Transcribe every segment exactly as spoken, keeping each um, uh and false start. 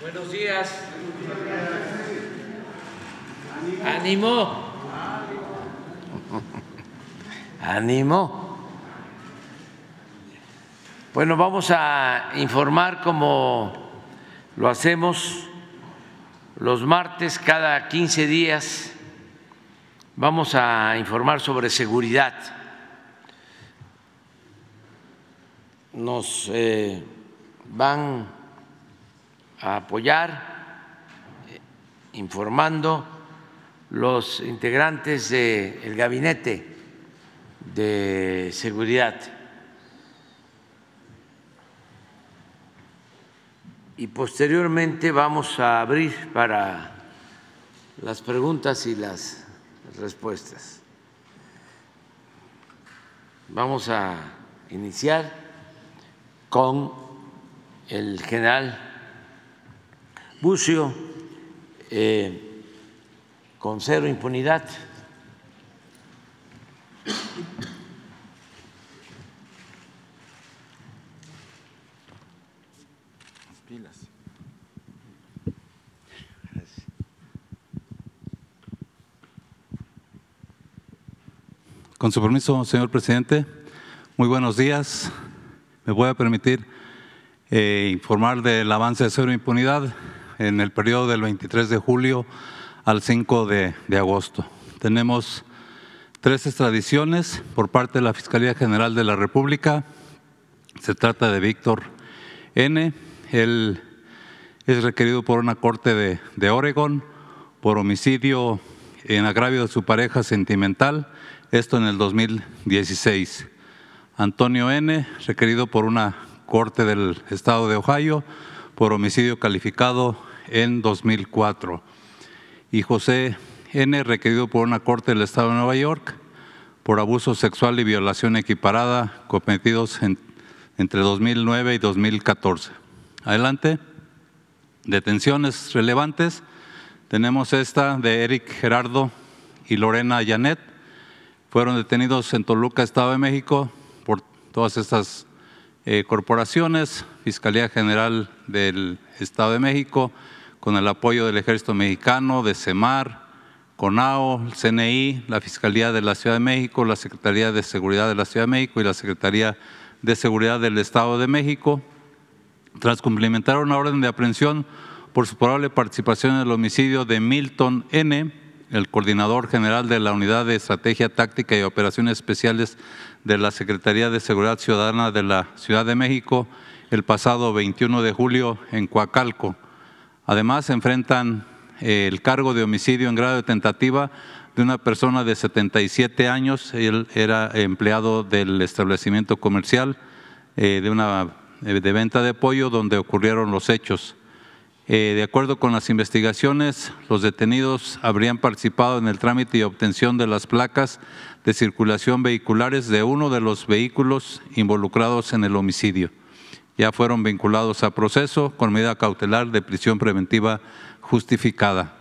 Buenos días. Ánimo. Ánimo. Bueno, vamos a informar como lo hacemos los martes cada quince días. Vamos a informar sobre seguridad. Nos eh, van a apoyar eh, informando los integrantes del Gabinete de Seguridad. Y posteriormente vamos a abrir para las preguntas y las respuestas. Vamos a iniciar con el general Bucio, eh, con cero impunidad. Con su permiso, señor presidente, muy buenos días. Me voy a permitir eh, informar del avance de cero impunidad en el periodo del veintitrés de julio al cinco de agosto. Tenemos tres extradiciones por parte de la Fiscalía General de la República. Se trata de Víctor N. Él es requerido por una corte de, de Oregón por homicidio en agravio de su pareja sentimental, esto en el dos mil dieciséis. Antonio N., requerido por una corte del estado de Ohio por homicidio calificado en dos mil cuatro. Y José N., requerido por una corte del estado de Nueva York por abuso sexual y violación equiparada cometidos en, entre dos mil nueve y dos mil catorce. Adelante. Detenciones relevantes. Tenemos esta de Eric Gerardo y Lorena Janet. Fueron detenidos en Toluca, Estado de México, por todas estas eh, corporaciones, Fiscalía General del Estado de México, con el apoyo del Ejército Mexicano, de CEMAR, CONAO, el C N I, la Fiscalía de la Ciudad de México, la Secretaría de Seguridad de la Ciudad de México y la Secretaría de Seguridad del Estado de México, tras cumplimentar una orden de aprehensión por su probable participación en el homicidio de Milton N., el coordinador general de la Unidad de Estrategia Táctica y Operaciones Especiales de la Secretaría de Seguridad Ciudadana de la Ciudad de México el pasado veintiuno de julio en Coacalco. Además, se enfrentan eh, el cargo de homicidio en grado de tentativa de una persona de setenta y siete años. Él era empleado del establecimiento comercial eh, de una eh, de venta de pollo donde ocurrieron los hechos. Eh, de acuerdo con las investigaciones, los detenidos habrían participado en el trámite y obtención de las placas de circulación vehiculares de uno de los vehículos involucrados en el homicidio. Ya fueron vinculados a proceso con medida cautelar de prisión preventiva justificada.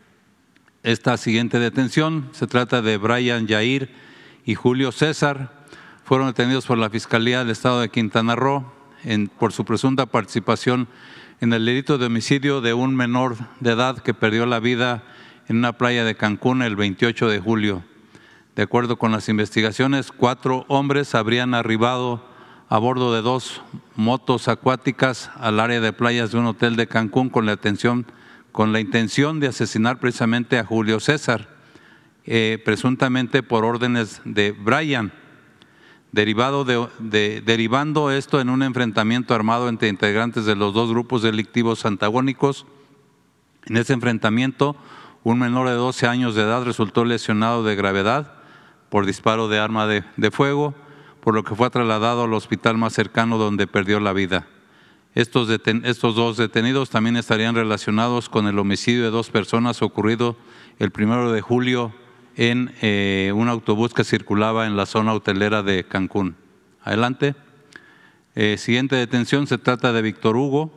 Esta siguiente detención se trata de Brian Yair y Julio César. Fueron detenidos por la Fiscalía del Estado de Quintana Roo en, por su presunta participación en el delito de homicidio de un menor de edad que perdió la vida en una playa de Cancún el veintiocho de julio. De acuerdo con las investigaciones, cuatro hombres habrían arribado a bordo de dos motos acuáticas al área de playas de un hotel de Cancún con la, atención, con la intención de asesinar precisamente a Julio César, eh, presuntamente por órdenes de Brian. Derivado de, de, derivando esto en un enfrentamiento armado entre integrantes de los dos grupos delictivos antagónicos. En ese enfrentamiento, un menor de doce años de edad resultó lesionado de gravedad por disparo de arma de, de fuego, por lo que fue trasladado al hospital más cercano donde perdió la vida. Estos, deten, estos dos detenidos también estarían relacionados con el homicidio de dos personas ocurrido el primero de julio en eh, un autobús que circulaba en la zona hotelera de Cancún. Adelante. Eh, siguiente detención, se trata de Víctor Hugo,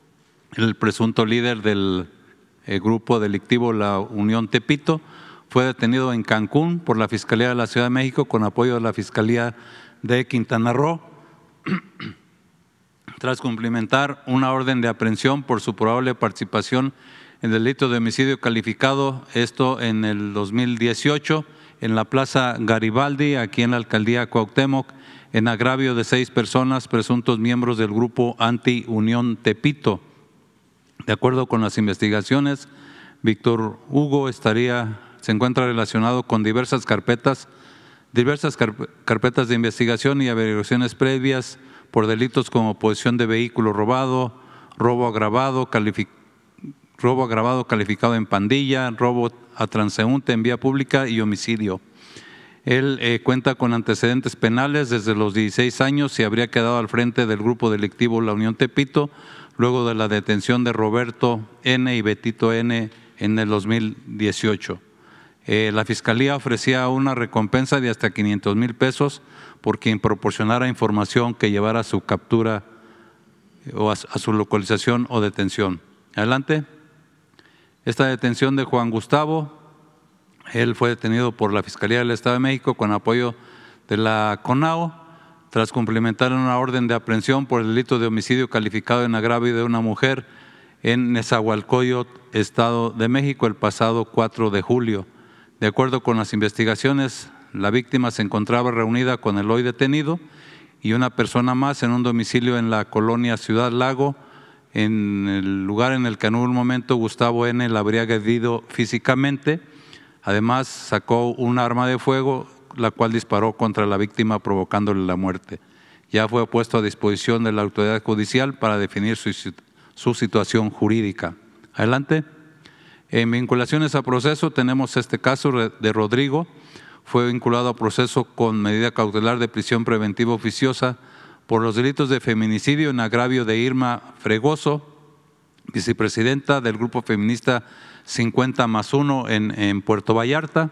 el presunto líder del eh, grupo delictivo La Unión Tepito. Fue detenido en Cancún por la Fiscalía de la Ciudad de México con apoyo de la Fiscalía de Quintana Roo. tras cumplimentar una orden de aprehensión por su probable participación en delito de homicidio calificado, esto en el dos mil dieciocho, en la Plaza Garibaldi, aquí en la Alcaldía Cuauhtémoc, en agravio de seis personas, presuntos miembros del grupo Anti-Unión Tepito. De acuerdo con las investigaciones, Víctor Hugo estaría, se encuentra relacionado con diversas carpetas, diversas carpetas de investigación y averiguaciones previas por delitos como posesión de vehículo robado, robo agravado, calificado, robo agravado calificado en pandilla, robo a transeúnte en vía pública y homicidio. Él eh, cuenta con antecedentes penales desde los dieciséis años y habría quedado al frente del grupo delictivo La Unión Tepito luego de la detención de Roberto N. y Betito N. en el dos mil dieciocho. Eh, la Fiscalía ofrecía una recompensa de hasta quinientos mil pesos por quien proporcionara información que llevara a su captura o a, a su localización o detención. Adelante. Esta detención de Juan Gustavo, él fue detenido por la Fiscalía del Estado de México con apoyo de la CONAO, tras cumplimentar una orden de aprehensión por el delito de homicidio calificado en agravio de una mujer en Nezahualcóyotl, Estado de México, el pasado cuatro de julio. De acuerdo con las investigaciones, la víctima se encontraba reunida con el hoy detenido y una persona más en un domicilio en la colonia Ciudad Lago, en el lugar en el que en un momento Gustavo N. la habría agredido físicamente. Además, sacó un arma de fuego, la cual disparó contra la víctima provocándole la muerte. Ya fue puesto a disposición de la autoridad judicial para definir su, su situación jurídica. Adelante. En vinculaciones a proceso tenemos este caso de Rodrigo. Fue vinculado a proceso con medida cautelar de prisión preventiva oficiosa por los delitos de feminicidio en agravio de Irma Fregoso, vicepresidenta del grupo feminista cincuenta más uno en, en Puerto Vallarta,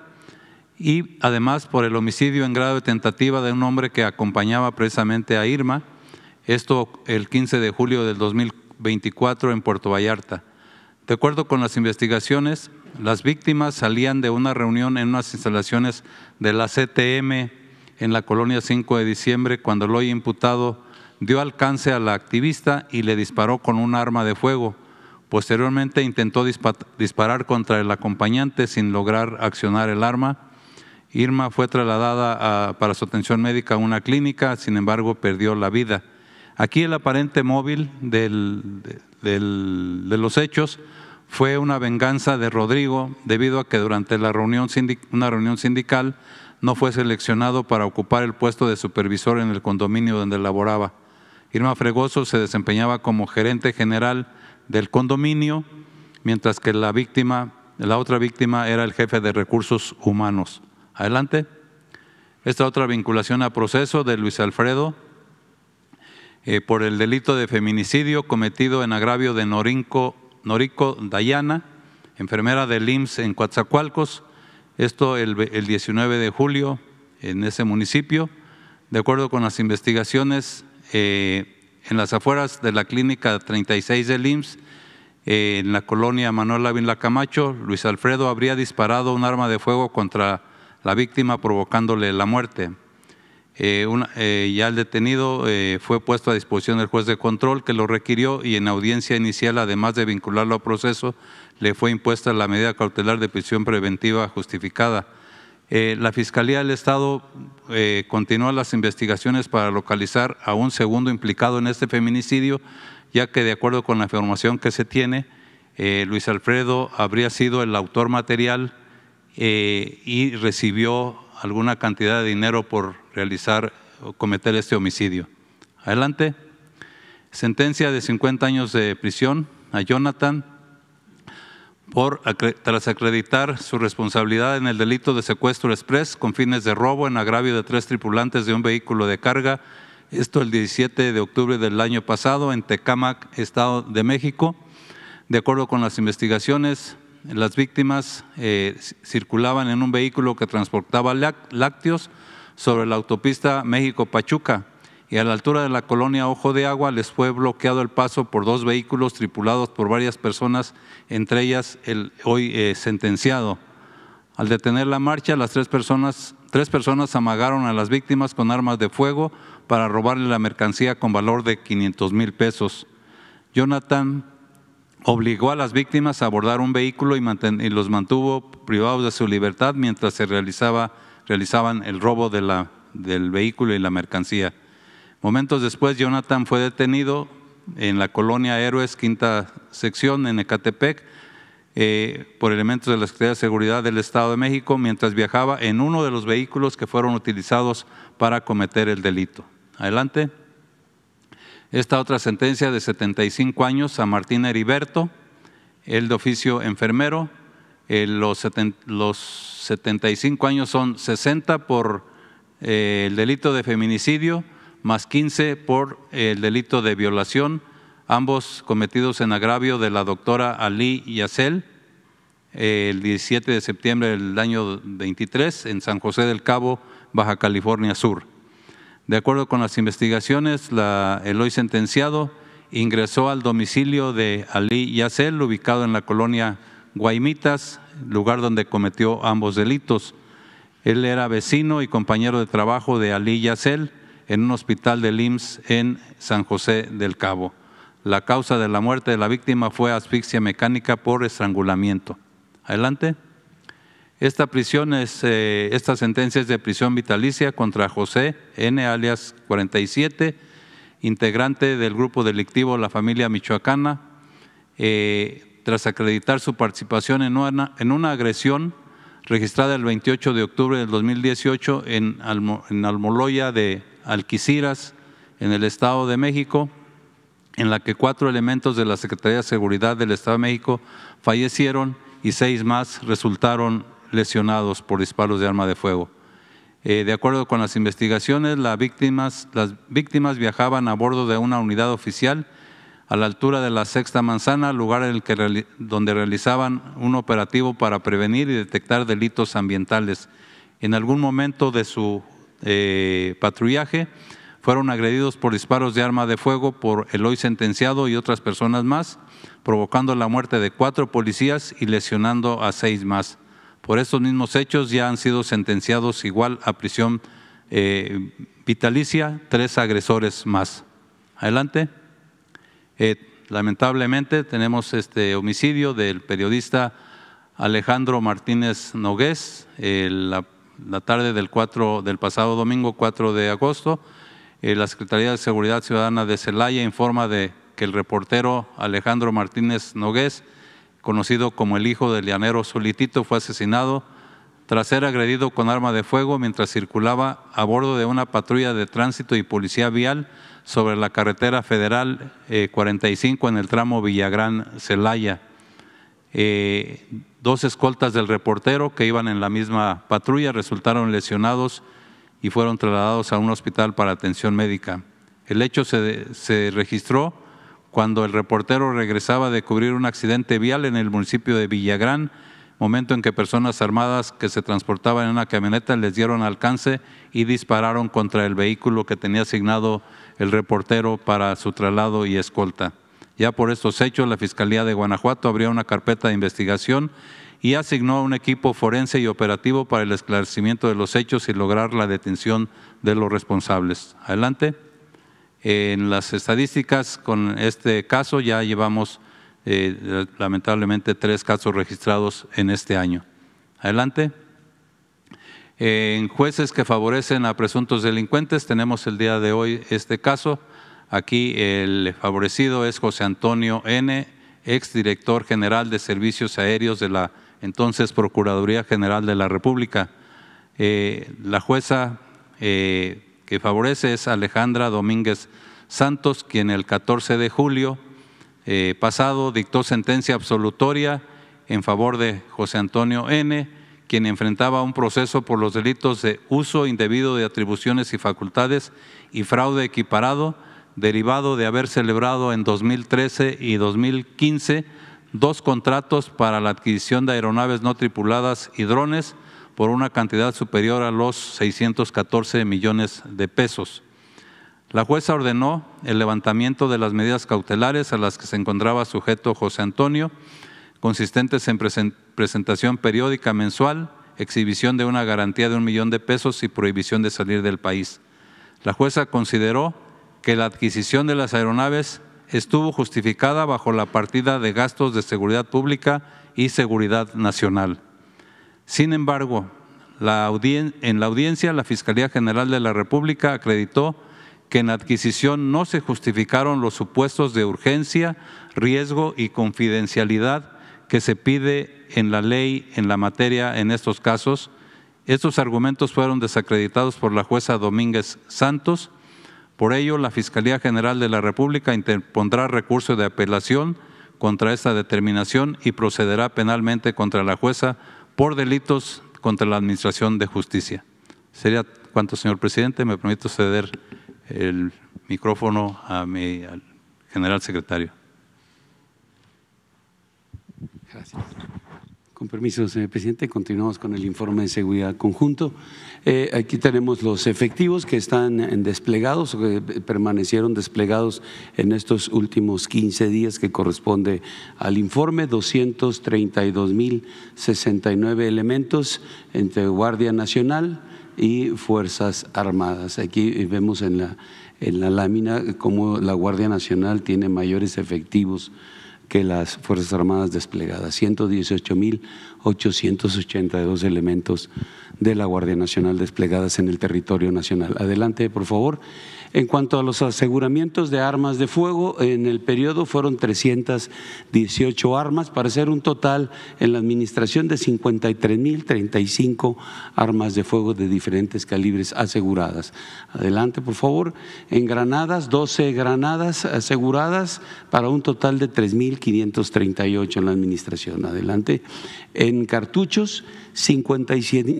y además por el homicidio en grado de tentativa de un hombre que acompañaba precisamente a Irma, esto el quince de julio del dos mil veinticuatro en Puerto Vallarta. De acuerdo con las investigaciones, las víctimas salían de una reunión en unas instalaciones de la C T M en la colonia cinco de diciembre cuando el hoy imputado dio alcance a la activista y le disparó con un arma de fuego. Posteriormente intentó disparar contra el acompañante sin lograr accionar el arma. Irma fue trasladada a, para su atención médica a una clínica, sin embargo perdió la vida. Aquí el aparente móvil del, del, de los hechos fue una venganza de Rodrigo debido a que durante la reunión una reunión sindical no fue seleccionado para ocupar el puesto de supervisor en el condominio donde laboraba. Irma Fregoso se desempeñaba como gerente general del condominio, mientras que la víctima, la otra víctima era el jefe de recursos humanos. Adelante. Esta otra vinculación a proceso de Luis Alfredo eh, por el delito de feminicidio cometido en agravio de Norinco, Norico Dayana, enfermera del I M S S en Coatzacoalcos, esto el, el diecinueve de julio en ese municipio. De acuerdo con las investigaciones, eh, en las afueras de la clínica treinta y seis del I M S S, eh, en la colonia Manuel Ávila Camacho, Luis Alfredo habría disparado un arma de fuego contra la víctima provocándole la muerte. Eh, una, eh, ya el detenido eh, fue puesto a disposición del juez de control que lo requirió y en audiencia inicial, además de vincularlo a proceso, le fue impuesta la medida cautelar de prisión preventiva justificada. Eh, la Fiscalía del Estado eh, continúa las investigaciones para localizar a un segundo implicado en este feminicidio, ya que de acuerdo con la información que se tiene, eh, Luis Alfredo habría sido el autor material eh, y recibió alguna cantidad de dinero por realizar o cometer este homicidio. Adelante. Sentencia de cincuenta años de prisión a Jonathan por tras acreditar su responsabilidad en el delito de secuestro express con fines de robo en agravio de tres tripulantes de un vehículo de carga, esto el diecisiete de octubre del año pasado en Tecámac, Estado de México. De acuerdo con las investigaciones, las víctimas eh, circulaban en un vehículo que transportaba lácteos sobre la autopista México-Pachuca y a la altura de la colonia Ojo de Agua les fue bloqueado el paso por dos vehículos tripulados por varias personas, entre ellas el hoy eh, sentenciado. Al detener la marcha, las tres personas, tres personas amagaron a las víctimas con armas de fuego, para robarle la mercancía con valor de quinientos mil pesos. Jonathan obligó a las víctimas a abordar un vehículo y, y los mantuvo privados de su libertad mientras se realizaba, realizaban el robo de la, del vehículo y la mercancía. Momentos después, Jonathan fue detenido en la colonia Héroes, quinta sección, en Ecatepec, eh, por elementos de la Secretaría de Seguridad del Estado de México, mientras viajaba en uno de los vehículos que fueron utilizados para cometer el delito. Adelante. Esta otra sentencia de setenta y cinco años a Martín Heriberto, él de oficio enfermero. Eh, los, seten, los setenta y cinco años son sesenta por eh, el delito de feminicidio, más quince por el delito de violación, ambos cometidos en agravio de la doctora Ali Yacel, eh, el diecisiete de septiembre del año veintitrés en San José del Cabo, Baja California Sur. De acuerdo con las investigaciones, la, el hoy sentenciado ingresó al domicilio de Ali Yacel, ubicado en la colonia Guaymitas, lugar donde cometió ambos delitos. Él era vecino y compañero de trabajo de Ali Yacel en un hospital del I M S S en San José del Cabo. La causa de la muerte de la víctima fue asfixia mecánica por estrangulamiento. Adelante. Esta prisión es, eh, esta sentencia es de prisión vitalicia contra José N., alias cuarenta y siete, integrante del grupo delictivo La Familia Michoacana, eh, tras acreditar su participación en una, en una agresión registrada el veintiocho de octubre del dos mil dieciocho en, Almo, en Almoloya de Alquiciras, en el Estado de México, en la que cuatro elementos de la Secretaría de Seguridad del Estado de México fallecieron y seis más resultaron lesionados por disparos de arma de fuego. Eh, de acuerdo con las investigaciones, las víctimas, las víctimas viajaban a bordo de una unidad oficial a la altura de la Sexta Manzana, lugar en el que, donde realizaban un operativo para prevenir y detectar delitos ambientales. En algún momento de su eh, patrullaje fueron agredidos por disparos de arma de fuego por el hoy sentenciado y otras personas más, provocando la muerte de cuatro policías y lesionando a seis más. Por estos mismos hechos ya han sido sentenciados igual a prisión eh, vitalicia tres agresores más. Adelante. Eh, lamentablemente tenemos este homicidio del periodista Alejandro Martínez Nogués eh, la, la tarde del, cuatro, del pasado domingo cuatro de agosto. Eh, la Secretaría de Seguridad Ciudadana de Celaya informa de que el reportero Alejandro Martínez Nogués, conocido como el hijo del llanero Solitito, fue asesinado tras ser agredido con arma de fuego mientras circulaba a bordo de una patrulla de tránsito y policía vial sobre la carretera federal eh, cuarenta y cinco en el tramo Villagrán-Celaya. Eh, dos escoltas del reportero que iban en la misma patrulla resultaron lesionados y fueron trasladados a un hospital para atención médica. El hecho se, se registró cuando el reportero regresaba de cubrir un accidente vial en el municipio de Villagrán, momento en que personas armadas que se transportaban en una camioneta les dieron alcance y dispararon contra el vehículo que tenía asignado el reportero para su traslado y escolta. Ya por estos hechos, la Fiscalía de Guanajuato abrió una carpeta de investigación y asignó un equipo forense y operativo para el esclarecimiento de los hechos y lograr la detención de los responsables. Adelante. En las estadísticas con este caso ya llevamos eh, lamentablemente tres casos registrados en este año. Adelante. En jueces que favorecen a presuntos delincuentes tenemos el día de hoy este caso. Aquí el favorecido es José Antonio N., exdirector general de Servicios Aéreos de la entonces Procuraduría General de la República. Eh, la jueza eh, que favorece es Alejandra Domínguez Santos, quien el catorce de julio eh, pasado dictó sentencia absolutoria en favor de José Antonio N., quien enfrentaba un proceso por los delitos de uso indebido de atribuciones y facultades y fraude equiparado, derivado de haber celebrado en dos mil trece y dos mil quince dos contratos para la adquisición de aeronaves no tripuladas y drones por una cantidad superior a los seiscientos catorce millones de pesos. La jueza ordenó el levantamiento de las medidas cautelares a las que se encontraba sujeto José Antonio, consistentes en presentación periódica mensual, exhibición de una garantía de un millón de pesos y prohibición de salir del país. La jueza consideró que la adquisición de las aeronaves estuvo justificada bajo la partida de gastos de seguridad pública y seguridad nacional. Sin embargo, la audien- en la audiencia, la Fiscalía General de la República acreditó que en la adquisición no se justificaron los supuestos de urgencia, riesgo y confidencialidad que se pide en la ley en la materia en estos casos. Estos argumentos fueron desacreditados por la jueza Domínguez Santos. Por ello, la Fiscalía General de la República interpondrá recurso de apelación contra esta determinación y procederá penalmente contra la jueza por delitos contra la Administración de Justicia. Sería cuanto, señor presidente. Me permito ceder el micrófono a mi al general secretario. Gracias. Con permiso, señor presidente, continuamos con el informe de seguridad conjunto. Eh, aquí tenemos los efectivos que están en desplegados, que permanecieron desplegados en estos últimos quince días que corresponde al informe, doscientos treinta y dos mil sesenta y nueve elementos entre Guardia Nacional y Fuerzas Armadas. Aquí vemos en la, en la lámina cómo la Guardia Nacional tiene mayores efectivos que las Fuerzas Armadas desplegadas, ciento dieciocho mil ochocientos ochenta y dos elementos de la Guardia Nacional desplegadas en el territorio nacional. Adelante, por favor. En cuanto a los aseguramientos de armas de fuego, en el periodo fueron trescientas dieciocho armas, para hacer un total en la administración de cincuenta y tres mil treinta y cinco armas de fuego de diferentes calibres aseguradas. Adelante, por favor. En granadas, doce granadas aseguradas para un total de tres mil quinientos treinta y ocho en la administración. Adelante. En cartuchos, cincuenta y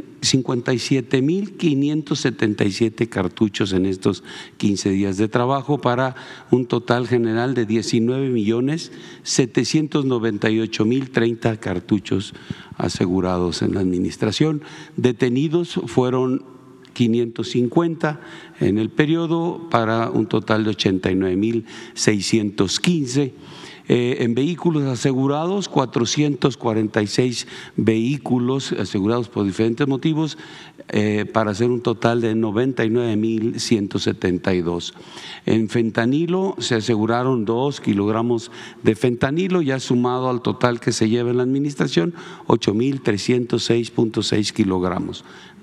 siete mil quinientos setenta y siete cartuchos en estos quince días de trabajo, para un total general de diecinueve millones setecientos noventa y ocho mil treinta cartuchos asegurados en la administración. Detenidos fueron quinientos cincuenta en el periodo, para un total de ochenta y nueve mil seiscientos quince. Eh, en vehículos asegurados, cuatrocientos cuarenta y seis vehículos asegurados por diferentes motivos, eh, para hacer un total de noventa y nueve mil ciento setenta y dos. En fentanilo se aseguraron dos kilogramos de fentanilo, ya sumado al total que se lleva en la administración, ocho mil trescientos seis punto seis kilogramos.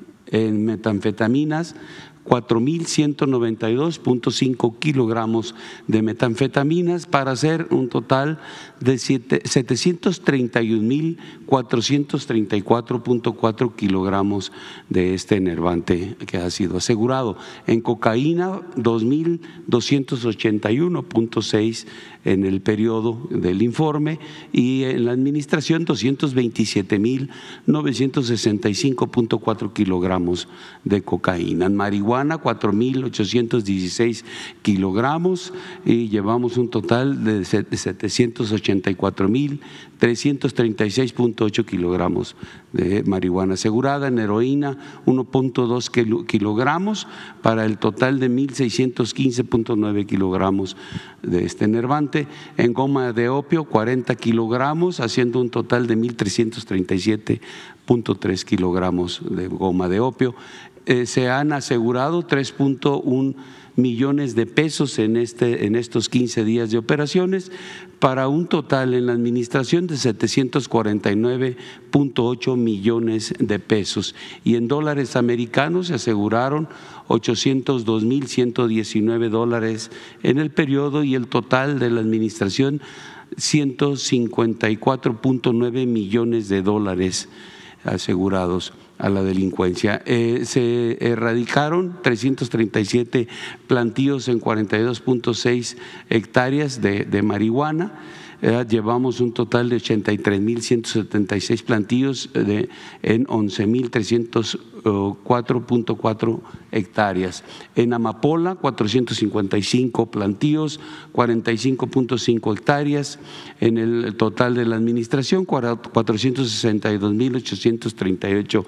En metanfetaminas, cuatro mil ciento noventa y dos punto cinco kilogramos de metanfetaminas, para hacer un total de setecientos treinta y un mil cuatrocientos treinta y cuatro punto cuatro kilogramos de este enervante que ha sido asegurado. En cocaína, dos mil doscientos ochenta y uno punto seis en el periodo del informe, y en la administración doscientos veintisiete mil novecientos sesenta y cinco punto cuatro kilogramos de cocaína. En marihuana, cuatro mil ochocientos dieciséis kilogramos, y llevamos un total de setecientos ochenta y cuatro mil trescientos treinta y seis punto ocho kilogramos de marihuana asegurada. En heroína, uno punto dos kilogramos, para el total de mil seiscientos quince punto nueve kilogramos de este enervante. En goma de opio, cuarenta kilogramos, haciendo un total de mil trescientos treinta y siete punto tres kilogramos de goma de opio. Eh, se han asegurado tres punto uno millones de pesos en, este, en estos quince días de operaciones, para un total en la administración de setecientos cuarenta y nueve punto ocho millones de pesos. Y en dólares americanos se aseguraron ochocientos dos mil ciento diecinueve dólares en el periodo, y el total de la administración ciento cincuenta y cuatro punto nueve millones de dólares asegurados a la delincuencia. Eh, se erradicaron trescientos treinta y siete plantíos en cuarenta y dos punto seis hectáreas de, de marihuana. Eh, llevamos un total de ochenta y tres mil ciento setenta y seis plantíos de, en once mil trescientos cuatro punto cuatro hectáreas. En amapola, cuatrocientos cincuenta y cinco plantíos, cuarenta y cinco punto cinco hectáreas. En el total de la administración, cuatrocientos sesenta y dos mil ochocientos treinta y ocho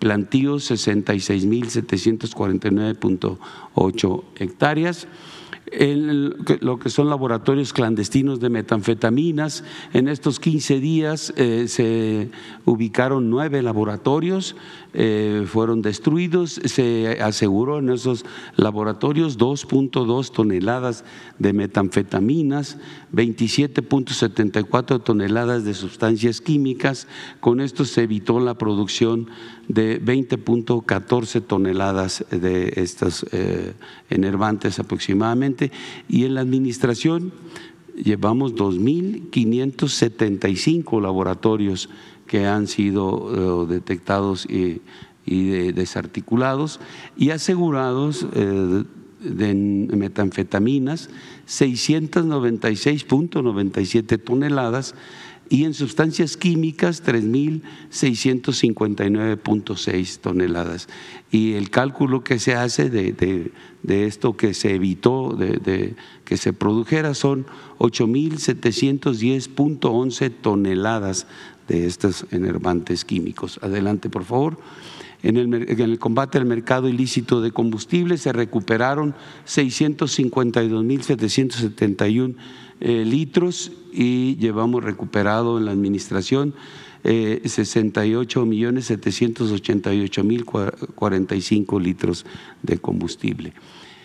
plantíos sesenta y seis mil setecientos cuarenta y nueve punto ocho hectáreas. En lo que son laboratorios clandestinos de metanfetaminas, en estos quince días eh, se ubicaron nueve laboratorios, eh, fueron destruidos, se aseguró en esos laboratorios dos punto dos toneladas de metanfetaminas, veintisiete punto setenta y cuatro toneladas de sustancias químicas. Con esto se evitó la producción de veinte punto catorce toneladas de estos eh, enervantes aproximadamente, y en la administración llevamos dos mil quinientos setenta y cinco laboratorios que han sido eh, detectados y, y de, desarticulados y asegurados eh, de metanfetaminas seiscientos noventa y seis punto noventa y siete toneladas, y en sustancias químicas tres mil seiscientos cincuenta y nueve punto seis toneladas. Y el cálculo que se hace de, de, de esto que se evitó de, de que se produjera son ocho mil setecientos diez punto once toneladas de estos enervantes químicos. Adelante, por favor. En el, en el combate al mercado ilícito de combustible se recuperaron seiscientos cincuenta y dos mil setecientos setenta y uno eh, litros y llevamos recuperado en la administración eh, sesenta y ocho millones setecientos ochenta y ocho mil cuarenta y cinco litros de combustible.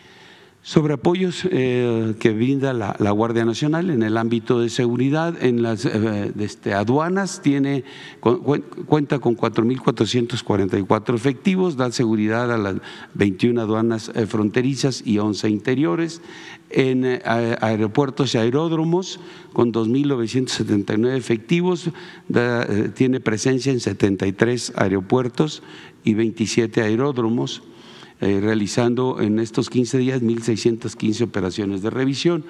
Sobre apoyos eh, que brinda la, la Guardia Nacional en el ámbito de seguridad, en las eh, este, aduanas tiene, cu, cuenta con cuatro mil cuatrocientos cuarenta y cuatro efectivos, da seguridad a las veintiuna aduanas eh, fronterizas y once interiores. En eh, aeropuertos y aeródromos con dos mil novecientos setenta y nueve efectivos, da, eh, tiene presencia en setenta y tres aeropuertos y veintisiete aeródromos. Eh, realizando en estos quince días mil seiscientas quince operaciones de revisión,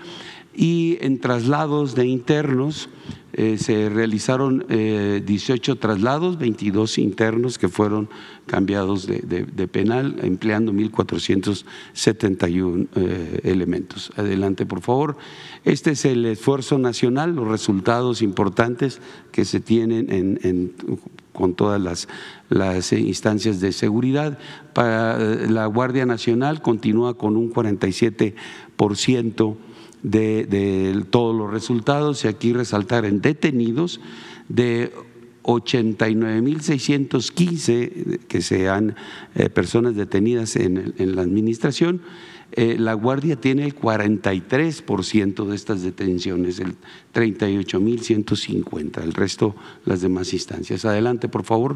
y en traslados de internos eh, se realizaron eh, dieciocho traslados, veintidós internos que fueron cambiados de, de, de penal, empleando mil cuatrocientos setenta y uno eh, elementos. Adelante, por favor. Este es el esfuerzo nacional, los resultados importantes que se tienen en, en con todas las, las instancias de seguridad. Para la Guardia Nacional continúa con un cuarenta y siete por ciento de, de todos los resultados, y aquí resaltar en detenidos de ochenta y nueve mil seiscientos quince que sean eh, personas detenidas en, en la administración. Eh, la Guardia tiene el cuarenta y tres por ciento de estas detenciones, el treinta y ocho mil ciento cincuenta, el resto las demás instancias. Adelante, por favor.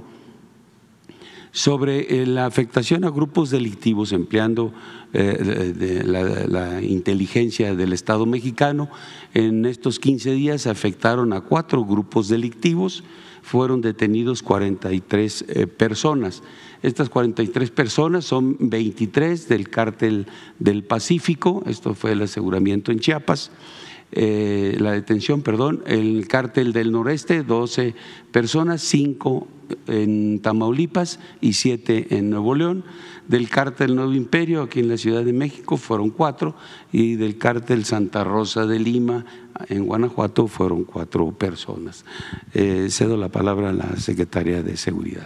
Sobre eh, la afectación a grupos delictivos empleando eh, de, de la, la inteligencia del Estado mexicano, en estos quince días se afectaron a cuatro grupos delictivos, fueron detenidos cuarenta y tres eh, personas. Estas cuarenta y tres personas son veintitrés del Cártel del Pacífico, esto fue el aseguramiento en Chiapas, eh, la detención, perdón, el Cártel del Noreste, doce personas, cinco en Tamaulipas y siete en Nuevo León. Del Cártel Nuevo Imperio, aquí en la Ciudad de México, fueron cuatro, y del Cártel Santa Rosa de Lima, en Guanajuato, fueron cuatro personas. Eh, cedo la palabra a la Secretaria de Seguridad.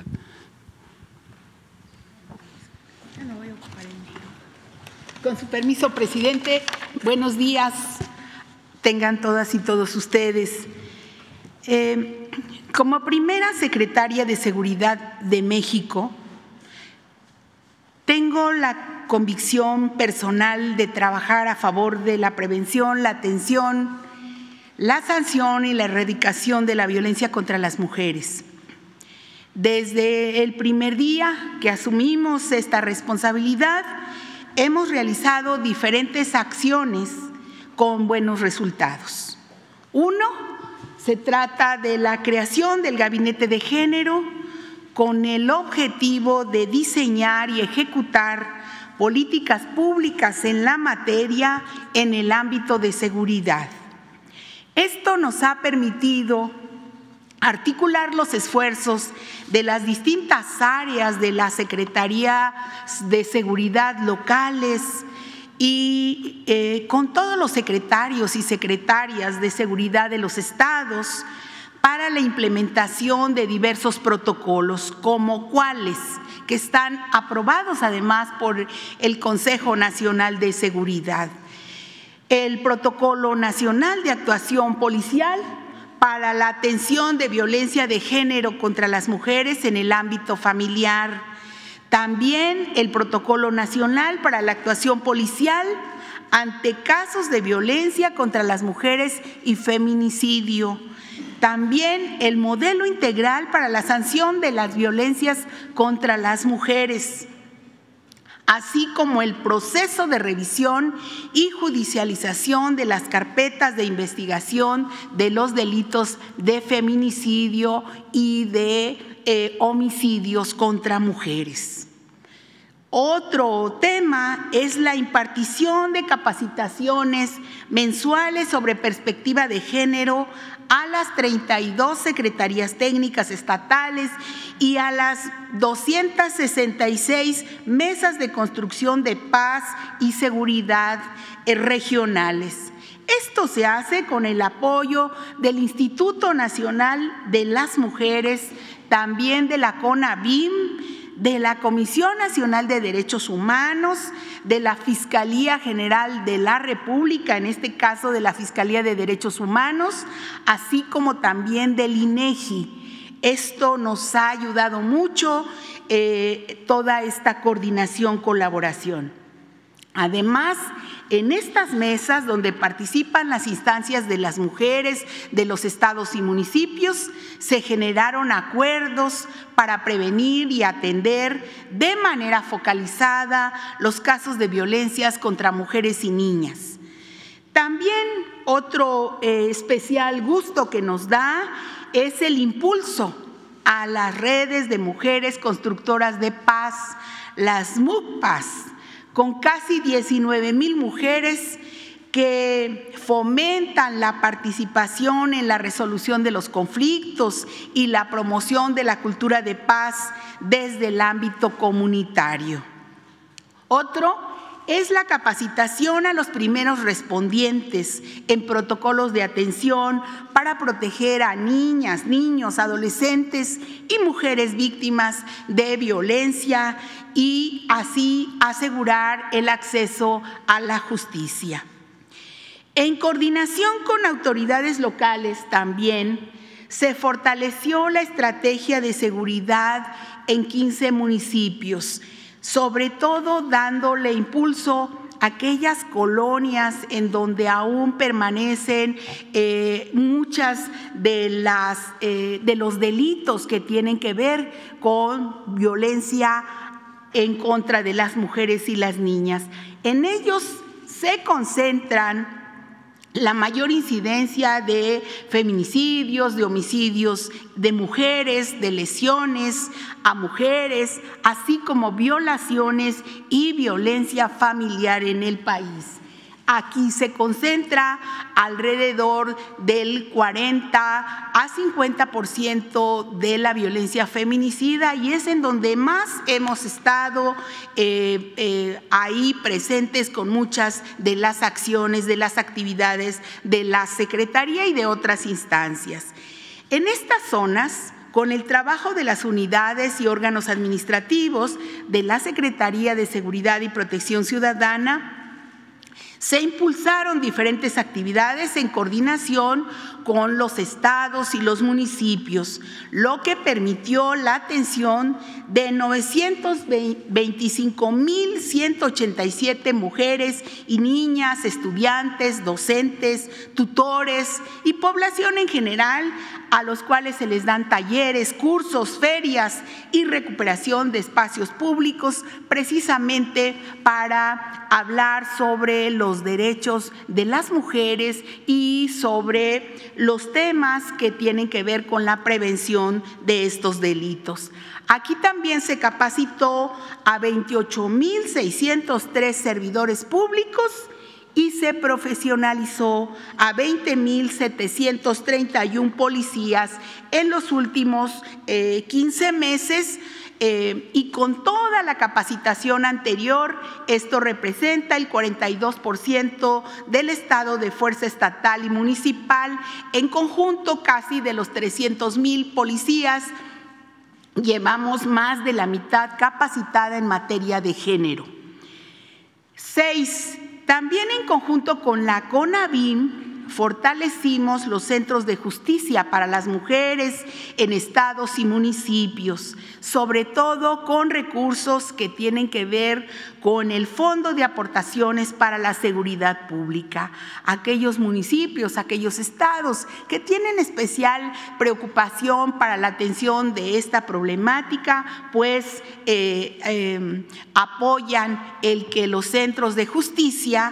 Con su permiso, presidente, buenos días, tengan todas y todos ustedes. Eh, como primera secretaria de Seguridad de México, tengo la convicción personal de trabajar a favor de la prevención, la atención, la sanción y la erradicación de la violencia contra las mujeres. Desde el primer día que asumimos esta responsabilidad, hemos realizado diferentes acciones con buenos resultados. Uno, se trata de la creación del Gabinete de Género con el objetivo de diseñar y ejecutar políticas públicas en la materia en el ámbito de seguridad. Esto nos ha permitido articular los esfuerzos de las distintas áreas de la Secretaría de Seguridad locales y eh, con todos los secretarios y secretarias de seguridad de los estados para la implementación de diversos protocolos, como cuáles, que están aprobados además por el Consejo Nacional de Seguridad. El Protocolo Nacional de Actuación Policial para la atención de violencia de género contra las mujeres en el ámbito familiar. También el Protocolo Nacional para la Actuación Policial ante casos de violencia contra las mujeres y feminicidio. También el Modelo Integral para la Sanción de las Violencias contra las Mujeres, así como el proceso de revisión y judicialización de las carpetas de investigación de los delitos de feminicidio y de eh, homicidios contra mujeres. Otro tema es la impartición de capacitaciones mensuales sobre perspectiva de género a las treinta y dos secretarías técnicas estatales y a las doscientas sesenta y seis mesas de construcción de paz y seguridad regionales. Esto se hace con el apoyo del Instituto Nacional de las Mujeres, también de la CONAVIM, de la Comisión Nacional de Derechos Humanos, de la Fiscalía General de la República, en este caso de la Fiscalía de Derechos Humanos, así como también del INEGI. Esto nos ha ayudado mucho, eh, toda esta coordinación, colaboración. Además, en estas mesas donde participan las instancias de las mujeres de los estados y municipios, se generaron acuerdos para prevenir y atender de manera focalizada los casos de violencias contra mujeres y niñas. También otro eh, especial gusto que nos da es el impulso a las redes de mujeres constructoras de paz, las MUCPAS, con casi diecinueve mil mujeres que fomentan la participación en la resolución de los conflictos y la promoción de la cultura de paz desde el ámbito comunitario. Otro es la capacitación a los primeros respondientes en protocolos de atención para proteger a niñas, niños, adolescentes y mujeres víctimas de violencia y así asegurar el acceso a la justicia. En coordinación con autoridades locales también se fortaleció la estrategia de seguridad en quince municipios, sobre todo dándole impulso a aquellas colonias en donde aún permanecen eh, muchas de, las, eh, de los delitos que tienen que ver con violencia en contra de las mujeres y las niñas. En ellos se concentran la mayor incidencia de feminicidios, de homicidios de mujeres, de lesiones a mujeres, así como violaciones y violencia familiar en el país. Aquí se concentra alrededor del cuarenta a cincuenta por ciento de la violencia feminicida y es en donde más hemos estado eh, eh, ahí presentes con muchas de las acciones, de las actividades de la Secretaría y de otras instancias. En estas zonas, con el trabajo de las unidades y órganos administrativos de la Secretaría de Seguridad y Protección Ciudadana, se impulsaron diferentes actividades en coordinación con los estados y los municipios, lo que permitió la atención de novecientos veinticinco mil ciento ochenta y siete mujeres y niñas, estudiantes, docentes, tutores y población en general, a los cuales se les dan talleres, cursos, ferias y recuperación de espacios públicos, precisamente para hablar sobre los derechos de las mujeres y sobre los temas que tienen que ver con la prevención de estos delitos. Aquí también se capacitó a veintiocho mil seiscientos tres servidores públicos y se profesionalizó a veinte mil setecientos treinta y uno policías en los últimos eh, quince meses. Eh, y con toda la capacitación anterior, esto representa el cuarenta y dos por ciento del estado de fuerza estatal y municipal, en conjunto casi de los trescientos mil policías. Llevamos más de la mitad capacitada en materia de género. Seis, también en conjunto con la CONAVIM, fortalecimos los centros de justicia para las mujeres en estados y municipios, sobre todo con recursos que tienen que ver con el Fondo de Aportaciones para la Seguridad Pública. Aquellos municipios, aquellos estados que tienen especial preocupación para la atención de esta problemática, pues eh, eh, apoyan el que los centros de justicia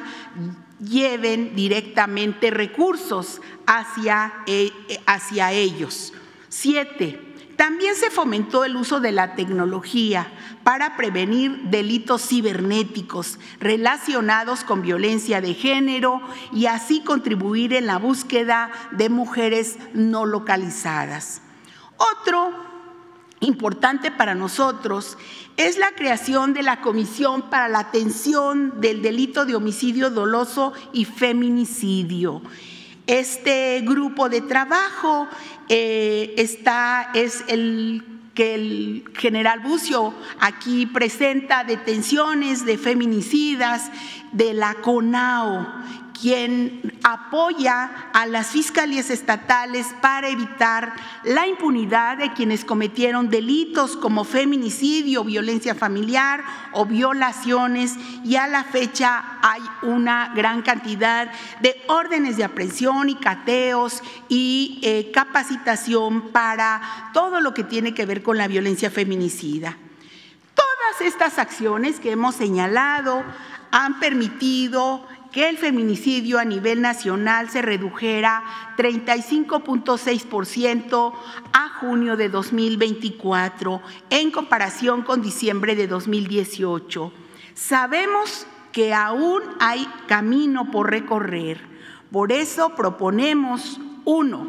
lleven directamente recursos hacia, eh, hacia ellos. Siete, también se fomentó el uso de la tecnología para prevenir delitos cibernéticos relacionados con violencia de género y así contribuir en la búsqueda de mujeres no localizadas. Otro importante para nosotros es la creación de la Comisión para la Atención del Delito de Homicidio Doloso y Feminicidio. Este grupo de trabajo eh, está, es el que el general Bucio aquí presenta, detenciones de feminicidas de la CONAO, quien apoya a las fiscalías estatales para evitar la impunidad de quienes cometieron delitos como feminicidio, violencia familiar o violaciones, y a la fecha hay una gran cantidad de órdenes de aprehensión y cateos y eh, capacitación para todo lo que tiene que ver con la violencia feminicida. Todas estas acciones que hemos señalado han permitido que el feminicidio a nivel nacional se redujera treinta y cinco punto seis por ciento a junio de dos mil veinticuatro en comparación con diciembre de dos mil dieciocho. Sabemos que aún hay camino por recorrer, por eso proponemos, uno,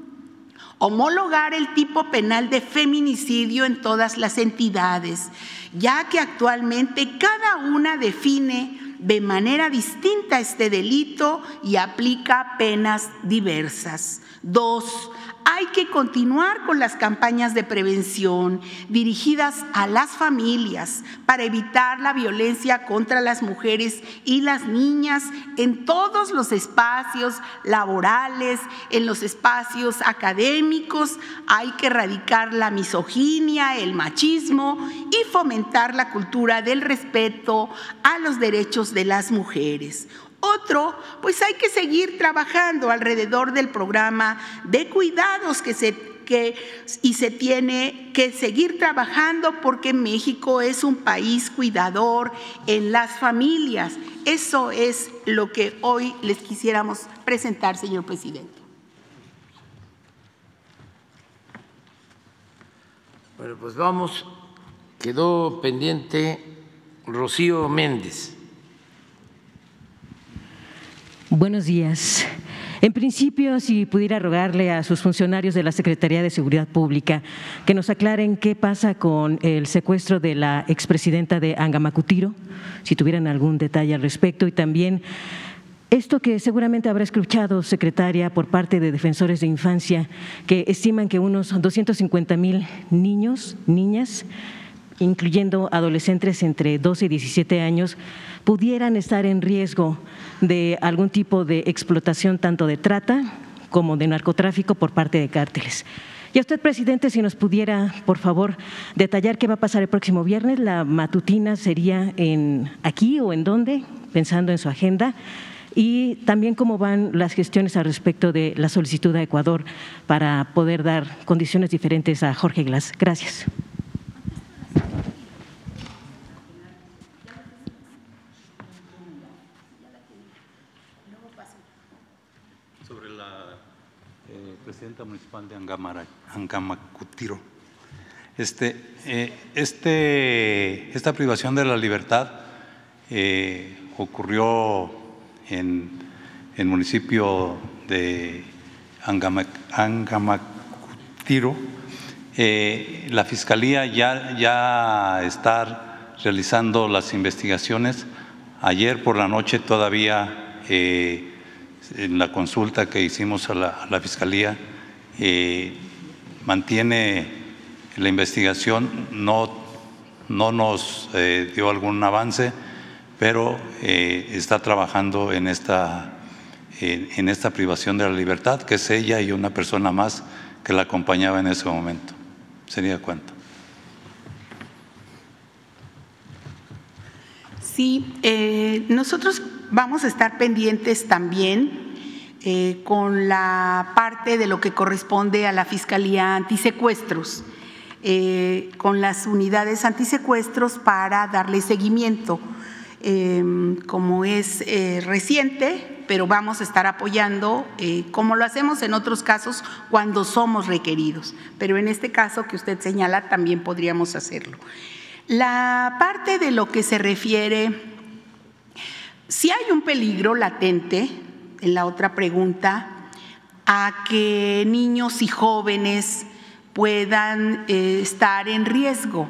homologar el tipo penal de feminicidio en todas las entidades, ya que actualmente cada una define de manera distinta este delito y aplica penas diversas. Dos, hay que continuar con las campañas de prevención dirigidas a las familias para evitar la violencia contra las mujeres y las niñas en todos los espacios laborales, en los espacios académicos. Hay que erradicar la misoginia, el machismo y fomentar la cultura del respeto a los derechos de las mujeres. Otro, pues hay que seguir trabajando alrededor del programa de cuidados que se, que, y se tiene que seguir trabajando porque México es un país cuidador en las familias. Eso es lo que hoy les quisiéramos presentar, señor presidente. Bueno, pues vamos. Quedó pendiente Rocío Méndez. Buenos días. En principio, si pudiera rogarle a sus funcionarios de la Secretaría de Seguridad Pública que nos aclaren qué pasa con el secuestro de la expresidenta de Angamacutiro, si tuvieran algún detalle al respecto, y también esto que seguramente habrá escuchado, secretaria, por parte de defensores de infancia, que estiman que unos doscientos cincuenta mil niños, niñas, incluyendo adolescentes entre doce y diecisiete años, pudieran estar en riesgo de algún tipo de explotación tanto de trata como de narcotráfico por parte de cárteles. Y a usted, presidente, si nos pudiera, por favor, detallar qué va a pasar el próximo viernes. ¿La matutina sería en aquí o en dónde, pensando en su agenda? Y también cómo van las gestiones al respecto de la solicitud a Ecuador para poder dar condiciones diferentes a Jorge Glass. Gracias. Sobre la eh, presidenta municipal de Angamara, Angamacutiro. Este, eh, este, esta privación de la libertad eh, ocurrió en el municipio de Angamacutiro. Eh, la Fiscalía ya, ya está realizando las investigaciones. Ayer por la noche todavía eh, en la consulta que hicimos a la, a la Fiscalía eh, mantiene la investigación, no, no nos eh, dio algún avance, pero eh, está trabajando en esta, en, en esta privación de la libertad, que es ella y una persona más que la acompañaba en ese momento. ¿Sería cuánto? Sí, eh, nosotros vamos a estar pendientes también eh, con la parte de lo que corresponde a la Fiscalía Antisecuestros, eh, con las unidades antisecuestros para darle seguimiento. Eh, como es eh, reciente, pero vamos a estar apoyando, eh, como lo hacemos en otros casos, cuando somos requeridos. Pero en este caso que usted señala, también podríamos hacerlo. La parte de lo que se refiere, si hay un peligro latente, en la otra pregunta, a que niños y jóvenes puedan eh, estar en riesgo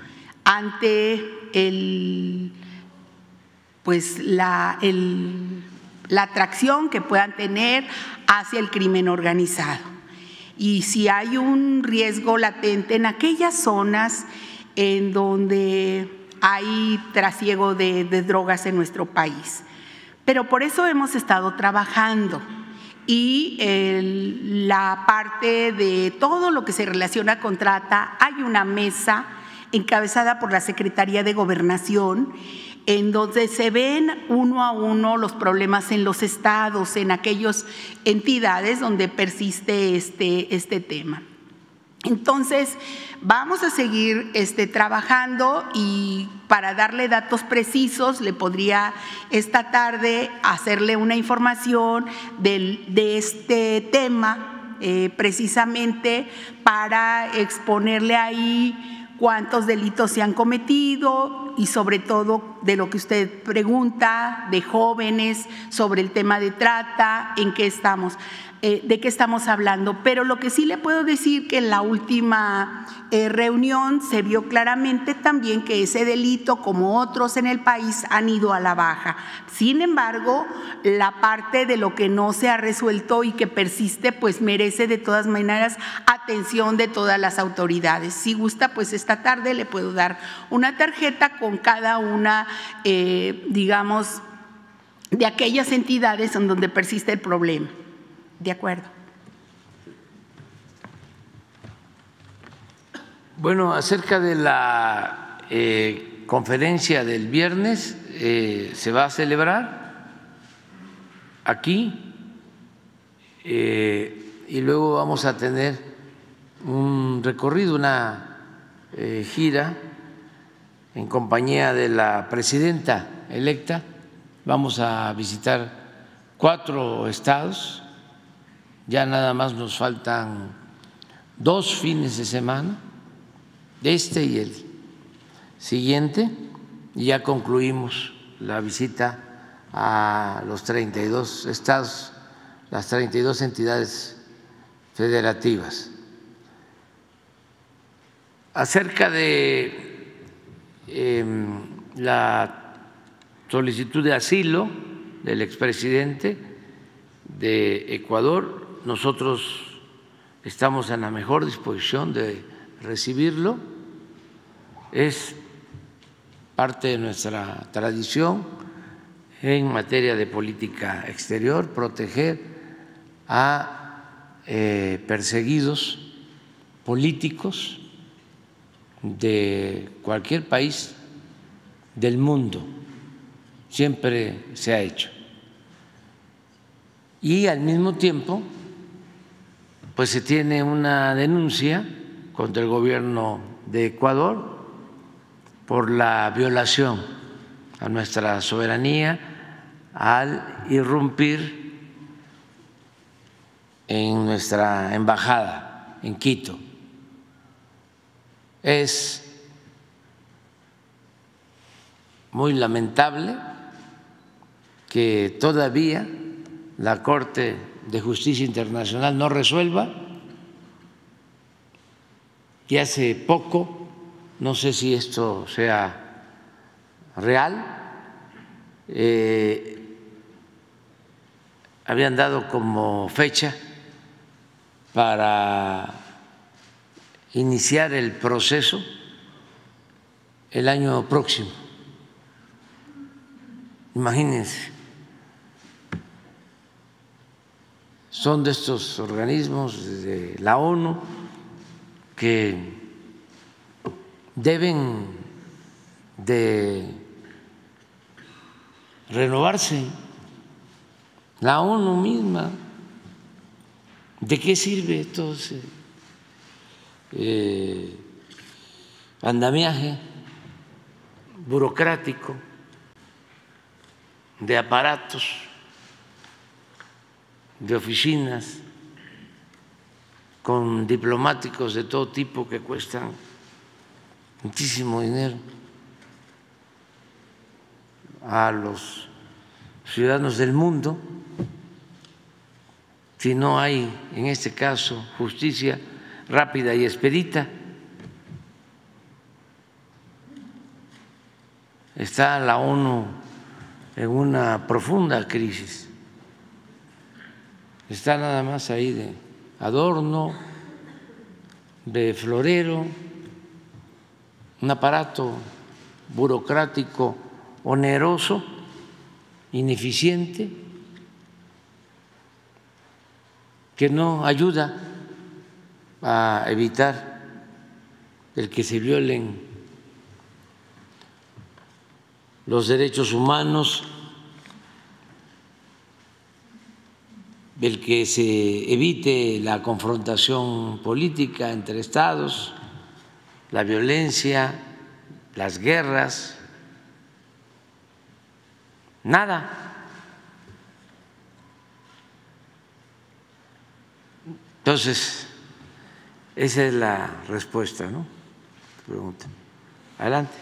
ante el pues la, el, la atracción que puedan tener hacia el crimen organizado. Y si hay un riesgo latente en aquellas zonas en donde hay trasiego de, de drogas en nuestro país. Pero por eso hemos estado trabajando y el, la parte de todo lo que se relaciona con trata, hay una mesa encabezada por la Secretaría de Gobernación, en donde se ven uno a uno los problemas en los estados, en aquellas entidades donde persiste este, este tema. Entonces, vamos a seguir este, trabajando y para darle datos precisos, le podría esta tarde hacerle una información del, de este tema, eh, precisamente para exponerle ahí cuántos delitos se han cometido y sobre todo de lo que usted pregunta, de jóvenes, sobre el tema de trata, en qué estamos, eh, de qué estamos hablando. Pero lo que sí le puedo decir que en la última eh, reunión se vio claramente también que ese delito, como otros en el país, han ido a la baja. Sin embargo, la parte de lo que no se ha resuelto y que persiste, pues merece de todas maneras atención de todas las autoridades. Si gusta, pues esta tarde le puedo dar una tarjeta con cada una, eh, digamos, de aquellas entidades en donde persiste el problema. ¿De acuerdo? Bueno, acerca de la eh, conferencia del viernes, eh, se va a celebrar aquí eh, y luego vamos a tener un recorrido, una eh, gira en compañía de la presidenta electa. Vamos a visitar cuatro estados. Ya nada más nos faltan dos fines de semana, este y el siguiente, y ya concluimos la visita a los treinta y dos estados, las treinta y dos entidades federativas. Acerca de eh, la solicitud de asilo del expresidente de Ecuador, nosotros estamos en la mejor disposición de recibirlo. Es parte de nuestra tradición en materia de política exterior proteger a eh, perseguidos políticos de cualquier país del mundo. Siempre se ha hecho. Y al mismo tiempo, pues se tiene una denuncia contra el gobierno de Ecuador por la violación a nuestra soberanía al irrumpir en nuestra embajada en Quito. Es muy lamentable que todavía la Corte de Justicia Internacional no resuelva. Y hace poco, no sé si esto sea real, eh, habían dado como fecha para iniciar el proceso el año próximo. Imagínense, son de estos organismos de la ONU que deben de renovarse. La ONU misma, ¿de qué sirve todo ese eh, andamiaje burocrático de aparatos, de oficinas con diplomáticos de todo tipo que cuestan muchísimo dinero a los ciudadanos del mundo, si no hay, en este caso, justicia rápida y expedita? Está la ONU en una profunda crisis, está nada más ahí de adorno, de florero, un aparato burocrático oneroso, ineficiente, que no ayuda a evitar el que se violen los derechos humanos, el que se evite la confrontación política entre estados, la violencia, las guerras. Nada. Entonces, esa es la respuesta, ¿no? Pregunta. Adelante.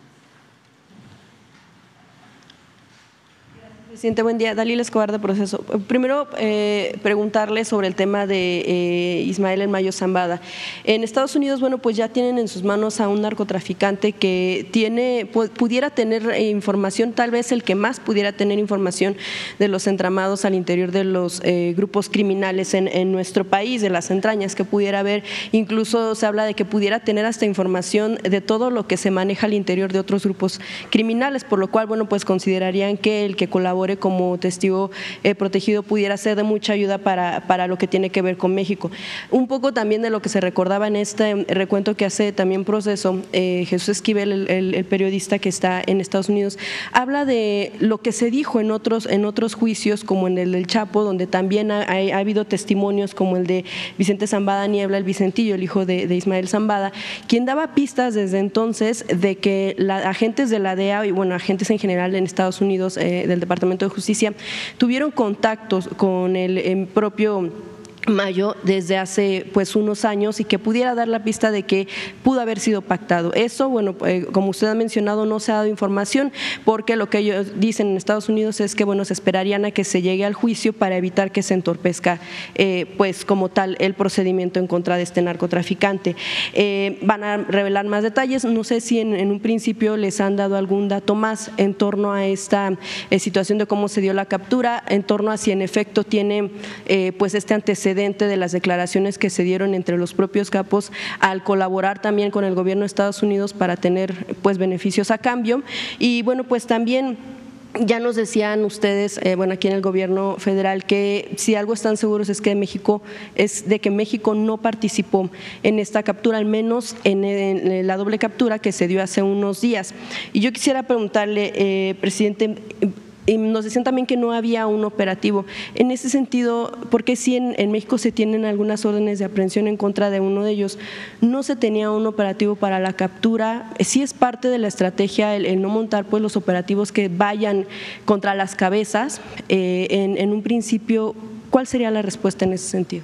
Presidente, buen día. Dalila Escobar de Proceso. Primero, eh, preguntarle sobre el tema de eh, Ismael El Mayo Zambada. En Estados Unidos, bueno, pues ya tienen en sus manos a un narcotraficante que tiene, pudiera tener información, tal vez el que más pudiera tener información de los entramados al interior de los eh, grupos criminales en, en nuestro país, de las entrañas que pudiera haber. Incluso se habla de que pudiera tener hasta información de todo lo que se maneja al interior de otros grupos criminales, por lo cual, bueno, pues considerarían que el que colabore como testigo eh, protegido pudiera ser de mucha ayuda para, para lo que tiene que ver con México. Un poco también de lo que se recordaba en este recuento que hace también Proceso, eh, Jesús Esquivel, el, el, el periodista que está en Estados Unidos, habla de lo que se dijo en otros, en otros juicios, como en el del Chapo, donde también ha, ha, ha habido testimonios como el de Vicente Zambada Niebla, el Vicentillo, el hijo de, de Ismael Zambada, quien daba pistas desde entonces de que la, agentes de la D E A y bueno, agentes en general en Estados Unidos eh, del Departamento de Justicia tuvieron contactos con el, el propio Mayo desde hace pues unos años y que pudiera dar la pista de que pudo haber sido pactado. Eso, bueno, eh, como usted ha mencionado, no se ha dado información porque lo que ellos dicen en Estados Unidos es que bueno, se esperarían a que se llegue al juicio para evitar que se entorpezca eh, pues como tal el procedimiento en contra de este narcotraficante. Eh, van a revelar más detalles, no sé si en, en un principio les han dado algún dato más en torno a esta eh, situación de cómo se dio la captura, en torno a si en efecto tiene eh, pues este antecedente de las declaraciones que se dieron entre los propios capos al colaborar también con el gobierno de Estados Unidos para tener pues beneficios a cambio. Y bueno, pues también ya nos decían ustedes, eh, bueno, aquí en el gobierno federal, que si algo están seguros es que México es de que México no participó en esta captura, al menos en, en la doble captura que se dio hace unos días. Y yo quisiera preguntarle, eh, presidente, y nos decían también que no había un operativo. En ese sentido, ¿por qué si en, en México se tienen algunas órdenes de aprehensión en contra de uno de ellos, no se tenía un operativo para la captura? ¿Sí es parte de la estrategia el, el no montar pues los operativos que vayan contra las cabezas? Eh, en, en un principio, ¿cuál sería la respuesta en ese sentido?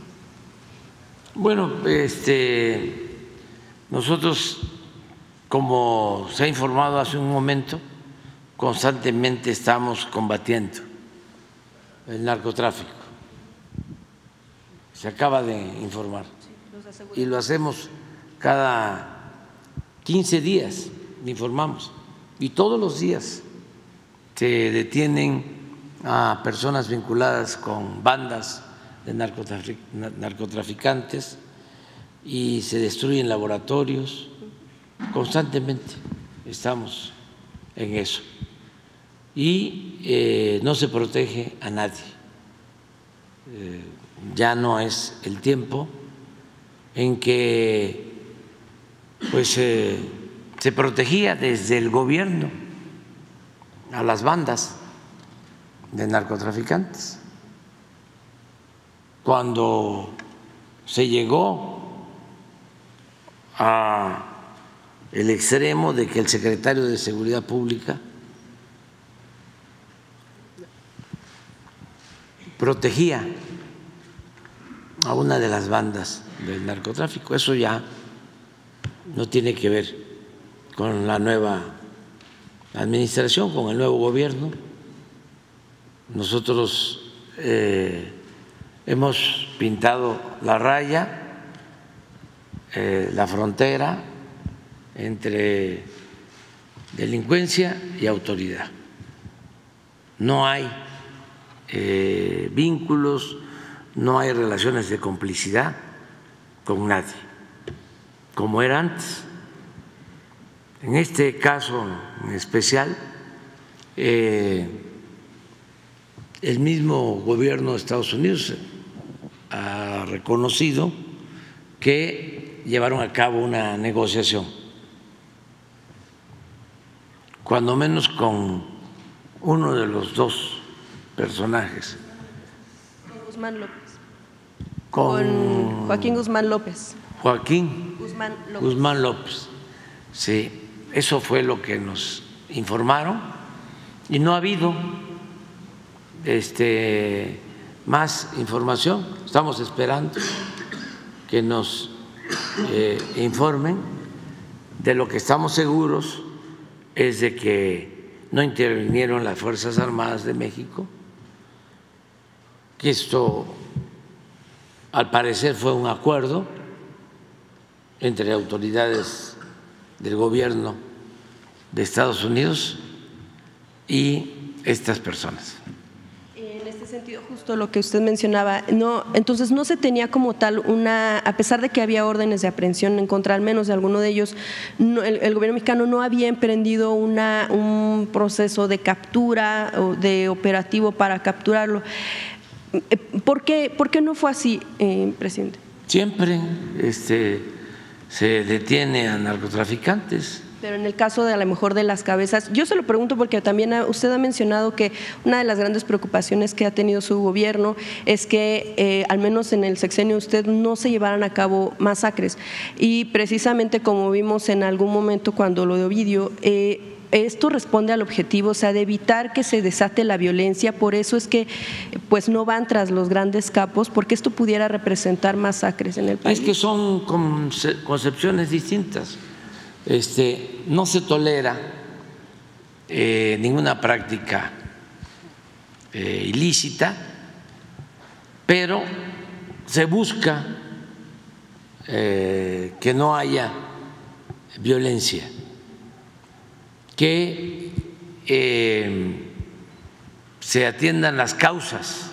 Bueno, este, nosotros, como se ha informado hace un momento, constantemente estamos combatiendo el narcotráfico. Se acaba de informar. Y lo hacemos cada quince días, informamos. Y todos los días se detienen a personas vinculadas con bandas de narcotraficantes y se destruyen laboratorios. Constantemente estamos en eso. Y eh, no se protege a nadie. Eh, ya no es el tiempo en que pues eh, se protegía desde el gobierno a las bandas de narcotraficantes. Cuando se llegó a el extremo de que el secretario de Seguridad Pública protegía a una de las bandas del narcotráfico. Eso ya no tiene que ver con la nueva administración, con el nuevo gobierno. Nosotros eh, hemos pintado la raya, eh, la frontera entre delincuencia y autoridad. No hay eh, vínculos, no hay relaciones de complicidad con nadie, como era antes. En este caso en especial, eh, el mismo gobierno de Estados Unidos ha reconocido que llevaron a cabo una negociación, cuando menos con uno de los dos personajes. Guzmán López. Con, con Joaquín Guzmán López. Joaquín Guzmán López. Guzmán López. Sí, eso fue lo que nos informaron y no ha habido este, más información. Estamos esperando que nos eh, informen. De lo que estamos seguros es de que no intervinieron las Fuerzas Armadas de México, que esto al parecer fue un acuerdo entre autoridades del gobierno de Estados Unidos y estas personas. En este sentido, justo lo que usted mencionaba, no, entonces no se tenía como tal una, a pesar de que había órdenes de aprehensión en contra al menos de alguno de ellos, no, el, el gobierno mexicano no había emprendido una, un proceso de captura o de operativo para capturarlo. ¿Por qué, por qué no fue así, eh, presidente? Siempre este, se detiene a narcotraficantes. Pero en el caso de a lo mejor de las cabezas, yo se lo pregunto porque también usted ha mencionado que una de las grandes preocupaciones que ha tenido su gobierno es que eh, al menos en el sexenio usted no se llevaran a cabo masacres y precisamente como vimos en algún momento cuando lo de Ovidio, eh, esto responde al objetivo, o sea, de evitar que se desate la violencia, por eso es que pues no van tras los grandes capos, porque esto pudiera representar masacres en el país. Es que son concepciones distintas. Este, no se tolera eh, ninguna práctica eh, ilícita, pero se busca eh, que no haya violencia, que eh, se atiendan las causas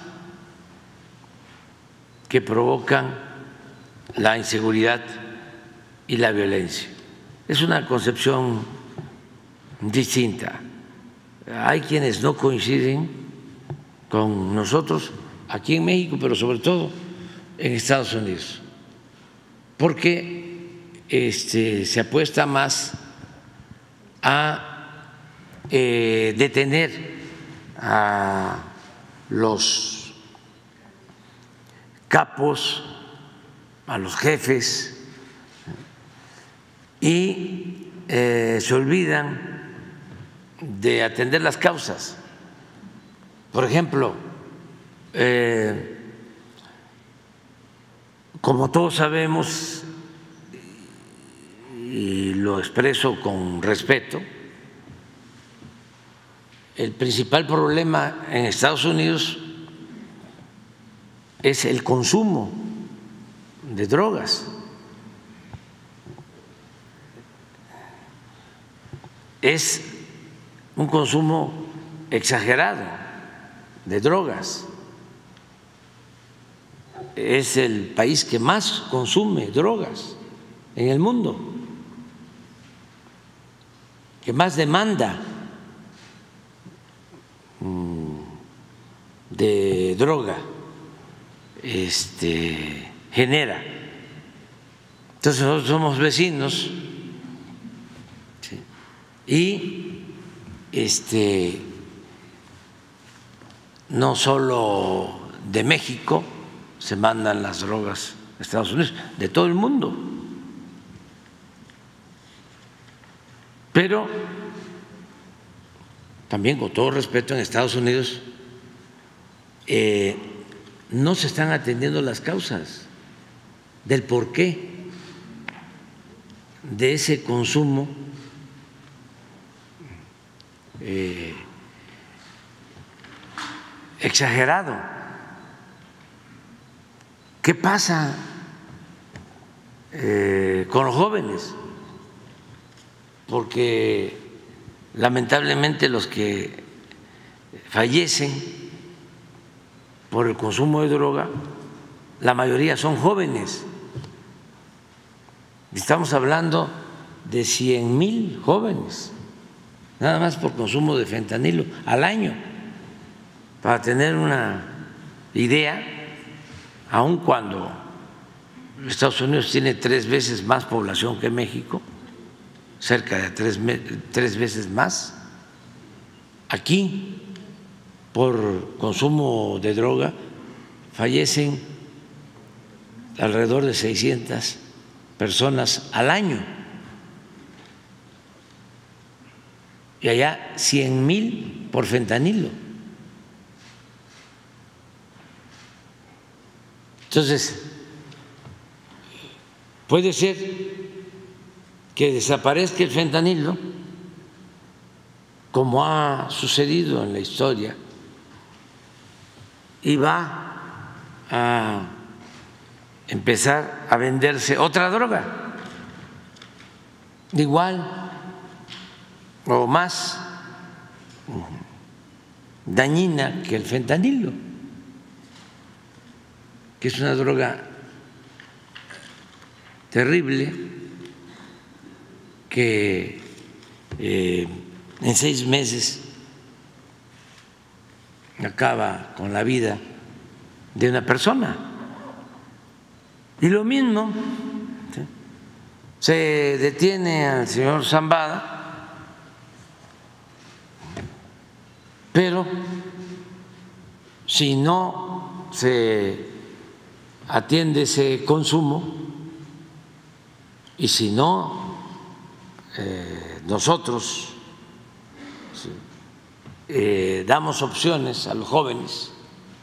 que provocan la inseguridad y la violencia. Es una concepción distinta. Hay quienes no coinciden con nosotros aquí en México, pero sobre todo en Estados Unidos, porque este, se apuesta más a eh, detener a los capos, a los jefes, y eh, se olvidan de atender las causas. Por ejemplo, eh, como todos sabemos, y lo expreso con respeto, el principal problema en Estados Unidos es el consumo de drogas. Es un consumo exagerado de drogas. Es el país que más consume drogas en el mundo, que más demanda de droga este, genera. Entonces nosotros somos vecinos, ¿sí? Y este, no solo de México se mandan las drogas a Estados Unidos, de todo el mundo. Pero también, con todo respeto, en Estados Unidos eh, no se están atendiendo las causas del porqué de ese consumo eh, exagerado. ¿Qué pasa eh, con los jóvenes? Porque lamentablemente los que fallecen por el consumo de droga, la mayoría son jóvenes. Estamos hablando de cien mil jóvenes, nada más por consumo de fentanilo al año. Para tener una idea, aun cuando Estados Unidos tiene tres veces más población que México, cerca de tres, tres veces más, aquí por consumo de droga fallecen alrededor de seiscientas personas al año y allá cien mil por fentanilo. Entonces, puede ser que desaparezca el fentanilo, como ha sucedido en la historia, y va a empezar a venderse otra droga igual o más dañina que el fentanilo, que es una droga terrible que eh, en seis meses acaba con la vida de una persona. Y lo mismo, ¿sí? Se detiene al señor Zambada, pero si no se atiende ese consumo y si no eh, nosotros sí, eh, damos opciones a los jóvenes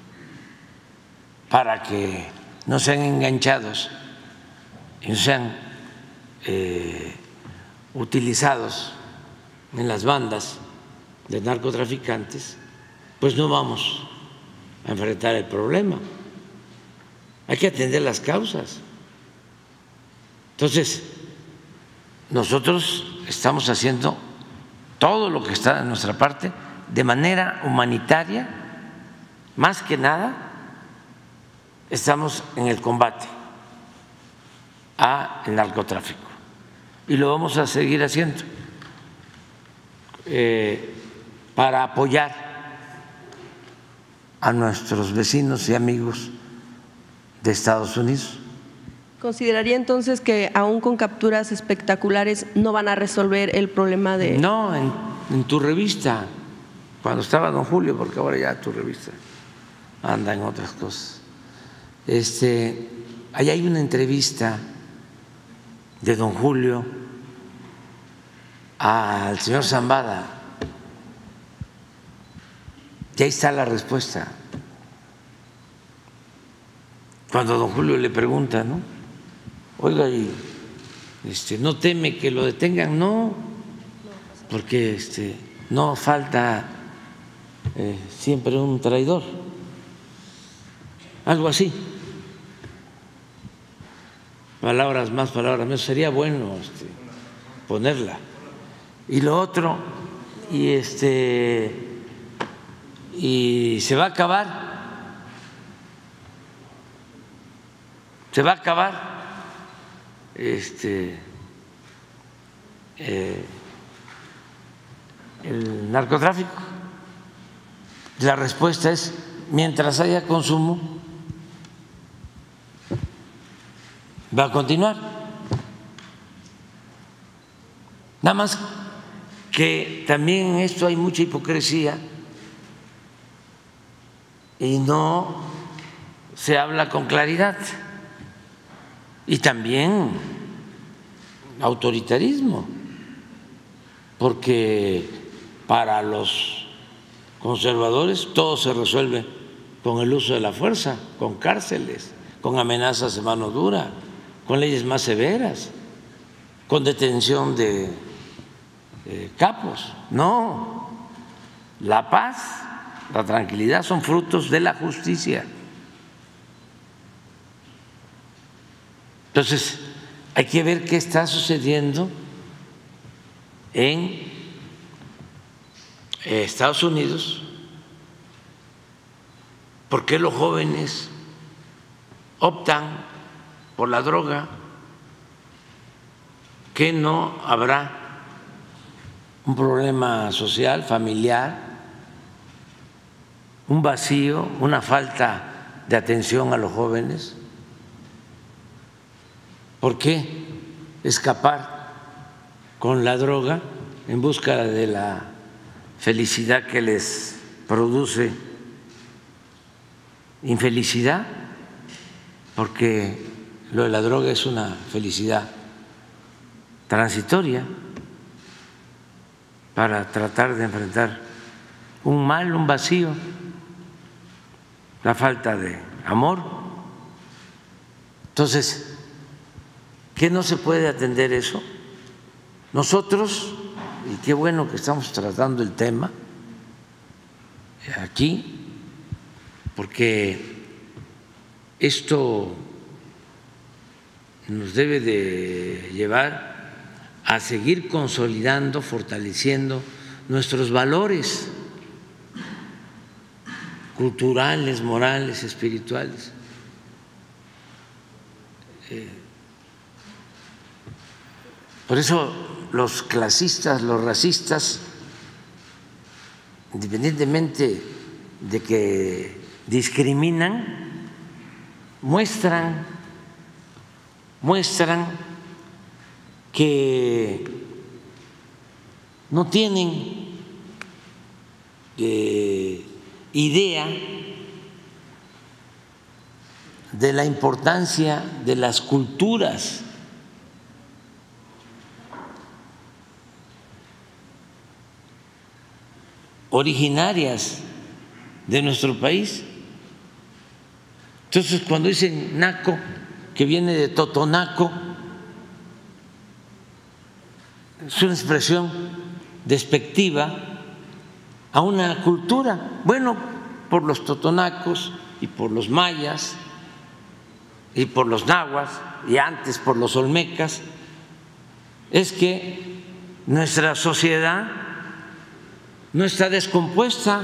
para que no sean enganchados y no sean eh, utilizados en las bandas de narcotraficantes, pues no vamos a enfrentar el problema. Hay que atender las causas. Entonces, nosotros estamos haciendo todo lo que está de nuestra parte de manera humanitaria. Más que nada, estamos en el combate al narcotráfico y lo vamos a seguir haciendo eh, para apoyar a nuestros vecinos y amigos de Estados Unidos. ¿Consideraría entonces que aún con capturas espectaculares no van a resolver el problema de...? No, en, en tu revista, cuando estaba don Julio, porque ahora ya tu revista anda en otras cosas. Este, ahí hay una entrevista de don Julio al señor Zambada y ahí está la respuesta. Cuando don Julio le pregunta, ¿no? Oiga, y este, ¿no teme que lo detengan? No, porque este, no falta eh, siempre un traidor. algo así. Palabras más, palabras menos, sería bueno este, ponerla. Y lo otro, y este, y se va a acabar, se va a acabar este, eh, el narcotráfico. La respuesta es: mientras haya consumo, va a continuar. Nada más que también en esto hay mucha hipocresía y no se habla con claridad. Y también autoritarismo, porque para los conservadores todo se resuelve con el uso de la fuerza, con cárceles, con amenazas de mano dura, con leyes más severas, con detención de eh, capos. No, la paz, la tranquilidad son frutos de la justicia. Entonces, hay que ver qué está sucediendo en Estados Unidos, por qué los jóvenes optan por la droga, que no habrá un problema social, familiar, un vacío, una falta de atención a los jóvenes. ¿Por qué escapar con la droga en busca de la felicidad que les produce infelicidad? Porque lo de la droga es una felicidad transitoria para tratar de enfrentar un mal, un vacío, la falta de amor. Entonces, ¿qué no se puede atender eso? Nosotros, y qué bueno que estamos tratando el tema aquí, porque esto nos debe de llevar a seguir consolidando, fortaleciendo nuestros valores culturales, morales, espirituales. Eh, por eso los clasistas, los racistas, independientemente de que discriminan, muestran, muestran que no tienen eh, idea de la importancia de las culturas originarias de nuestro país. Entonces, cuando dicen naco, que viene de totonaco, es una expresión despectiva a una cultura. Bueno, por los totonacos y por los mayas y por los nahuas y antes por los olmecas, es que nuestra sociedad no está descompuesta,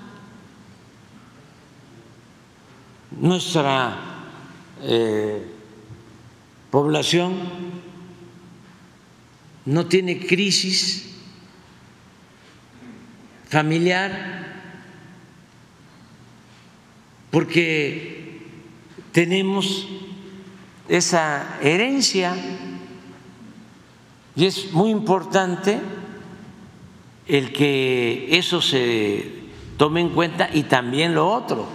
nuestra eh, población no tiene crisis familiar, porque tenemos esa herencia, y es muy importante el que eso se tome en cuenta. Y también lo otro,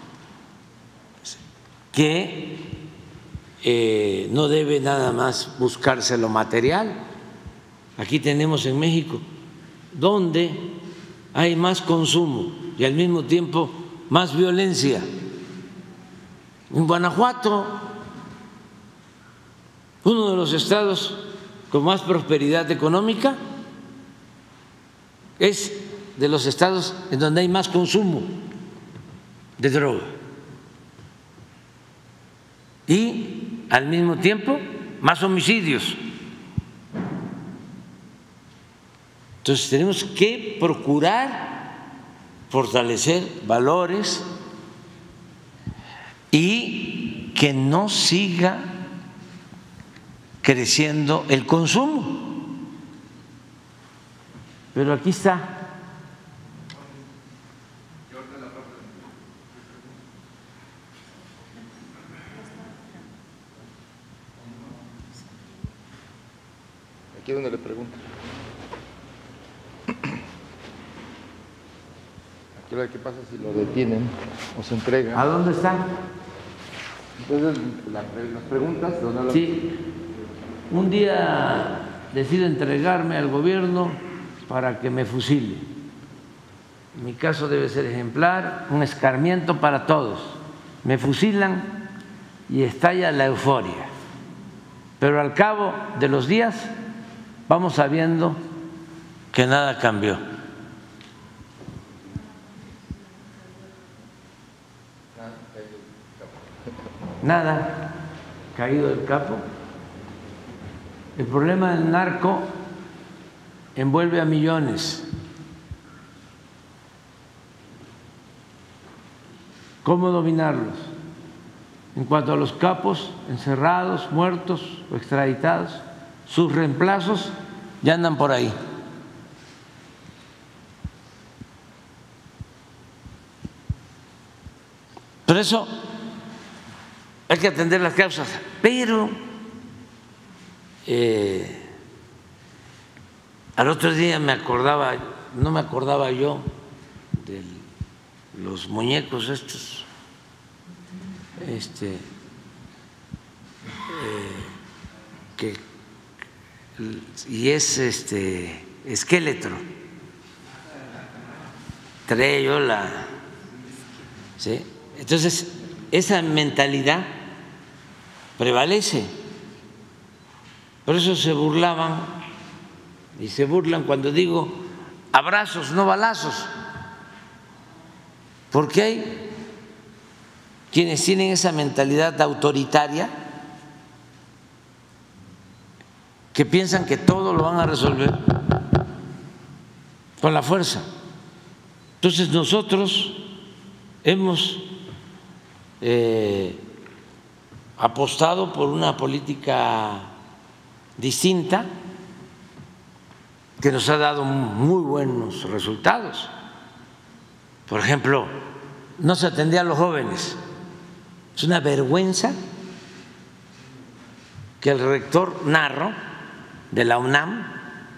que eh, no debe nada más buscarse lo material. Aquí tenemos en México donde hay más consumo y al mismo tiempo más violencia. En Guanajuato, uno de los estados con más prosperidad económica, es de los estados en donde hay más consumo de droga. y al mismo tiempo más homicidios. Entonces tenemos que procurar fortalecer valores y que no siga creciendo el consumo. Pero aquí está. Aquí es donde le pregunto. Aquí lo que pasa si lo detienen o se entregan. ¿A dónde están? Entonces, la, las preguntas, ¿dónde lo... Sí, un día decido entregarme al gobierno para que me fusile. Mi caso debe ser ejemplar, un escarmiento para todos. Me fusilan y estalla la euforia. Pero al cabo de los días vamos sabiendo que nada cambió. Nada, caído del capo. El problema del narco envuelve a millones. ¿Cómo dominarlos? En cuanto a los capos encerrados, muertos o extraditados, sus reemplazos ya andan por ahí. Por eso hay que atender las causas, pero eh, al otro día me acordaba, no me acordaba yo de los muñecos estos, este, eh, que y es este esqueleto, trae yo la, ¿sí? Entonces esa mentalidad prevalece. Por eso se burlaban y se burlan cuando digo abrazos, no balazos, porque hay quienes tienen esa mentalidad autoritaria que piensan que todo lo van a resolver con la fuerza. Entonces nosotros hemos eh, apostado por una política distinta que nos ha dado muy buenos resultados. Por ejemplo, no se atendía a los jóvenes. Es una vergüenza que el rector Narro de la UNAM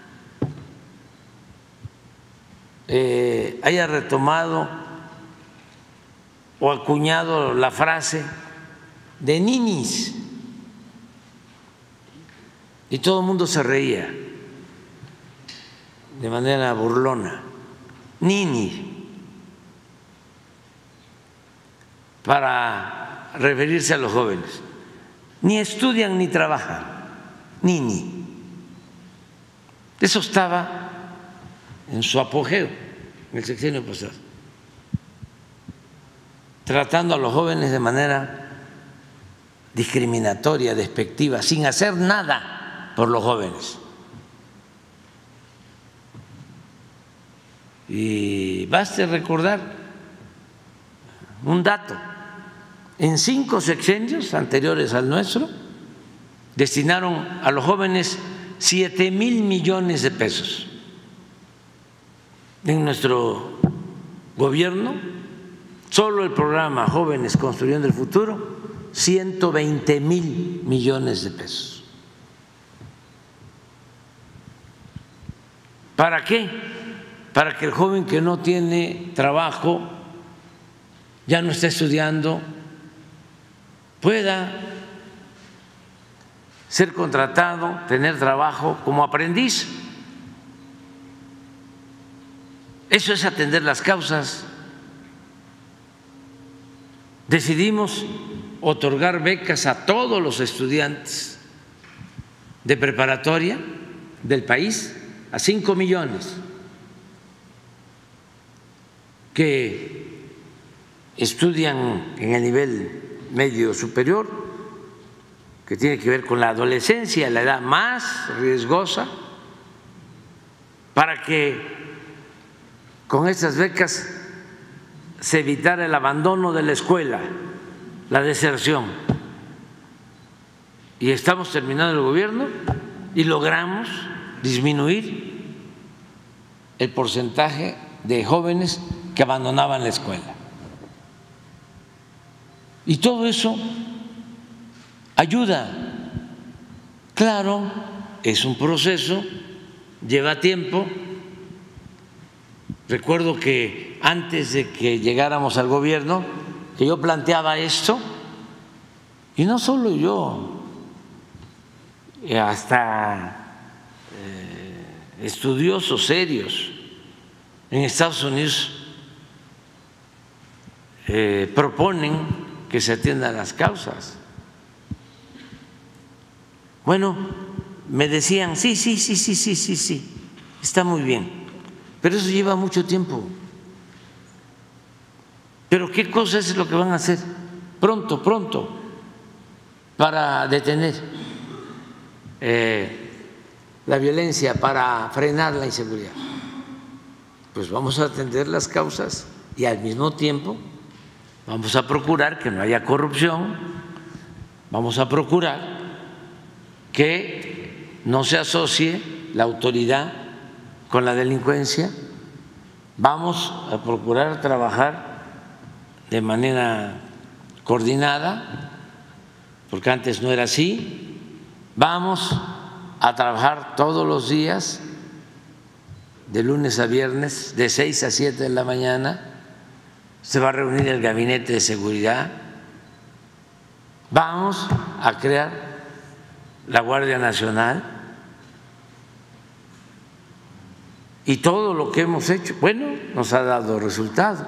eh, haya retomado o acuñado la frase de ninis y todo el mundo se reía de manera burlona. Nini, para referirse a los jóvenes. Ni estudian ni trabajan, nini. Eso estaba en su apogeo en el sexenio pasado, tratando a los jóvenes de manera discriminatoria, despectiva, sin hacer nada por los jóvenes. Y baste recordar un dato: en cinco sexenios anteriores al nuestro destinaron a los jóvenes siete mil millones de pesos. En nuestro gobierno, solo el programa Jóvenes Construyendo el Futuro, ciento veinte mil millones de pesos. ¿Para qué? Para que el joven que no tiene trabajo, ya no está estudiando, pueda ser contratado, tener trabajo como aprendiz. Eso es atender las causas. Decidimos otorgar becas a todos los estudiantes de preparatoria del país, a cinco millones que estudian en el nivel medio superior que tiene que ver con la adolescencia, la edad más riesgosa, para que con estas becas se evitara el abandono de la escuela, la deserción. Y estamos terminando el gobierno y logramos disminuir el porcentaje de jóvenes que abandonaban la escuela. Y todo eso ayuda. Claro, es un proceso, lleva tiempo. Recuerdo que antes de que llegáramos al gobierno, que yo planteaba esto, y no solo yo, hasta eh, estudiosos serios en Estados Unidos eh, proponen que se atiendan las causas. Bueno, me decían, sí, sí, sí, sí, sí, sí, sí, está muy bien, pero eso lleva mucho tiempo. Pero ¿qué cosa es lo que van a hacer pronto, pronto para detener eh, la violencia, para frenar la inseguridad? Pues vamos a atender las causas y al mismo tiempo vamos a procurar que no haya corrupción, vamos a procurar que no se asocie la autoridad con la delincuencia, vamos a procurar trabajar de manera coordinada, porque antes no era así, vamos a trabajar todos los días, de lunes a viernes, de seis a siete de la mañana, se va a reunir el Gabinete de Seguridad, vamos a crear la Guardia Nacional y todo lo que hemos hecho, bueno, nos ha dado resultado.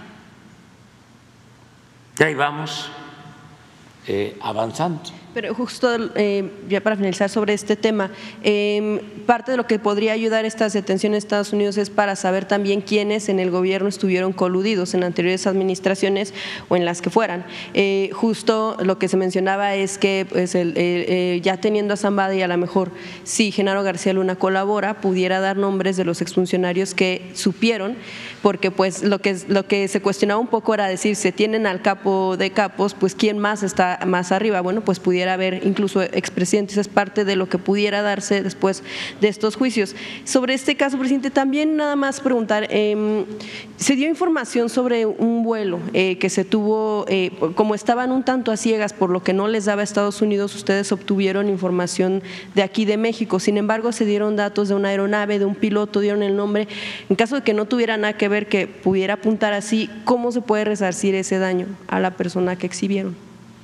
Ya ahí vamos eh, avanzando. Pero justo eh, ya para finalizar sobre este tema, eh, parte de lo que podría ayudar estas detenciones en Estados Unidos es para saber también quiénes en el gobierno estuvieron coludidos en anteriores administraciones o en las que fueran. Eh, justo lo que se mencionaba es que pues, el, eh, ya teniendo a Zambada y a lo mejor si Genaro García Luna colabora, pudiera dar nombres de los exfuncionarios que supieron, porque pues lo que, lo que se cuestionaba un poco era decir, se tienen al capo de capos, pues quién más está más arriba, bueno, pues pudiera haber incluso expresidentes, es parte de lo que pudiera darse después de estos juicios. Sobre este caso, presidente, también nada más preguntar, eh, se dio información sobre un vuelo eh, que se tuvo, eh, como estaban un tanto a ciegas por lo que no les daba Estados Unidos, ustedes obtuvieron información de aquí de México, sin embargo se dieron datos de una aeronave, de un piloto, dieron el nombre, en caso de que no tuviera nada que ver, que pudiera apuntar así, ¿cómo se puede resarcir ese daño a la persona que exhibieron?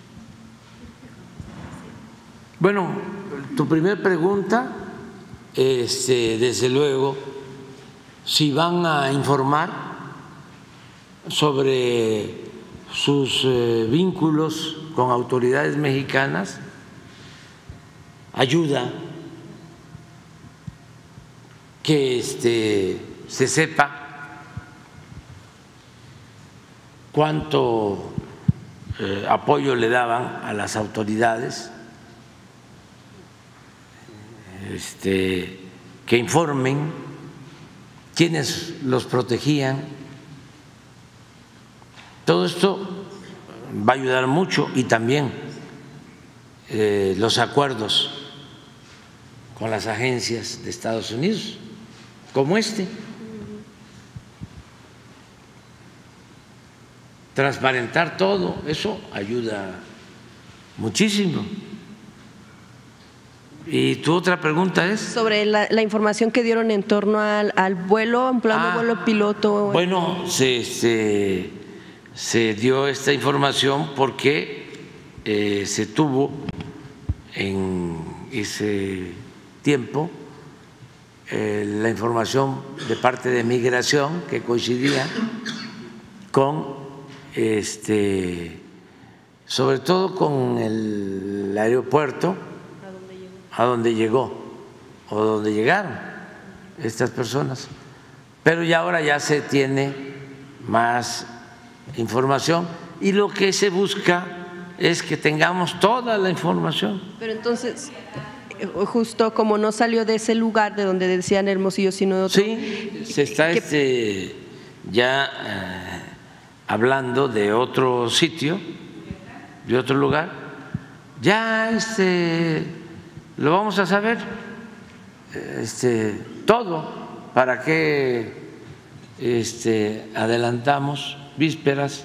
Bueno, tu primera pregunta, este, desde luego, si van a informar sobre sus eh, vínculos con autoridades mexicanas, ayuda que este, se sepa cuánto eh, apoyo le daban a las autoridades. Este, que informen quiénes los protegían. Todo esto va a ayudar mucho y también eh, los acuerdos con las agencias de Estados Unidos, como este. Transparentar todo, eso ayuda muchísimo. ¿Y tu otra pregunta es? Sobre la, la información que dieron en torno al, al vuelo, en plan de ah, vuelo piloto. Bueno, se, se, se dio esta información porque eh, se tuvo en ese tiempo eh, la información de parte de Migración que coincidía con, este, sobre todo con el aeropuerto a donde llegó o donde llegaron estas personas, pero ya ahora ya se tiene más información y lo que se busca es que tengamos toda la información. Pero entonces, justo como no salió de ese lugar de donde decían Hermosillo, sino de otro… Sí, se está este, ya eh, hablando de otro sitio, de otro lugar. Ya este, lo vamos a saber este, todo. ¿Para qué este, adelantamos vísperas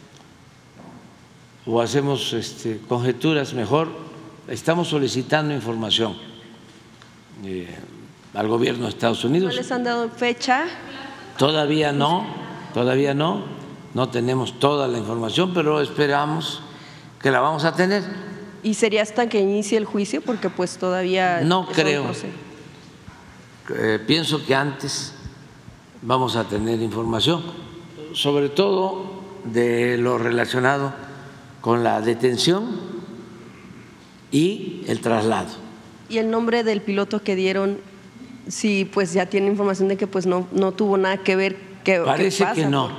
o hacemos este, conjeturas? Mejor estamos solicitando información eh, al gobierno de Estados Unidos. ¿No les han dado fecha? Todavía no, todavía no, no tenemos toda la información, pero esperamos que la vamos a tener. ¿Y sería hasta que inicie el juicio? Porque pues todavía… No creo. Eh, pienso que antes vamos a tener información, sobre todo de lo relacionado con la detención y el traslado. ¿Y el nombre del piloto que dieron, sí, pues ya tiene información de que pues no, no tuvo nada que ver? Que, Parece ¿qué pasa? que no,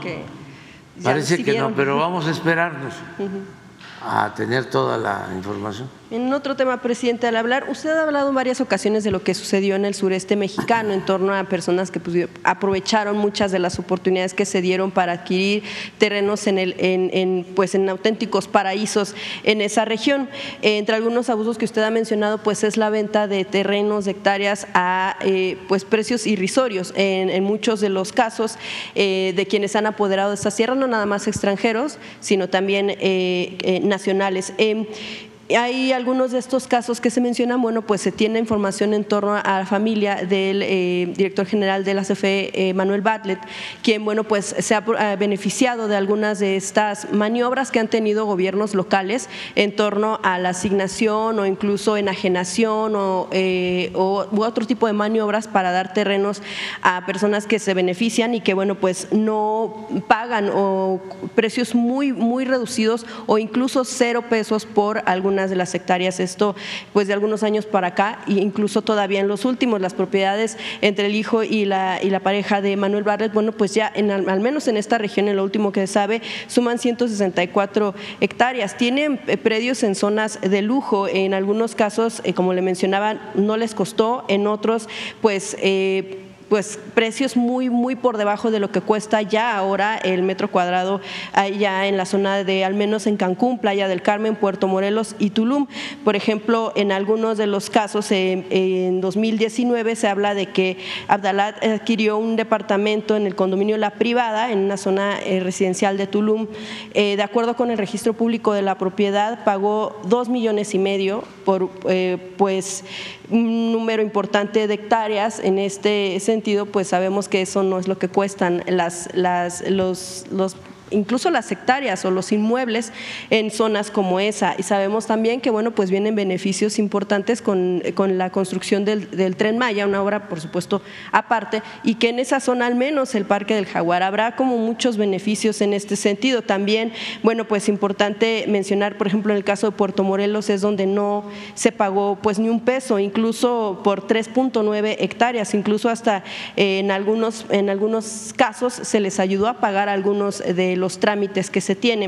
parece que no, pero vamos a esperarnos uh-huh. a tener toda la información. En otro tema, presidente, al hablar, usted ha hablado en varias ocasiones de lo que sucedió en el sureste mexicano en torno a personas que pues, aprovecharon muchas de las oportunidades que se dieron para adquirir terrenos en, el, en, en, pues, en auténticos paraísos en esa región. Eh, entre algunos abusos que usted ha mencionado, pues es la venta de terrenos, de hectáreas a eh, pues, precios irrisorios. En, en muchos de los casos eh, de quienes han apoderado de esta tierra, no nada más extranjeros, sino también eh, eh, nacionales. Eh, Hay algunos de estos casos que se mencionan, bueno, pues se tiene información en torno a la familia del eh, director general de la C F E, eh, Manuel Bartlett, quien, bueno, pues se ha eh, beneficiado de algunas de estas maniobras que han tenido gobiernos locales en torno a la asignación o incluso enajenación o, eh, o u otro tipo de maniobras para dar terrenos a personas que se benefician y que, bueno, pues no pagan o precios muy, muy reducidos o incluso cero pesos por algún de las hectáreas, esto pues de algunos años para acá e incluso todavía en los últimos. Las propiedades entre el hijo y la, y la pareja de Manuel Bartlett, bueno, pues ya en, al menos en esta región, en lo último que se sabe, suman ciento sesenta y cuatro hectáreas. Tienen predios en zonas de lujo, en algunos casos, eh, como le mencionaba, no les costó, en otros pues… Eh, pues precios muy muy por debajo de lo que cuesta ya ahora el metro cuadrado allá en la zona de, al menos en Cancún, Playa del Carmen, Puerto Morelos y Tulum. Por ejemplo, en algunos de los casos eh, en dos mil diecinueve se habla de que Abdalat adquirió un departamento en el condominio La Privada, en una zona eh, residencial de Tulum. Eh, de acuerdo con el registro público de la propiedad, pagó dos millones y medio por eh, pues un número importante de hectáreas. En este sentido, pues sabemos que eso no es lo que cuestan las, las, los, los incluso las hectáreas o los inmuebles en zonas como esa. Y sabemos también que, bueno, pues vienen beneficios importantes con, con la construcción del, del Tren Maya, una obra por supuesto aparte, y que en esa zona, al menos el Parque del Jaguar, habrá como muchos beneficios en este sentido. También, bueno, pues importante mencionar, por ejemplo, en el caso de Puerto Morelos es donde no se pagó pues ni un peso, incluso por tres punto nueve hectáreas, incluso hasta eh, en, algunos, en algunos casos se les ayudó a pagar algunos de los trámites que se tienen.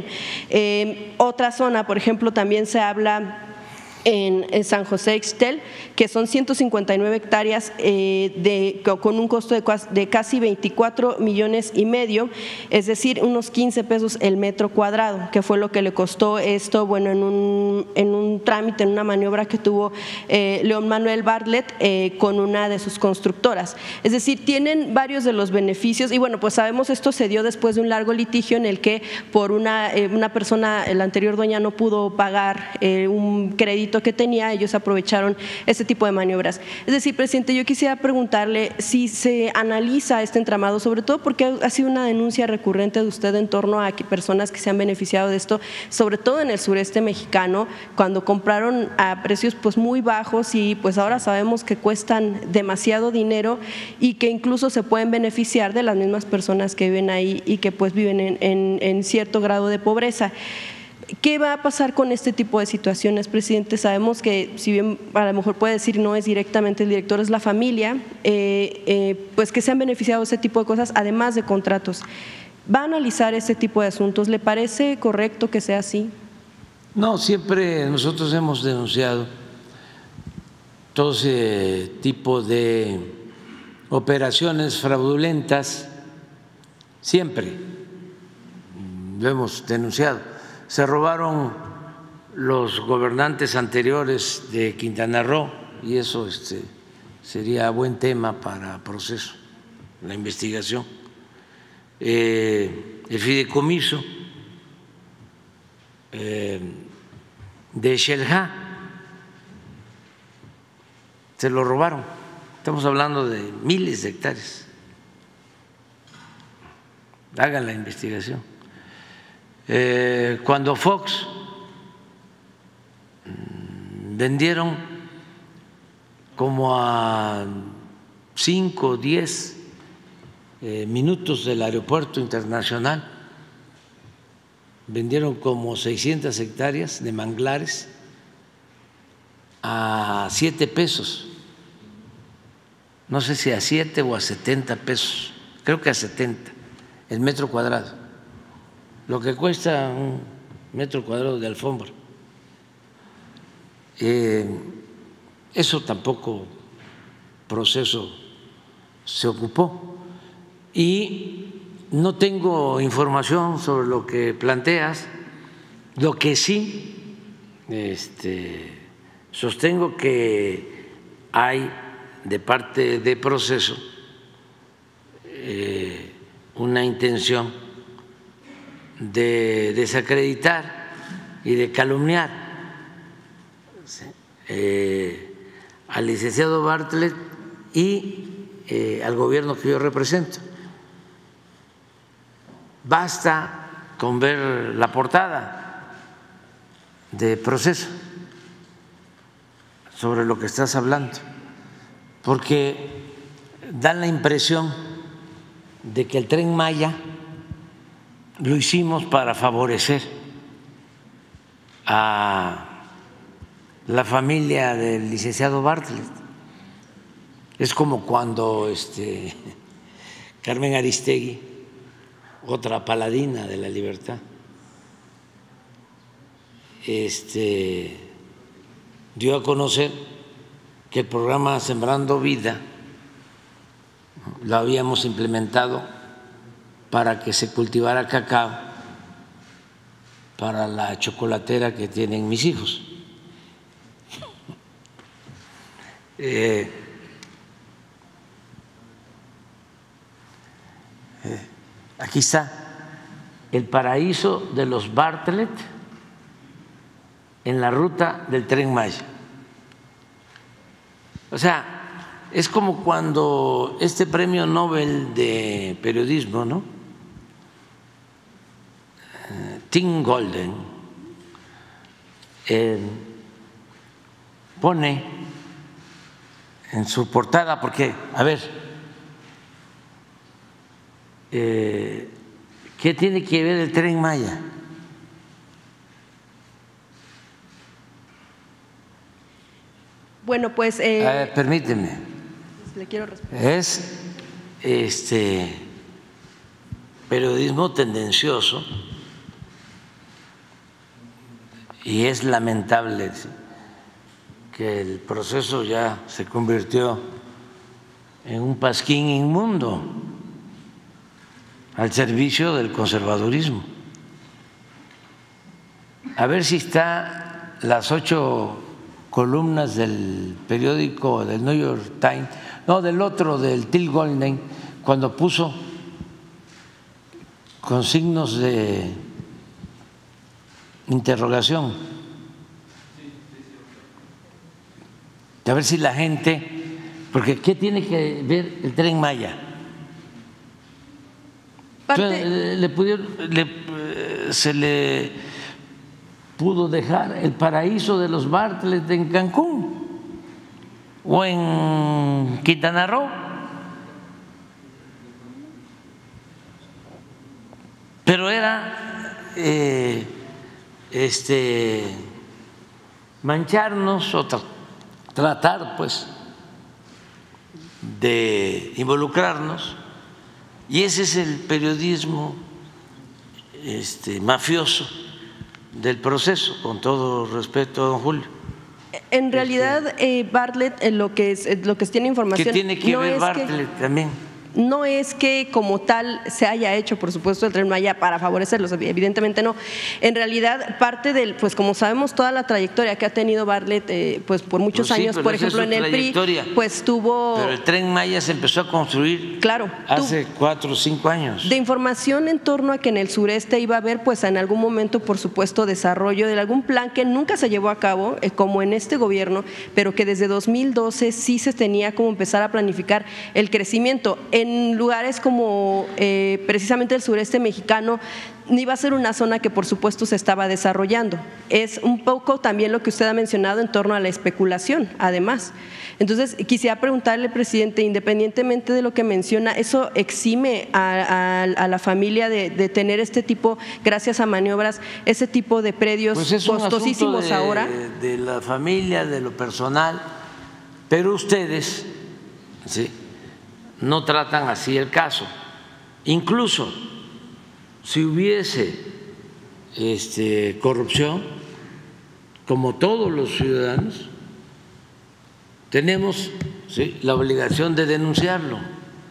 Eh, otra zona, por ejemplo, también se habla en, en San José Ixtel, que son ciento cincuenta y nueve hectáreas eh, de, con un costo de, de casi veinticuatro millones y medio, es decir, unos quince pesos el metro cuadrado, que fue lo que le costó esto, bueno, en un, en un trámite, en una maniobra que tuvo eh, León Manuel Bartlett eh, con una de sus constructoras. Es decir, tienen varios de los beneficios y, bueno, pues sabemos esto se dio después de un largo litigio en el que por una, eh, una persona, la anterior dueña no pudo pagar eh, un crédito que tenía, ellos aprovecharon este tipo de maniobras. Es decir, presidente, yo quisiera preguntarle si se analiza este entramado, sobre todo porque ha sido una denuncia recurrente de usted en torno a personas que se han beneficiado de esto, sobre todo en el sureste mexicano, cuando compraron a precios pues muy bajos y pues ahora sabemos que cuestan demasiado dinero y que incluso se pueden beneficiar de las mismas personas que viven ahí y que pues viven en, en, en cierto grado de pobreza. ¿Qué va a pasar con este tipo de situaciones, presidente? Sabemos que, si bien a lo mejor puede decir no es directamente el director, es la familia, eh, eh, pues que se han beneficiado de ese tipo de cosas, además de contratos. ¿Va a analizar este tipo de asuntos? ¿Le parece correcto que sea así? No, siempre nosotros hemos denunciado todo ese tipo de operaciones fraudulentas, siempre lo hemos denunciado. Se robaron los gobernantes anteriores de Quintana Roo y eso este, sería buen tema para proceso, la investigación. Eh, el fideicomiso eh, de Xel-Há se lo robaron. Estamos hablando de miles de hectáreas. Hagan la investigación. Eh, cuando Fox vendieron como a cinco o diez eh, minutos del aeropuerto internacional, vendieron como seiscientas hectáreas de manglares a siete pesos, no sé si a siete o a setenta pesos, creo que a setenta el metro cuadrado, lo que cuesta un metro cuadrado de alfombra. Eh, eso tampoco proceso se ocupó y no tengo información sobre lo que planteas. Lo que sí este, sostengo que hay de parte de proceso eh, una intención de desacreditar y de calumniar eh, al licenciado Bartlett y eh, al gobierno que yo represento. Basta con ver la portada de Proceso sobre lo que estás hablando, porque dan la impresión de que el Tren Maya lo hicimos para favorecer a la familia del licenciado Bartlett. Es como cuando este, Carmen Aristegui, otra paladina de la libertad, este, dio a conocer que el programa Sembrando Vida lo habíamos implementado para que se cultivara cacao para la chocolatera que tienen mis hijos. Eh, eh, aquí está el paraíso de los Bartlett en la ruta del Tren Maya. O sea, es como cuando este premio Nobel de periodismo, ¿no? Tim Golden eh, pone en su portada, porque, a ver, eh, ¿qué tiene que ver el Tren Maya? Bueno, pues… Eh, eh, permíteme. Le quiero responder. Es este periodismo tendencioso y es lamentable que el proceso ya se convirtió en un pasquín inmundo al servicio del conservadurismo. A ver si está las ocho columnas del periódico del New York Times, no, del otro, del Till Golden, cuando puso con signos de interrogación. A ver si la gente, porque ¿qué tiene que ver el Tren Maya? Entonces, le pudieron, le, se le pudo dejar el paraíso de los Bartlett en Cancún o en Quintana Roo, pero era eh, este mancharnos o tra tratar pues de involucrarnos, y ese es el periodismo este, mafioso del proceso, con todo respeto, don Julio. En realidad, eh, Bartlett, eh, lo que es, eh, lo que tiene información… ¿Qué tiene que no ver es Bartlett que, también? No es que como tal se haya hecho, por supuesto, el Tren Maya para favorecerlos, evidentemente no. En realidad, parte del, pues como sabemos, toda la trayectoria que ha tenido Bartlett, eh, pues por muchos Pues sí, años, por ejemplo, en el P R I, pues tuvo… Pero el Tren Maya se empezó a construir claro, hace cuatro o cinco años. De información en torno a que en el sureste iba a haber, pues en algún momento, por supuesto, desarrollo de algún plan que nunca se llevó a cabo, eh, como en este gobierno, pero que desde dos mil doce sí se tenía como empezar a planificar el crecimiento en lugares como eh, precisamente el sureste mexicano. Iba a ser una zona que por supuesto se estaba desarrollando. Es un poco también lo que usted ha mencionado en torno a la especulación, además. Entonces, quisiera preguntarle, presidente, independientemente de lo que menciona, ¿eso exime a, a, a la familia de, de tener este tipo, gracias a maniobras, ese tipo de predios pues es costosísimos un de, ahora? De la familia, de lo personal, pero ustedes, ¿sí?, no tratan así el caso. Incluso si hubiese este, corrupción, como todos los ciudadanos, tenemos, ¿sí?, la obligación de denunciarlo.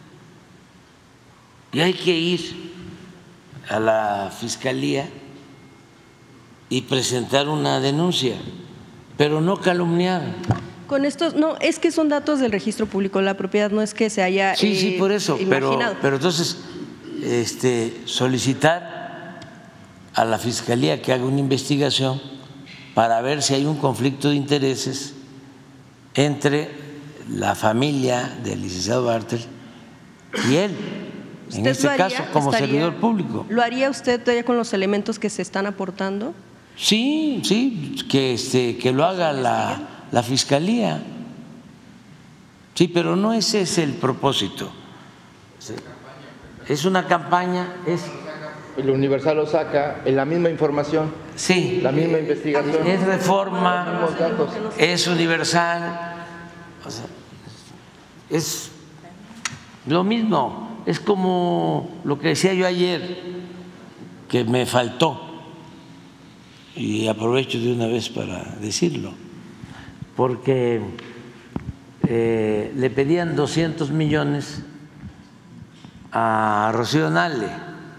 Y hay que ir a la Fiscalía y presentar una denuncia, pero no calumniar. Con estos, no, es que son datos del registro público, la propiedad no es que se haya Sí, sí, por eso, pero, imaginado. pero entonces este, solicitar a la Fiscalía que haga una investigación para ver si hay un conflicto de intereses entre la familia del licenciado Bartlett y él, en este haría, caso como estaría, servidor público. ¿Lo haría usted todavía con los elementos que se están aportando? Sí, sí, que, este, que lo haga la, la Fiscalía. Sí, pero no ese es el propósito. Sí. Es una campaña, es… El Universal lo saca en la misma información, sí, la misma investigación. Es Reforma, es Universal, o sea, es lo mismo. Es como lo que decía yo ayer, que me faltó, y aprovecho de una vez para decirlo, porque eh, le pedían doscientos millones a Rocío Nale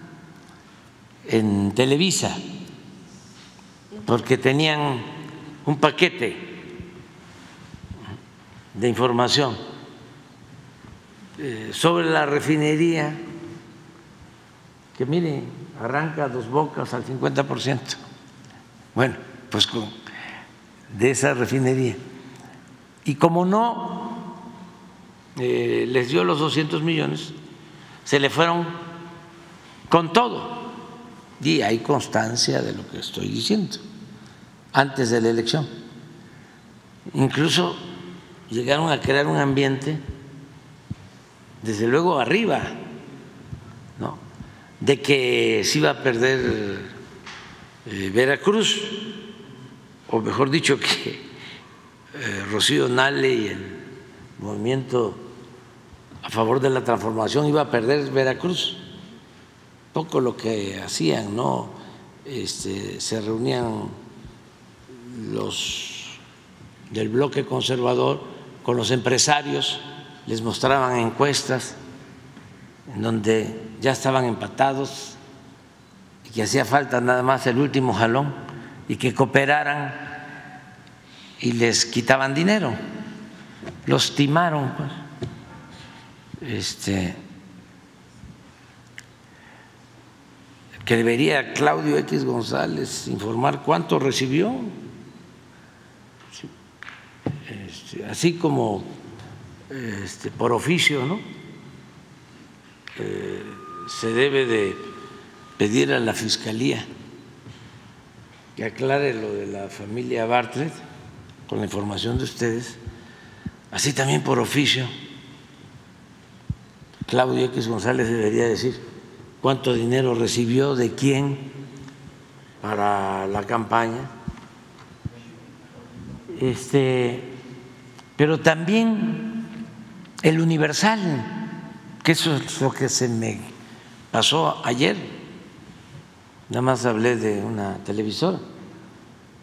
en Televisa, porque tenían un paquete de información eh, sobre la refinería, que mire, arranca Dos Bocas al cincuenta por ciento. Bueno, pues con, de esa refinería. Y como no eh, les dio los doscientos millones, se le fueron con todo. Y hay constancia de lo que estoy diciendo, antes de la elección. Incluso llegaron a crear un ambiente, desde luego arriba, ¿no?, de que se iba a perder eh, Veracruz, o mejor dicho, que eh, Rocío Nale y el movimiento a favor de la transformación iba a perder Veracruz. Poco lo que hacían, ¿no? Este, se reunían los del bloque conservador con los empresarios, les mostraban encuestas en donde ya estaban empatados y que hacía falta nada más el último jalón y que cooperaran, y les quitaban dinero, los timaron, pues. Este, que debería Claudio X González informar cuánto recibió, este, así como este, por oficio, ¿no? Eh, se debe de pedir a la Fiscalía que aclare lo de la familia Bartlett con la información de ustedes, así también por oficio Claudio X González debería decir cuánto dinero recibió, de quién, para la campaña. Este, pero también el Universal, que eso es lo que se me pasó ayer, nada más hablé de una televisora,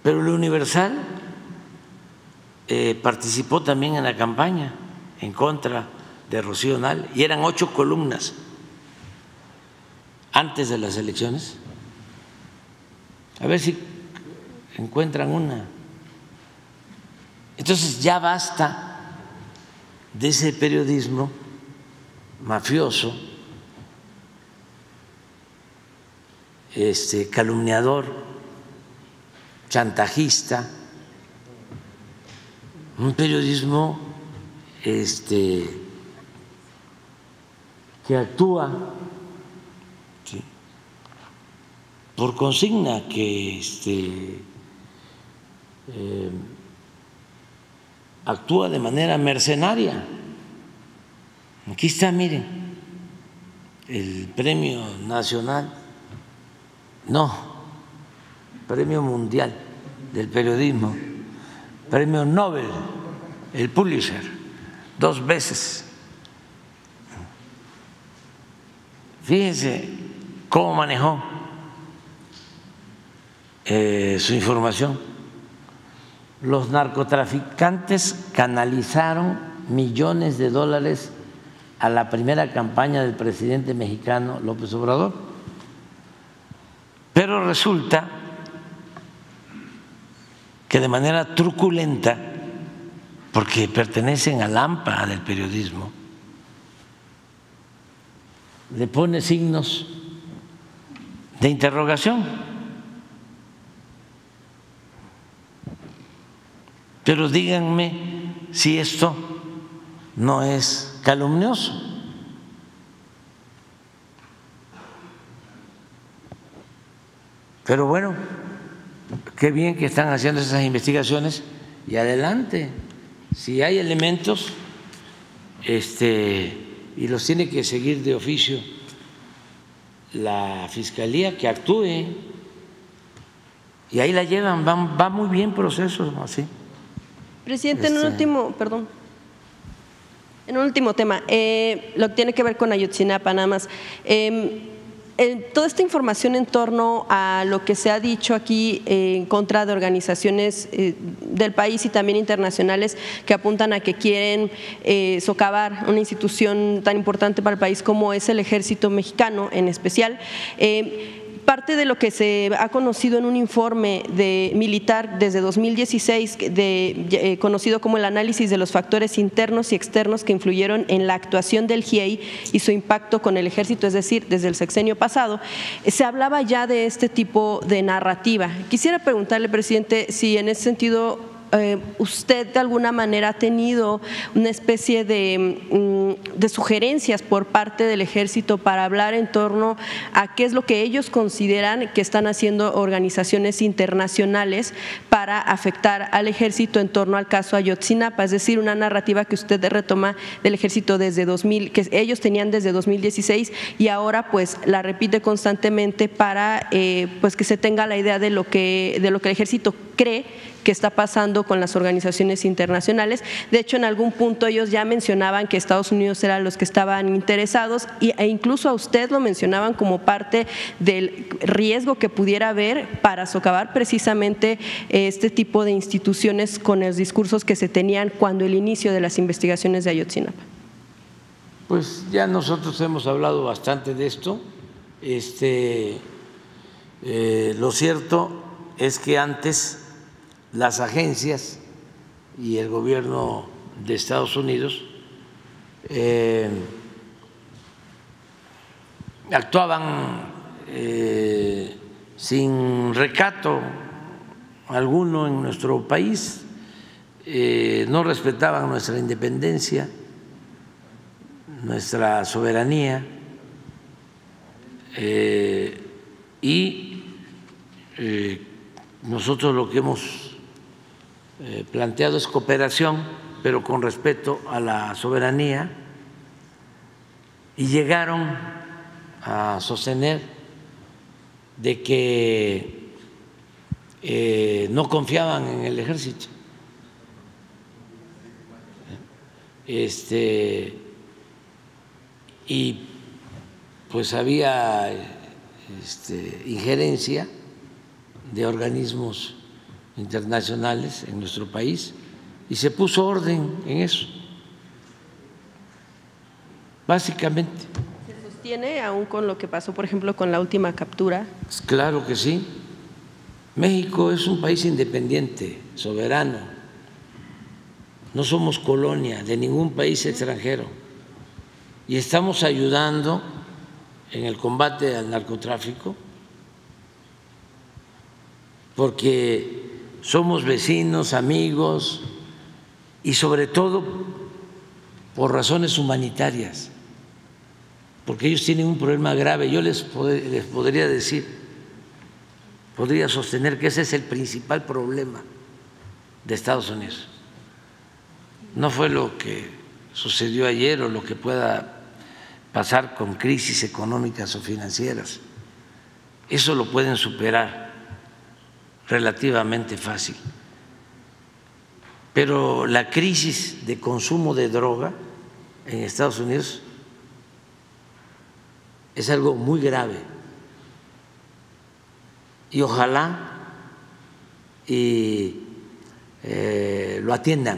Pero el Universal eh, participó también en la campaña en contra de Rocío Nale y eran ocho columnas antes de las elecciones. A ver si encuentran una. Entonces ya basta de ese periodismo mafioso, este, calumniador, chantajista, un periodismo este, que actúa ¿sí? por consigna, que este, eh, actúa de manera mercenaria. Aquí está, miren, el Premio Nacional, no, Premio Mundial del Periodismo, Premio Nobel, el Pulitzer, dos veces. Fíjense cómo manejó eh, su información. Los narcotraficantes canalizaron millones de dólares a la primera campaña del presidente mexicano López Obrador. Pero resulta que de manera truculenta, porque pertenecen al AMPA del periodismo, le pone signos de interrogación. Pero díganme si esto no es calumnioso. Pero bueno, qué bien que están haciendo esas investigaciones y adelante. Si hay elementos este, y los tiene que seguir de oficio la Fiscalía, que actúe. Y ahí la llevan, va, va muy bien proceso así. Presidente, este, en un último, perdón. En un último tema, eh, lo que tiene que ver con Ayotzinapa, nada más. Eh, eh, toda esta información en torno a lo que se ha dicho aquí eh, en contra de organizaciones eh, del país y también internacionales que apuntan a que quieren eh, socavar una institución tan importante para el país como es el Ejército Mexicano en especial. Eh, Parte de lo que se ha conocido en un informe de militar desde dos mil dieciséis, de, eh, conocido como el análisis de los factores internos y externos que influyeron en la actuación del G I E I y su impacto con el ejército, es decir, desde el sexenio pasado, se hablaba ya de este tipo de narrativa. Quisiera preguntarle, presidente, si en ese sentido Eh, usted de alguna manera ha tenido una especie de, de sugerencias por parte del ejército para hablar en torno a qué es lo que ellos consideran que están haciendo organizaciones internacionales para afectar al ejército en torno al caso Ayotzinapa, es decir, una narrativa que usted retoma del ejército desde dos mil, que ellos tenían desde dos mil dieciséis y ahora pues la repite constantemente para eh, pues que se tenga la idea de lo que de lo que el ejército cree que está pasando con las organizaciones internacionales. De hecho, en algún punto ellos ya mencionaban que Estados Unidos eran los que estaban interesados e incluso a usted lo mencionaban como parte del riesgo que pudiera haber para socavar precisamente este tipo de instituciones con los discursos que se tenían cuando el inicio de las investigaciones de Ayotzinapa. Pues ya nosotros hemos hablado bastante de esto. Este, eh, lo cierto es que antes las agencias y el gobierno de Estados Unidos eh, actuaban eh, sin recato alguno en nuestro país, eh, no respetaban nuestra independencia, nuestra soberanía eh, y eh, nosotros lo que hemos Eh, planteado es cooperación, pero con respeto a la soberanía, y llegaron a sostener de que eh, no confiaban en el ejército. Este, y pues había este, injerencia de organismos internacionales en nuestro país y se puso orden en eso, básicamente. ¿Se sostiene aún con lo que pasó, por ejemplo, con la última captura? Claro que sí. México es un país independiente, soberano. No somos colonia de ningún país extranjero y estamos ayudando en el combate al narcotráfico porque somos vecinos, amigos y sobre todo por razones humanitarias, porque ellos tienen un problema grave. Yo les, pod- les podría decir, podría sostener que ese es el principal problema de Estados Unidos. No fue lo que sucedió ayer o lo que pueda pasar con crisis económicas o financieras. Eso lo pueden superar relativamente fácil. Pero la crisis de consumo de droga en Estados Unidos es algo muy grave y ojalá y eh, lo atiendan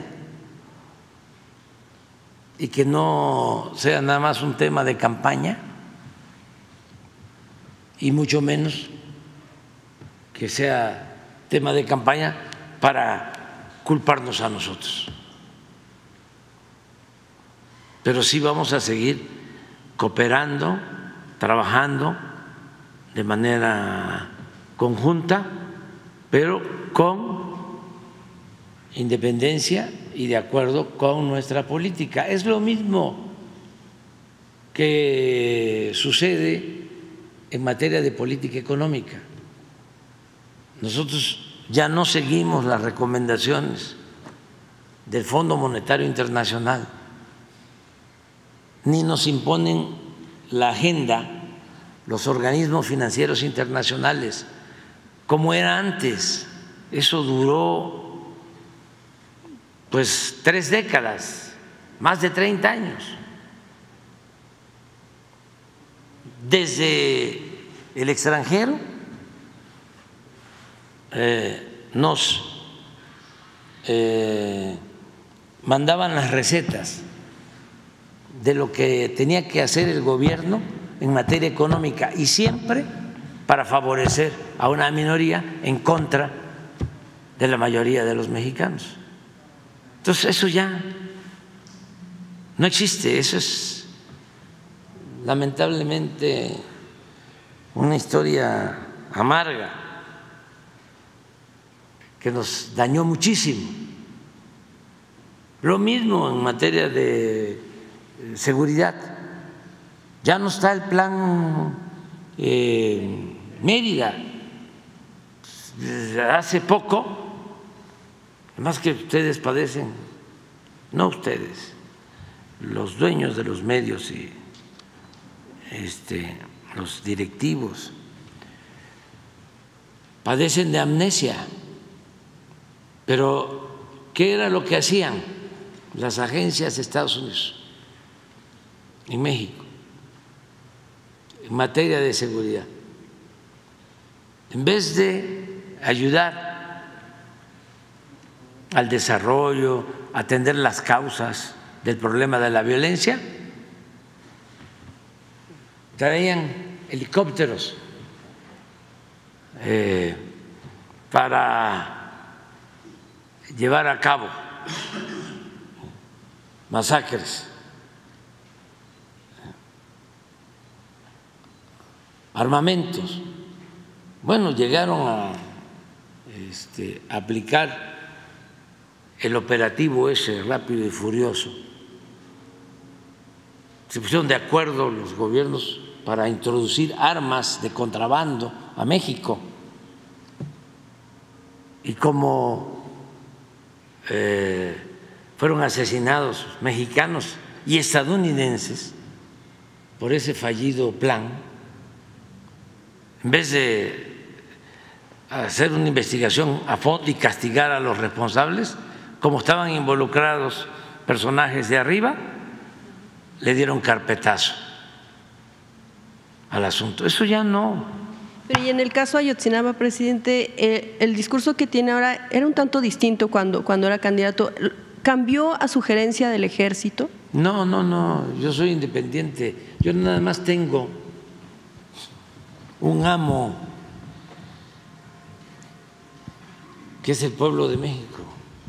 y que no sea nada más un tema de campaña y mucho menos que sea tema de campaña para culparnos a nosotros. Pero sí vamos a seguir cooperando, trabajando de manera conjunta, pero con independencia y de acuerdo con nuestra política. Es lo mismo que sucede en materia de política económica. Nosotros ya no seguimos las recomendaciones del Fondo Monetario Internacional, ni nos imponen la agenda los organismos financieros internacionales, como era antes. Eso duró pues tres décadas, más de treinta años. Desde el extranjero eh, nos eh, mandaban las recetas de lo que tenía que hacer el gobierno en materia económica y siempre para favorecer a una minoría en contra de la mayoría de los mexicanos. Entonces eso ya no existe, eso es lamentablemente una historia amarga que nos dañó muchísimo. Lo mismo en materia de seguridad. Ya no está el plan eh, Mérida. Hace poco, más que ustedes padecen, no ustedes, los dueños de los medios y este, los directivos, padecen de amnesia. Pero, ¿qué era lo que hacían las agencias de Estados Unidos en México en materia de seguridad? En vez de ayudar al desarrollo, atender las causas del problema de la violencia, traían helicópteros eh, para llevar a cabo masacres, armamentos. Bueno, llegaron a este, aplicar el operativo ese rápido y furioso. Se pusieron de acuerdo los gobiernos para introducir armas de contrabando a México. Y como eh, fueron asesinados mexicanos y estadounidenses por ese fallido plan, en vez de hacer una investigación a fondo y castigar a los responsables, como estaban involucrados personajes de arriba, le dieron carpetazo al asunto. Eso ya no Pero y en el caso Ayotzinapa, presidente, eh, el discurso que tiene ahora era un tanto distinto cuando, cuando era candidato. ¿Cambió a sugerencia del ejército? No, no, no, yo soy independiente. Yo nada más tengo un amo, que es el pueblo de México.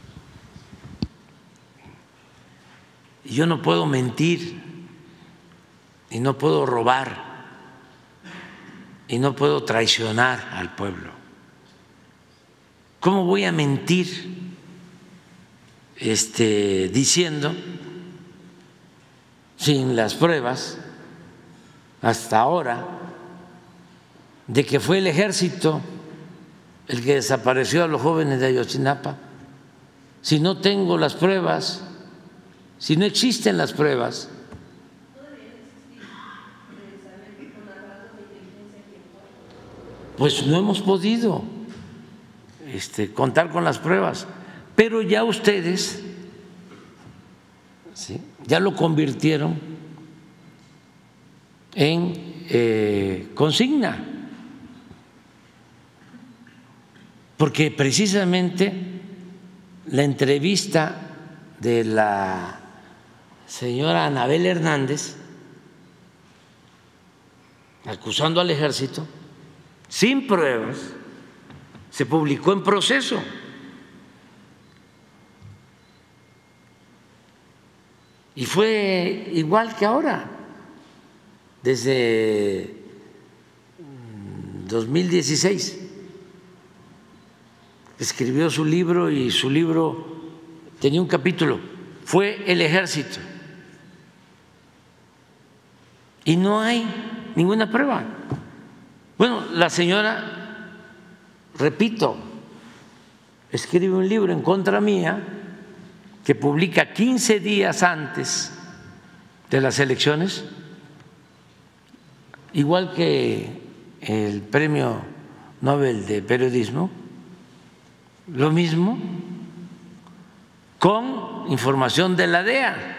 Y yo no puedo mentir, y no puedo robar, y no puedo traicionar al pueblo. ¿Cómo voy a mentir este, diciendo, sin las pruebas, hasta ahora, de que fue el ejército el que desapareció a los jóvenes de Ayotzinapa? Si no tengo las pruebas, si no existen las pruebas. Pues no hemos podido este, contar con las pruebas, pero ya ustedes, ¿sí?, ya lo convirtieron en eh, consigna, porque precisamente la entrevista de la señora Anabel Hernández acusando al ejército sin pruebas se publicó en Proceso. Y fue igual que ahora, desde dos mil dieciséis. Escribió su libro y su libro tenía un capítulo, fue el ejército. Y no hay ninguna prueba. Bueno, la señora, repito, escribe un libro en contra mía que publica quince días antes de las elecciones, igual que el Premio Nobel de Periodismo, lo mismo, con información de la D E A,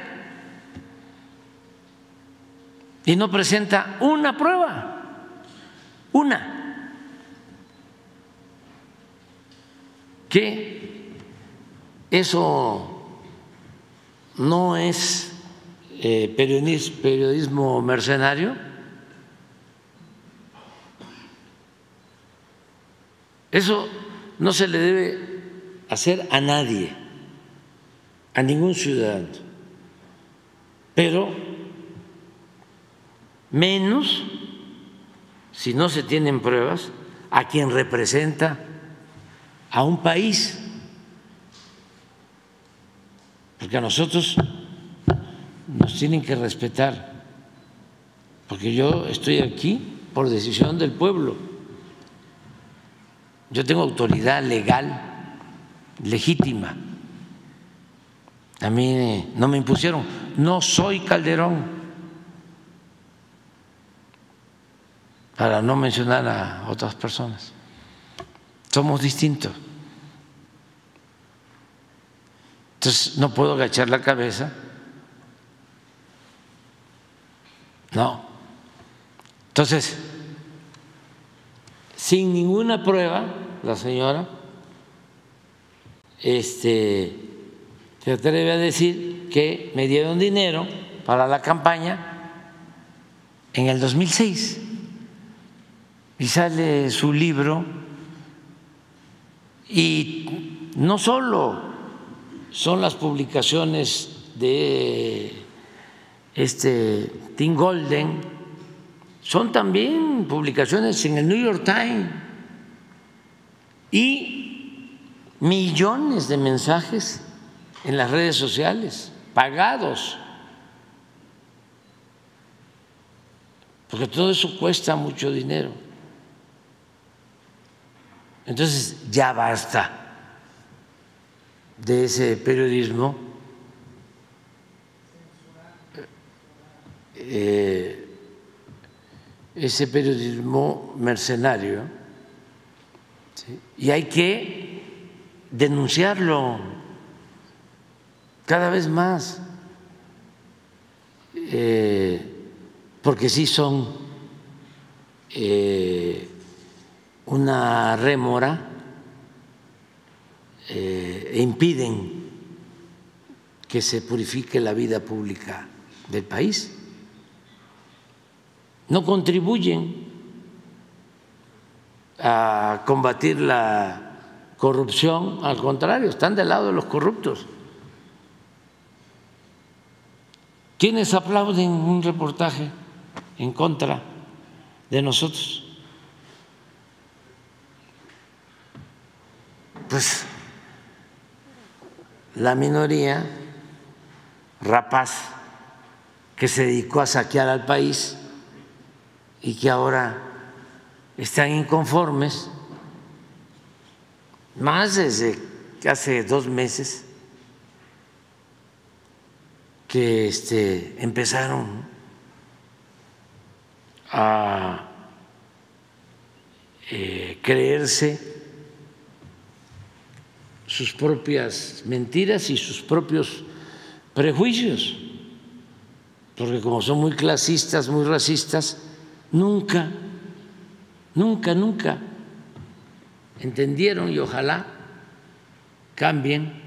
y no presenta una prueba, una, que eso no es eh, periodismo, periodismo mercenario. Eso no se le debe hacer a nadie, a ningún ciudadano, pero menos si no se tienen pruebas a quien representa a un país, porque a nosotros nos tienen que respetar, porque yo estoy aquí por decisión del pueblo, yo tengo autoridad legal, legítima, a mí no me impusieron, no soy Calderón, para no mencionar a otras personas, somos distintos. Entonces no puedo agachar la cabeza, no. Entonces, sin ninguna prueba, la señora este, se atreve a decir que me dieron dinero para la campaña en el dos mil seis. Y sale su libro, y no solo son las publicaciones de este Tim Golden, son también publicaciones en el New York Times y millones de mensajes en las redes sociales pagados, porque todo eso cuesta mucho dinero. Entonces ya basta de ese periodismo eh, ese periodismo mercenario, ¿sí? Y hay que denunciarlo cada vez más, eh, porque sí son eh, una rémora eh, e impiden que se purifique la vida pública del país. No contribuyen a combatir la corrupción, al contrario, están del lado de los corruptos. ¿Quiénes aplauden un reportaje en contra de nosotros? Pues la minoría rapaz que se dedicó a saquear al país y que ahora están inconformes, más desde hace dos meses que este, empezaron a eh, creerse sus propias mentiras y sus propios prejuicios, porque como son muy clasistas, muy racistas, nunca, nunca, nunca entendieron, y ojalá cambien,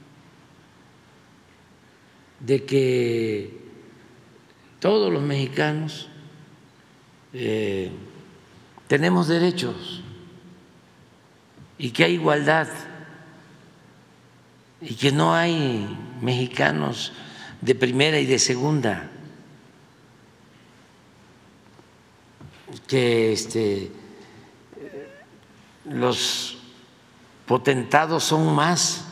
de que todos los mexicanos eh, tenemos derechos y que hay igualdad y que no hay mexicanos de primera y de segunda, que este, los potentados son más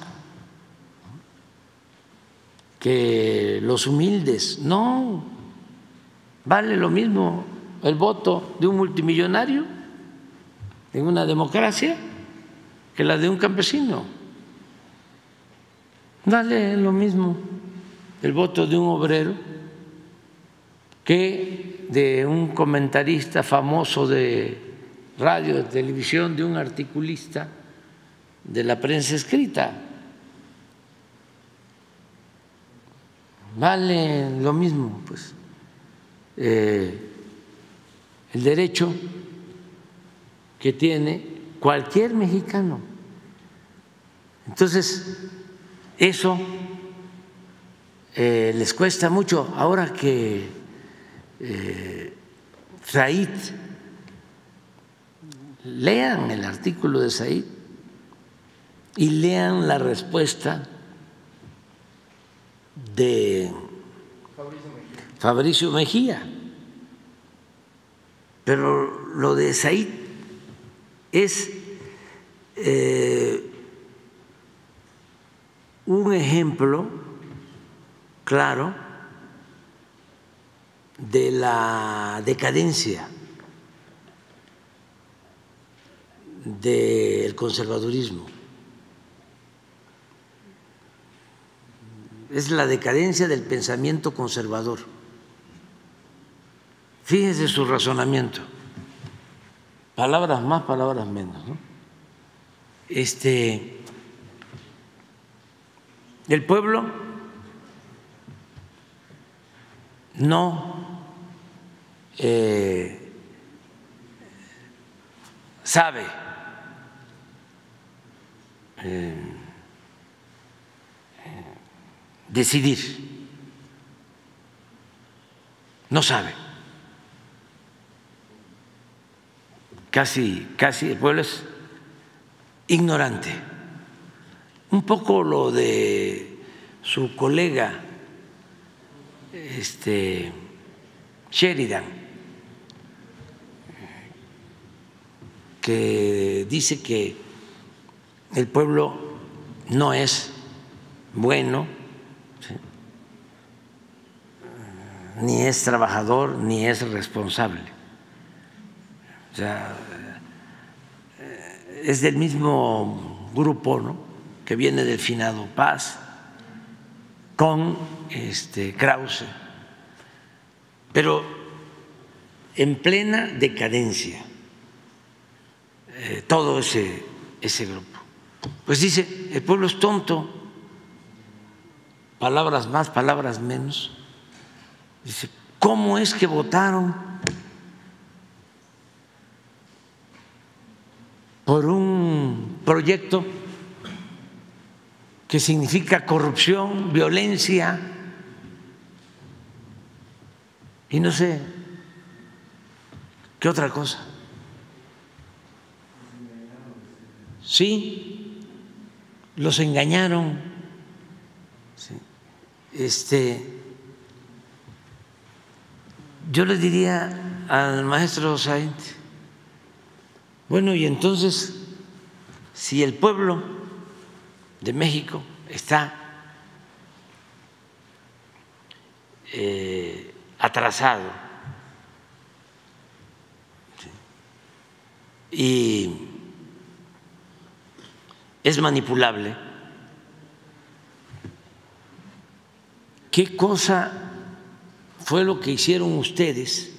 que los humildes. No, vale lo mismo el voto de un multimillonario en una democracia que la de un campesino. Vale lo mismo el voto de un obrero que de un comentarista famoso de radio, de televisión, de un articulista de la prensa escrita. Vale lo mismo, pues, eh, el derecho que tiene cualquier mexicano. Entonces, eso eh, les cuesta mucho. Ahora que eh, Said, lean el artículo de Said y lean la respuesta de Fabricio Mejía. Pero lo de Said es eh, un ejemplo claro de la decadencia del conservadurismo. Es la decadencia del pensamiento conservador. Fíjense su razonamiento. Palabras más, palabras menos, ¿no? Este, el pueblo no eh, sabe eh, decidir, no sabe. Casi, casi el pueblo es ignorante. Un poco lo de su colega este, Sheridan, que dice que el pueblo no es bueno, ¿sí?, ni es trabajador, ni es responsable. O sea, es del mismo grupo, ¿no?, que viene del finado Paz con este Krause, pero en plena decadencia eh, todo ese, ese grupo. Pues dice, el pueblo es tonto, palabras más, palabras menos. Dice, ¿cómo es que votaron por un proyecto que significa corrupción, violencia, y no sé qué otra cosa. Sí, los engañaron. Sí. Este, yo le diría al maestro Said, bueno, y entonces, si el pueblo de México está eh, atrasado, ¿sí?, y es manipulable, ¿qué cosa fue lo que hicieron ustedes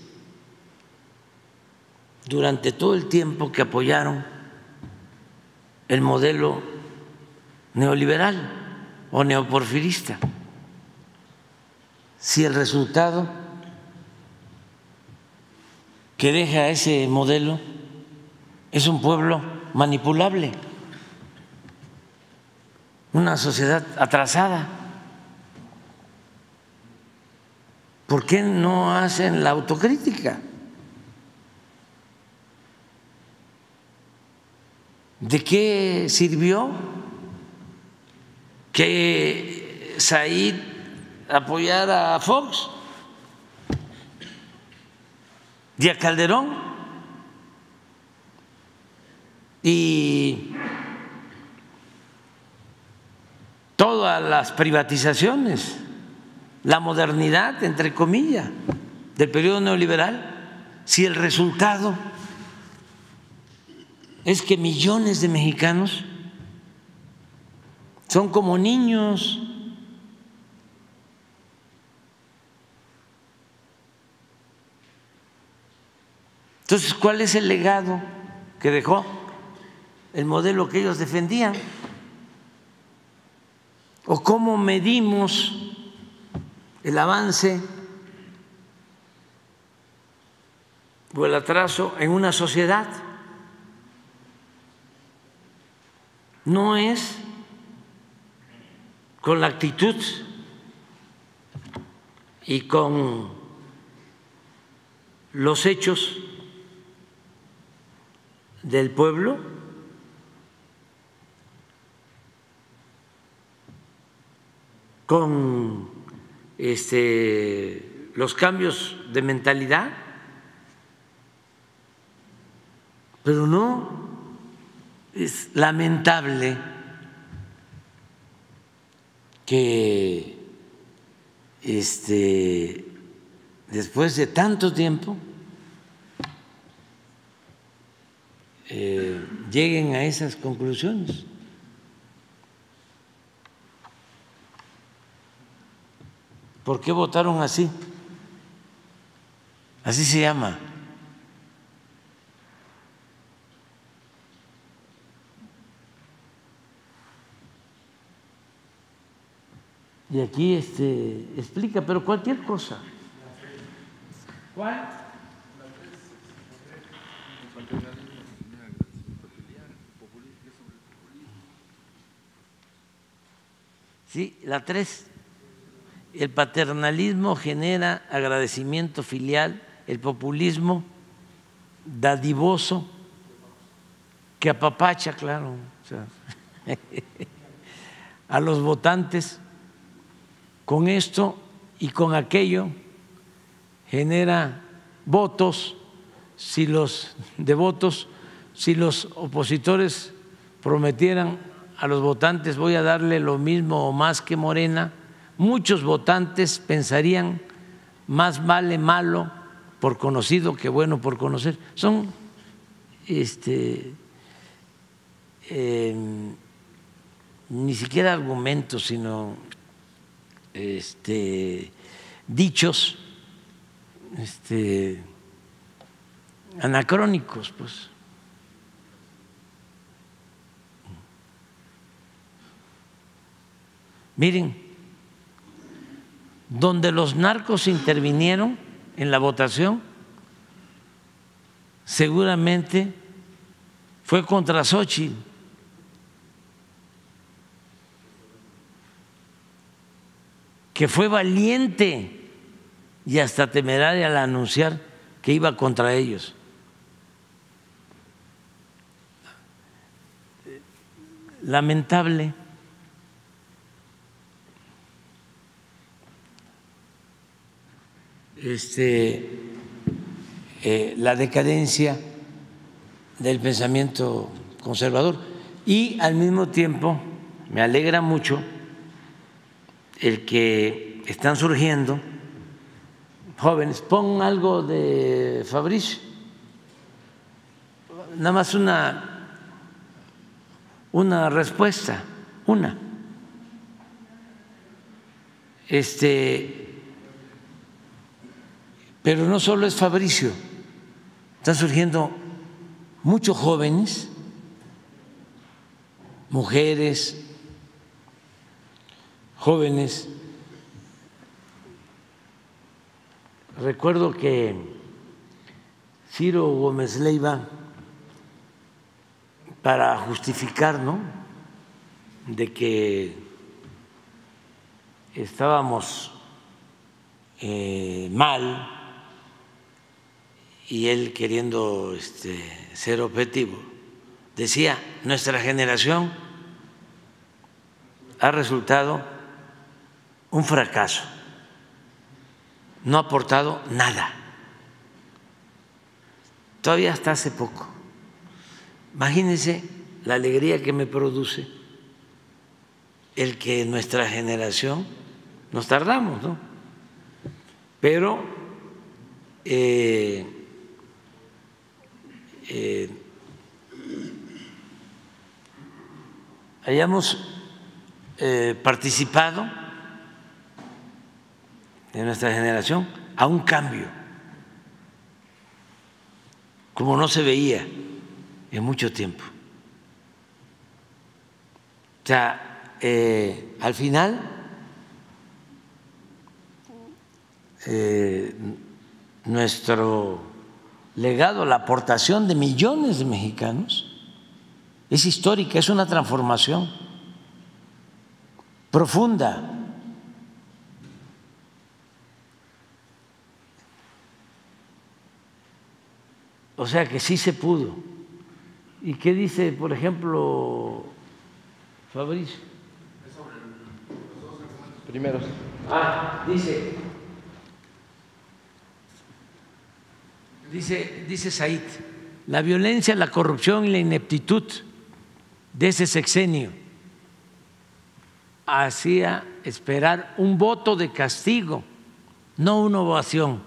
durante todo el tiempo que apoyaron el modelo neoliberal o neoporfirista? Si el resultado que deja ese modelo es un pueblo manipulable, una sociedad atrasada, ¿por qué no hacen la autocrítica? ¿De qué sirvió que Said apoyara a Fox y a Calderón y todas las privatizaciones, la modernidad, entre comillas, del periodo neoliberal, si el resultado es que millones de mexicanos son como niños? Entonces, ¿cuál es el legado que dejó el modelo que ellos defendían? ¿O cómo medimos el avance o el atraso en una sociedad? No es con la actitud y con los hechos del pueblo, con este, los cambios de mentalidad, pero no. Es lamentable que este, después de tanto tiempo eh, lleguen a esas conclusiones. ¿Por qué votaron así? Así se llama. Y aquí este, explica, pero cualquier cosa. ¿Cuál? Sí, la tres. El paternalismo genera agradecimiento filial, el populismo dadivoso que apapacha, claro, o sea, a los votantes. Con esto y con aquello genera votos, si los devotos, si los opositores prometieran a los votantes voy a darle lo mismo o más que Morena, muchos votantes pensarían más vale malo por conocido que bueno por conocer. Son este, eh, ni siquiera argumentos, sino Este, dichos este, anacrónicos, pues. Miren, donde los narcos intervinieron en la votación, seguramente fue contra Xochitl. Que fue valiente y hasta temeraria al anunciar que iba contra ellos. Lamentable. Este, eh, la decadencia del pensamiento conservador y al mismo tiempo me alegra mucho el que están surgiendo jóvenes. Pon algo de Fabricio, nada más una, una respuesta, una. Este, pero no solo es Fabricio, están surgiendo muchos jóvenes, mujeres, jóvenes. Recuerdo que Ciro Gómez Leiva, para justificar, ¿no?, de que estábamos eh, mal y él queriendo este, ser objetivo, decía: nuestra generación ha resultado un fracaso, no ha aportado nada. Todavía hasta hace poco. Imagínense la alegría que me produce el que nuestra generación, nos tardamos, ¿no?, pero eh, eh, hayamos eh, participado de nuestra generación a un cambio como no se veía en mucho tiempo. O sea, eh, al final eh, nuestro legado, la aportación de millones de mexicanos es histórica, es una transformación profunda. O sea que sí se pudo. ¿Y qué dice, por ejemplo, Fabricio? Primeros. Ah, dice, dice, dice Said, la violencia, la corrupción y la ineptitud de ese sexenio hacía esperar un voto de castigo, no una ovación.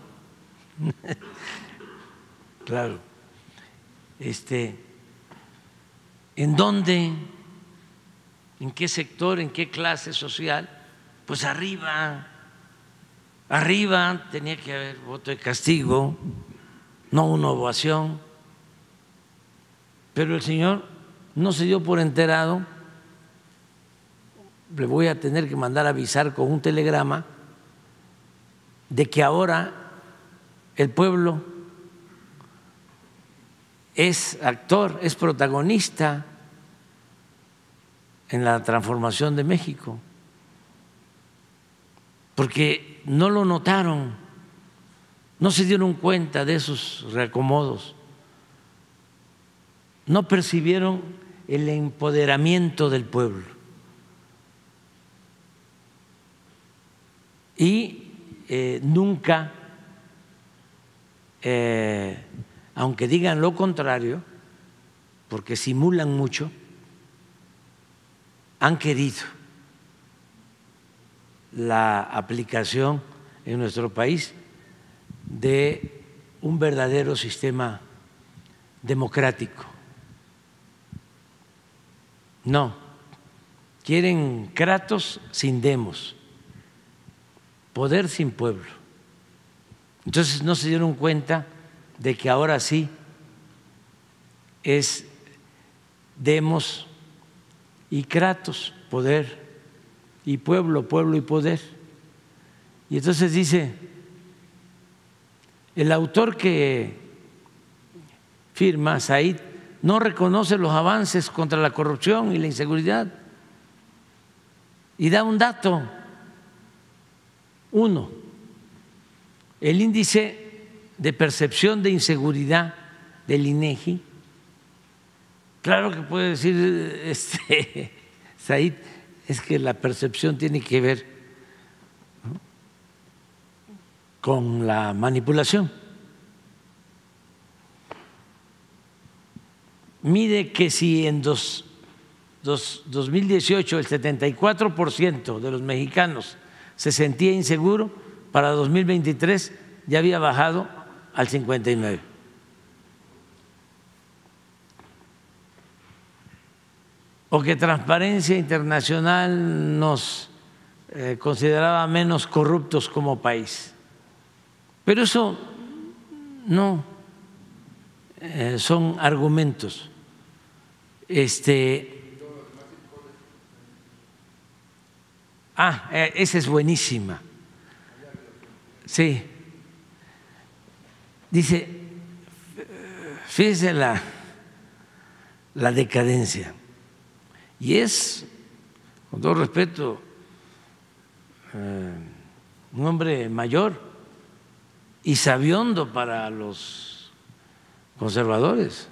Claro. Este, ¿en dónde? ¿En qué sector? ¿En qué clase social? Pues arriba, arriba tenía que haber voto de castigo, no una ovación. Pero el señor no se dio por enterado. Le voy a tener que mandar a avisar con un telegrama de que ahora el pueblo es actor, es protagonista en la transformación de México, porque no lo notaron, no se dieron cuenta de esos reacomodos, no percibieron el empoderamiento del pueblo. Y eh, nunca, eh, aunque digan lo contrario, porque simulan mucho, han querido la aplicación en nuestro país de un verdadero sistema democrático. No, quieren kratos sin demos, poder sin pueblo. Entonces no se dieron cuenta de que ahora sí es demos y kratos, poder y pueblo, pueblo y poder. Y entonces dice, el autor que firma, Said, no reconoce los avances contra la corrupción y la inseguridad. Y da un dato, uno, el índice de percepción de inseguridad del INEGI. Claro que puede decir este, Said, es que la percepción tiene que ver, ¿no?, con la manipulación. Mide que si en dos, dos, dos mil dieciocho el setenta y cuatro por ciento de los mexicanos se sentía inseguro, para dos mil veintitrés ya había bajado al cincuenta y nueve por ciento. O que Transparencia Internacional nos eh, consideraba menos corruptos como país. Pero eso no eh, son argumentos. Este, ah, eh, esa es buenísima. Sí. Dice, fíjese la, la decadencia. Y es, con todo respeto, eh, un hombre mayor y sabiondo para los conservadores.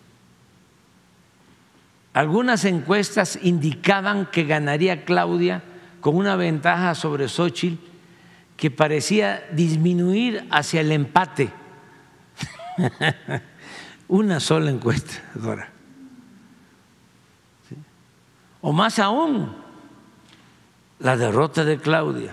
Algunas encuestas indicaban que ganaría Claudia con una ventaja sobre Xóchitl que parecía disminuir hacia el empate. Una sola encuesta, Dora. O más aún, la derrota de Claudia.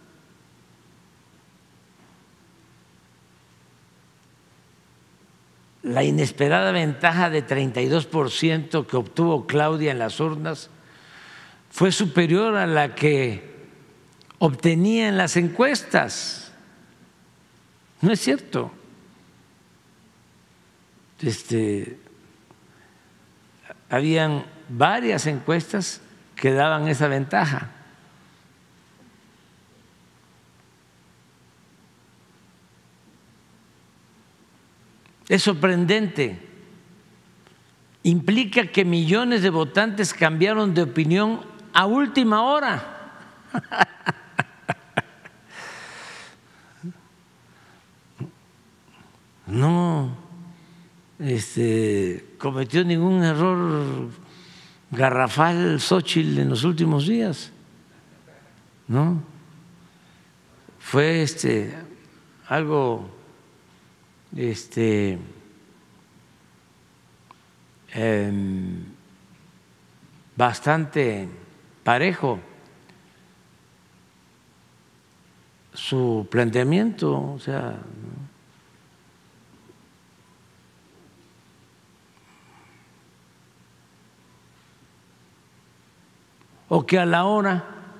La inesperada ventaja de treinta y dos por ciento que obtuvo Claudia en las urnas fue superior a la que obtenía en las encuestas. No es cierto. Este, habían varias encuestas que daban esa ventaja. Es sorprendente. Implica que millones de votantes cambiaron de opinión a última hora. No este, cometió ningún error garrafal Xóchitl en los últimos días, ¿no? Fue este, algo este, eh, bastante parejo su planteamiento, o sea, ¿no? O que a la hora,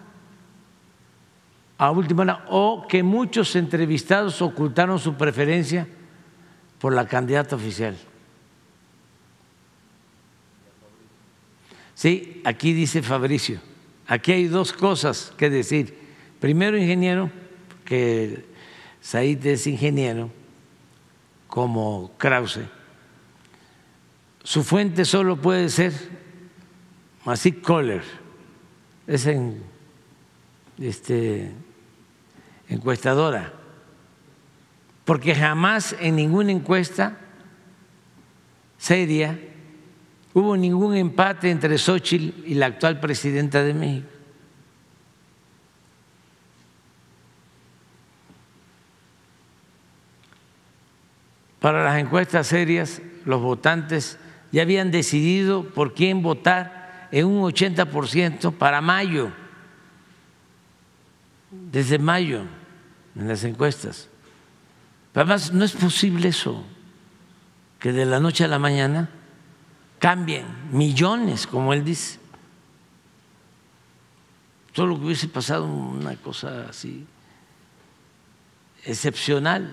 a última hora, o que muchos entrevistados ocultaron su preferencia por la candidata oficial. Sí, aquí dice Fabricio, aquí hay dos cosas que decir. Primero, ingeniero, que Said es ingeniero, como Krause. Su fuente solo puede ser Massive Caller. Es en, este, encuestadora, porque jamás en ninguna encuesta seria hubo ningún empate entre Xóchitl y la actual presidenta de México. Para las encuestas serias, los votantes ya habían decidido por quién votar en un ochenta por ciento para mayo, desde mayo, en las encuestas. Además, no es posible eso, que de la noche a la mañana cambien millones, como él dice. Solo que hubiese pasado una cosa así excepcional.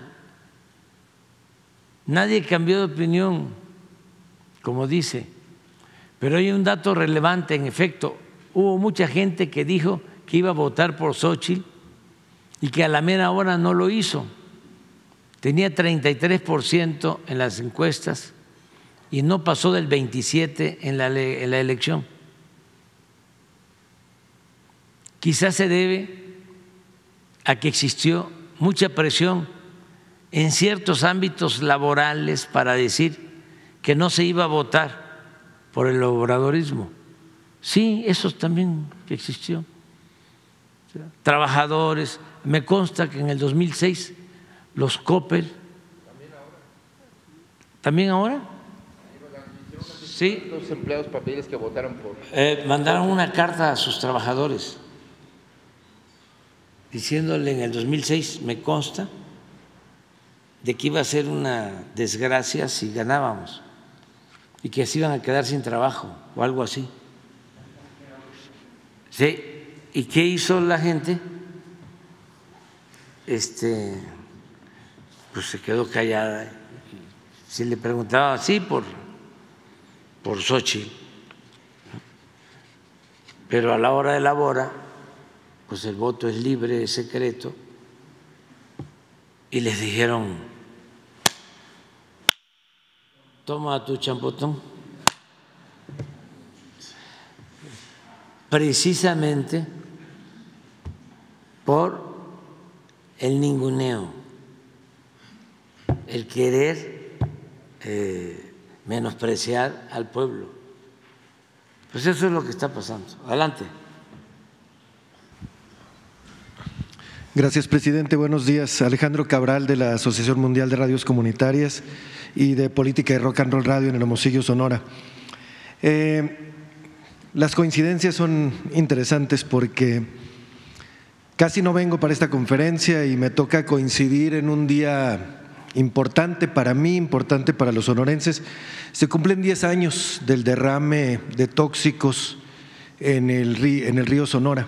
Nadie cambió de opinión, como dice. Pero hay un dato relevante, en efecto, hubo mucha gente que dijo que iba a votar por Xóchitl y que a la mera hora no lo hizo. Tenía treinta y tres por ciento en las encuestas y no pasó del veintisiete en la, en la elección. Quizás se debe a que existió mucha presión en ciertos ámbitos laborales para decir que no se iba a votar por el obradorismo. Sí, eso también que existió. Trabajadores, me consta que en el dos mil seis los Coppel. ¿También ahora? Sí. Los empleados papeles que votaron por… Eh, mandaron una carta a sus trabajadores diciéndole en el dos mil seis, me consta, de que iba a ser una desgracia si ganábamos y que se iban a quedar sin trabajo o algo así. Sí. ¿Y qué hizo la gente? Este, pues se quedó callada. Si le preguntaba, sí, por, por Xochitl, pero a la hora de la hora, pues el voto es libre, es secreto, y les dijeron, toma tu champotón. Precisamente por el ninguneo, el querer eh, menospreciar al pueblo. Pues eso es lo que está pasando. Adelante. Gracias, presidente. Buenos días. Alejandro Cabral, de la Asociación Mundial de Radios Comunitarias y de Política de Rock and Roll Radio en Hermosillo, Sonora. Eh, las coincidencias son interesantes porque casi no vengo para esta conferencia y me toca coincidir en un día importante para mí, importante para los sonorenses. Se cumplen diez años del derrame de tóxicos en el río, en el río Sonora.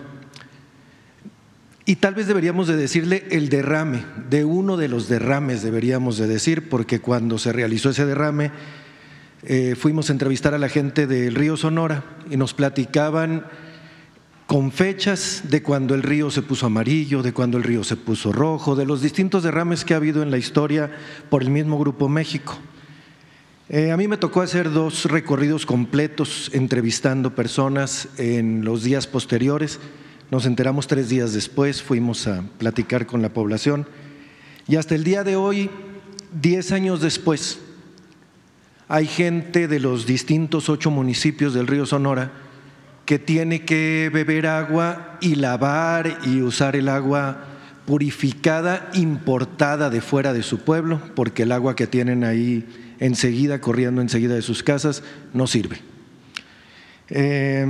Y tal vez deberíamos de decirle el derrame, de uno de los derrames deberíamos de decir, porque cuando se realizó ese derrame eh, fuimos a entrevistar a la gente del río Sonora y nos platicaban con fechas de cuando el río se puso amarillo, de cuando el río se puso rojo, de los distintos derrames que ha habido en la historia por el mismo Grupo México. Eh, a mí me tocó hacer dos recorridos completos entrevistando personas en los días posteriores. Nos enteramos tres días después, fuimos a platicar con la población y hasta el día de hoy, diez años después, hay gente de los distintos ocho municipios del río Sonora que tiene que beber agua y lavar y usar el agua purificada importada de fuera de su pueblo, porque el agua que tienen ahí enseguida, corriendo enseguida de sus casas, no sirve. Eh,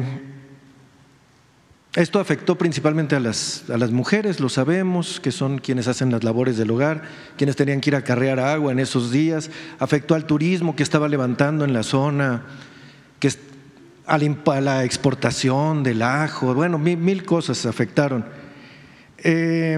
Esto afectó principalmente a las, a las mujeres, lo sabemos, que son quienes hacen las labores del hogar, quienes tenían que ir a acarrear agua en esos días, afectó al turismo que estaba levantando en la zona, que a la, a la exportación del ajo, bueno, mil, mil cosas afectaron. Eh,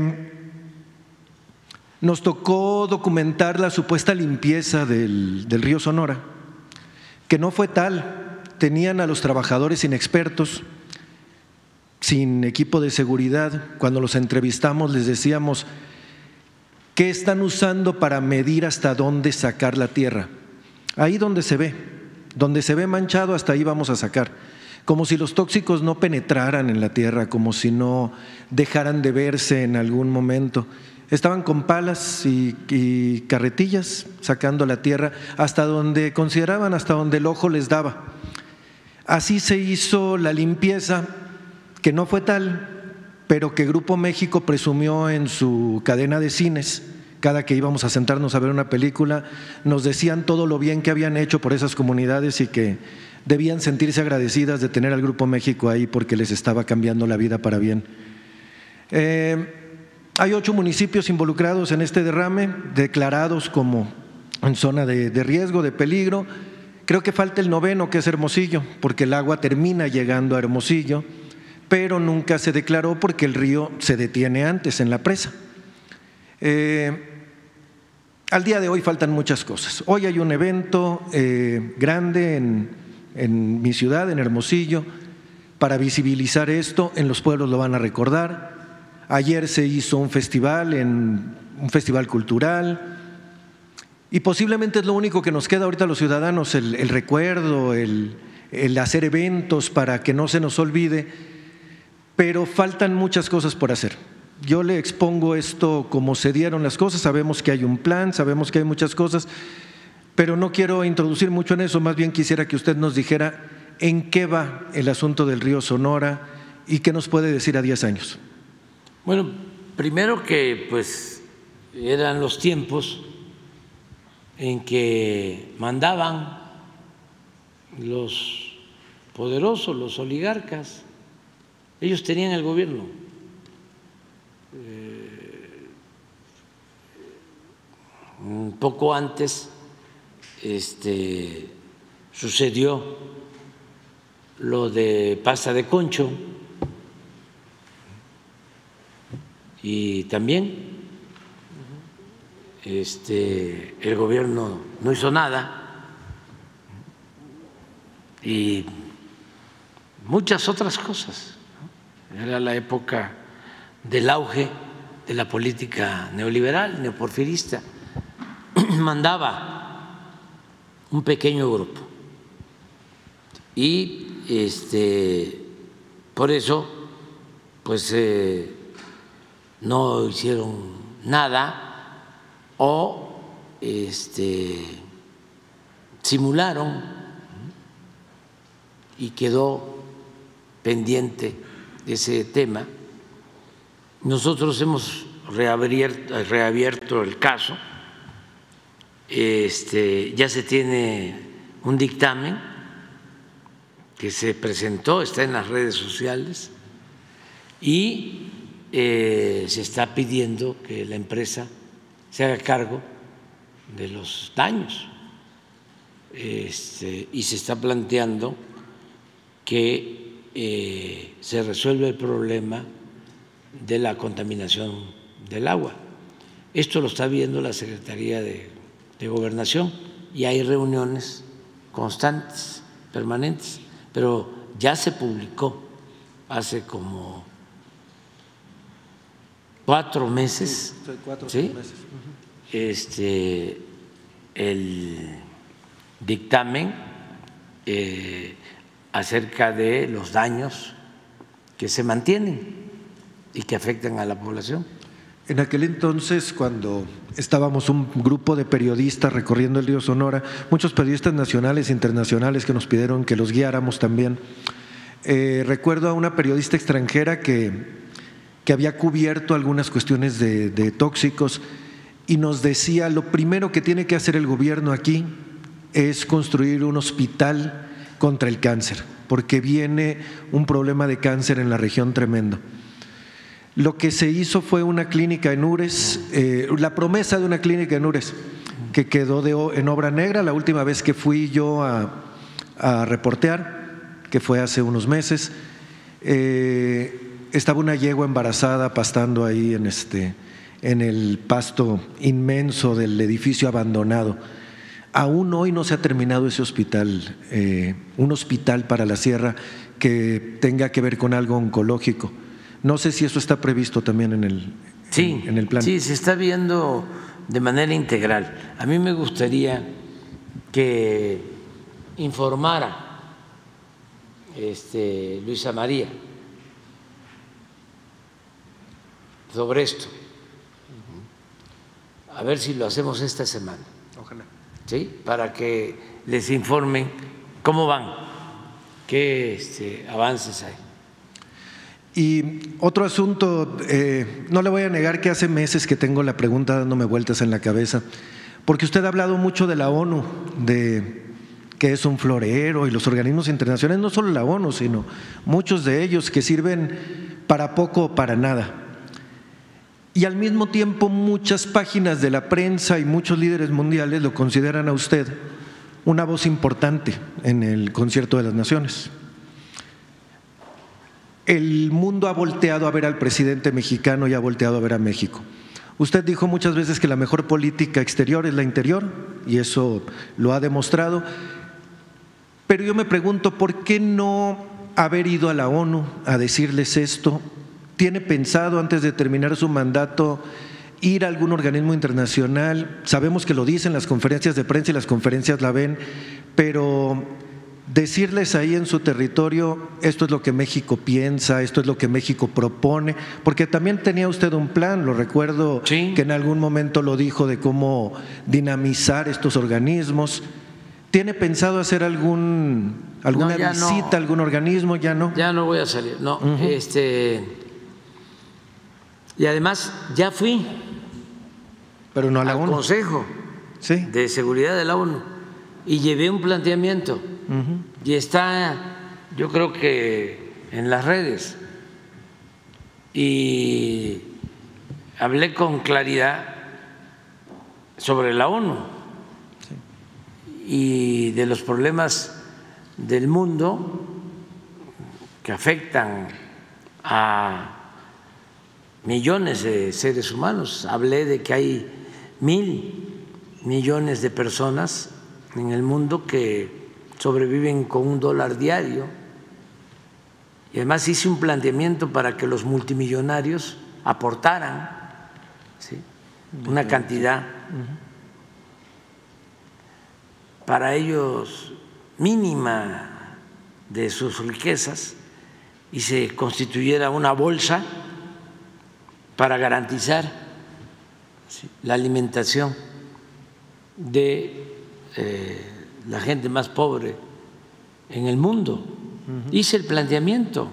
nos tocó documentar la supuesta limpieza del, del río Sonora, que no fue tal, tenían a los trabajadores inexpertos, sin equipo de seguridad. Cuando los entrevistamos les decíamos, ¿qué están usando para medir hasta dónde sacar la tierra? Ahí donde se ve, donde se ve manchado, hasta ahí vamos a sacar. Como si los tóxicos no penetraran en la tierra, como si no dejaran de verse en algún momento. Estaban con palas y, y carretillas sacando la tierra hasta donde consideraban, hasta donde el ojo les daba. Así se hizo la limpieza, que no fue tal, pero que Grupo México presumió en su cadena de cines. Cada que íbamos a sentarnos a ver una película, nos decían todo lo bien que habían hecho por esas comunidades y que debían sentirse agradecidas de tener al Grupo México ahí porque les estaba cambiando la vida para bien. Eh, hay ocho municipios involucrados en este derrame, declarados como en zona de, de riesgo, de peligro. Creo que falta el noveno, que es Hermosillo, porque el agua termina llegando a Hermosillo, pero nunca se declaró porque el río se detiene antes en la presa. Eh, al día de hoy faltan muchas cosas. Hoy hay un evento eh, grande en, en mi ciudad, en Hermosillo, para visibilizar esto. En los pueblos lo van a recordar. Ayer se hizo un festival, en, un festival cultural, Y posiblemente es lo único que nos queda ahorita a los ciudadanos, el, el recuerdo, el, el hacer eventos para que no se nos olvide, pero faltan muchas cosas por hacer. Yo le expongo esto como se dieron las cosas, sabemos que hay un plan, sabemos que hay muchas cosas, pero no quiero introducir mucho en eso, más bien quisiera que usted nos dijera en qué va el asunto del río Sonora y qué nos puede decir a diez años. Bueno, primero que pues eran los tiempos en que mandaban los poderosos, los oligarcas, ellos tenían el gobierno. Eh, un poco antes este, sucedió lo de pasta de concho y también este, el gobierno no hizo nada y muchas otras cosas. Era la época del auge de la política neoliberal, neoporfirista. Mandaba un pequeño grupo y este, por eso pues eh, no hicieron nada o este, simularon y quedó pendiente ese tema. Nosotros hemos reabierto, reabierto el caso, este, ya se tiene un dictamen que se presentó, está en las redes sociales y eh, se está pidiendo que la empresa se haga cargo de los daños este, y se está planteando que eh, se resuelva el problema de la contaminación del agua. Esto lo está viendo la Secretaría de, de Gobernación y hay reuniones constantes, permanentes, pero ya se publicó hace como cuatro meses, sí, cuatro, ¿sí? meses. Uh-huh. Este, el dictamen eh, acerca de los daños que se mantienen y que afectan a la población. En aquel entonces, cuando estábamos un grupo de periodistas recorriendo el río Sonora, muchos periodistas nacionales e internacionales que nos pidieron que los guiáramos también, eh, recuerdo a una periodista extranjera que, que había cubierto algunas cuestiones de, de tóxicos y nos decía, lo primero que tiene que hacer el gobierno aquí es construir un hospital contra el cáncer, porque viene un problema de cáncer en la región tremendo. Lo que se hizo fue una clínica en Ures, eh, la promesa de una clínica en Ures, que quedó de, en obra negra la última vez que fui yo a, a reportear, que fue hace unos meses. Eh, estaba una yegua embarazada pastando ahí en, este, en el pasto inmenso del edificio abandonado. Aún hoy no se ha terminado ese hospital, eh, un hospital para la sierra que tenga que ver con algo oncológico. No sé si eso está previsto también en el, sí, en, en el plan. Sí, se está viendo de manera integral. A mí me gustaría que informara este, Luisa María sobre esto. A ver si lo hacemos esta semana. Ojalá. ¿Sí? Para que les informen cómo van, qué este, avances hay. Y otro asunto, eh, no le voy a negar que hace meses que tengo la pregunta dándome vueltas en la cabeza, porque usted ha hablado mucho de la ONU, de que es un florero y los organismos internacionales, no solo la ONU, sino muchos de ellos que sirven para poco o para nada. Y al mismo tiempo muchas páginas de la prensa y muchos líderes mundiales lo consideran a usted una voz importante en el Concierto de las Naciones. El mundo ha volteado a ver al presidente mexicano y ha volteado a ver a México. Usted dijo muchas veces que la mejor política exterior es la interior y eso lo ha demostrado, pero yo me pregunto ¿por qué no haber ido a la ONU a decirles esto? ¿Tiene pensado antes de terminar su mandato ir a algún organismo internacional. Sabemos que lo dicen las conferencias de prensa y las conferencias la ven, pero decirles ahí en su territorio, esto es lo que México piensa, esto es lo que México propone, porque también tenía usted un plan, lo recuerdo, sí, que en algún momento lo dijo, de cómo dinamizar estos organismos. ¿Tiene pensado hacer algún alguna no, visita no, a algún organismo? Ya no. Ya no voy a salir, no. Uh-huh. Este, y además ya fui, pero no a la al ONU. Consejo sí. de Seguridad de la ONU y llevé un planteamiento. Uh-huh. Y está, yo creo que en las redes, y hablé con claridad sobre la ONU y de los problemas del mundo que afectan a millones de seres humanos. Hablé de que hay mil millones de personas en el mundo que sobreviven con un dólar diario, y además hice un planteamiento para que los multimillonarios aportaran, ¿sí?, una cantidad para ellos mínima de sus riquezas y se constituyera una bolsa para garantizar, ¿sí?, la alimentación de eh, la gente más pobre en el mundo. Uh-huh. Hice el planteamiento,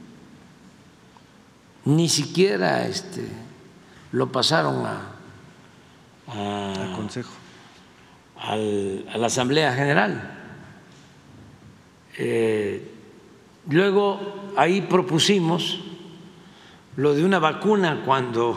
ni siquiera este, lo pasaron a, a, al Consejo, al, a la Asamblea General. Eh, luego ahí propusimos lo de una vacuna cuando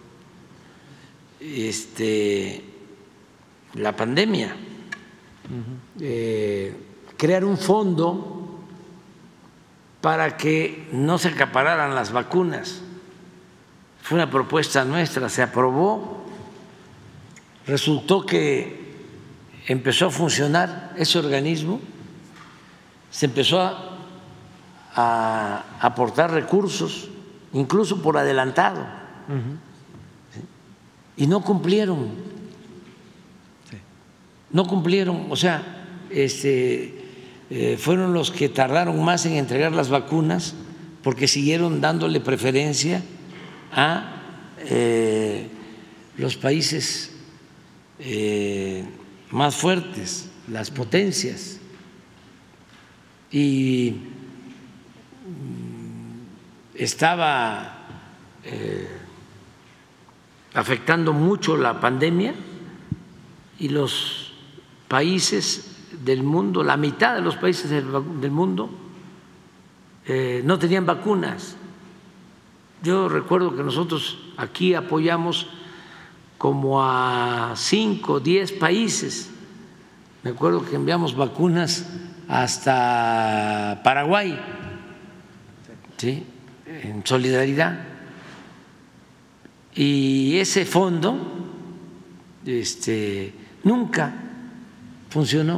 este, la pandemia. Uh-huh. eh, crear un fondo para que no se acapararan las vacunas. Fue una propuesta nuestra, se aprobó. Resultó que empezó a funcionar ese organismo, se empezó a, a aportar recursos, incluso por adelantado. Uh-huh. ¿Sí? Y no cumplieron. Sí. No cumplieron, o sea, este, eh, fueron los que tardaron más en entregar las vacunas porque siguieron dándole preferencia a eh, los países eh, más fuertes, las potencias. Y estaba eh, afectando mucho la pandemia y los países del mundo, la mitad de los países del, del mundo eh, no tenían vacunas. Yo recuerdo que nosotros aquí apoyamos como a cinco, diez países. Me acuerdo que enviamos vacunas hasta Paraguay, ¿sí?, en solidaridad. Y ese fondo este, nunca funcionó.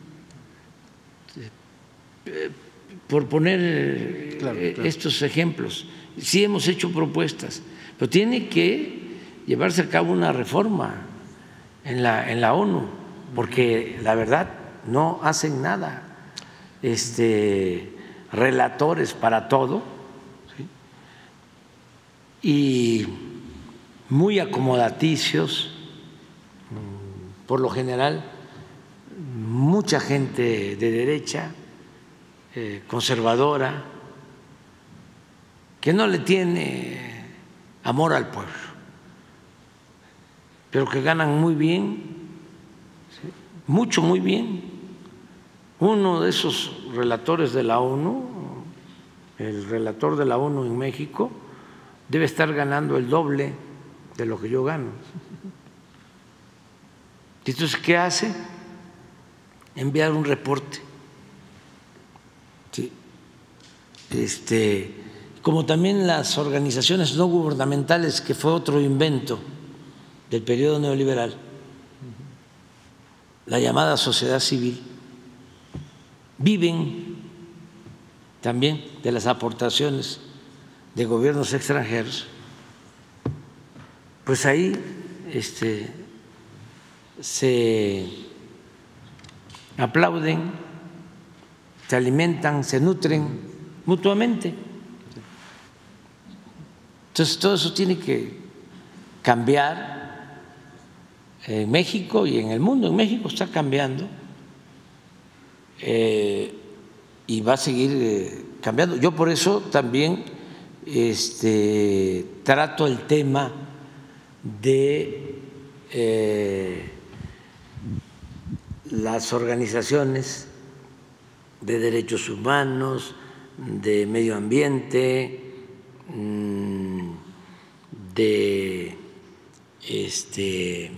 Por poner claro, claro. estos ejemplos, sí hemos hecho propuestas, pero tiene que llevarse a cabo una reforma en la, en la ONU, porque la verdad no hacen nada. Este, relatores para todo, ¿sí?, y muy acomodaticios, por lo general, mucha gente de derecha, eh, conservadora, que no le tiene amor al pueblo, pero que ganan muy bien, ¿sí?, mucho, muy bien. Uno de esos relatores de la ONU, el relator de la ONU en México, debe estar ganando el doble de lo que yo gano. Entonces, ¿qué hace? Enviar un reporte. Sí. Este, como también las organizaciones no gubernamentales, que fue otro invento del periodo neoliberal, la llamada sociedad civil, viven también de las aportaciones de gobiernos extranjeros, pues ahí este, se aplauden, se alimentan, se nutren mutuamente. Entonces todo eso tiene que cambiar en México y en el mundo. En México está cambiando eh, y va a seguir eh, cambiando. Yo por eso también este, trato el tema de eh, las organizaciones de derechos humanos, de medio ambiente, de este,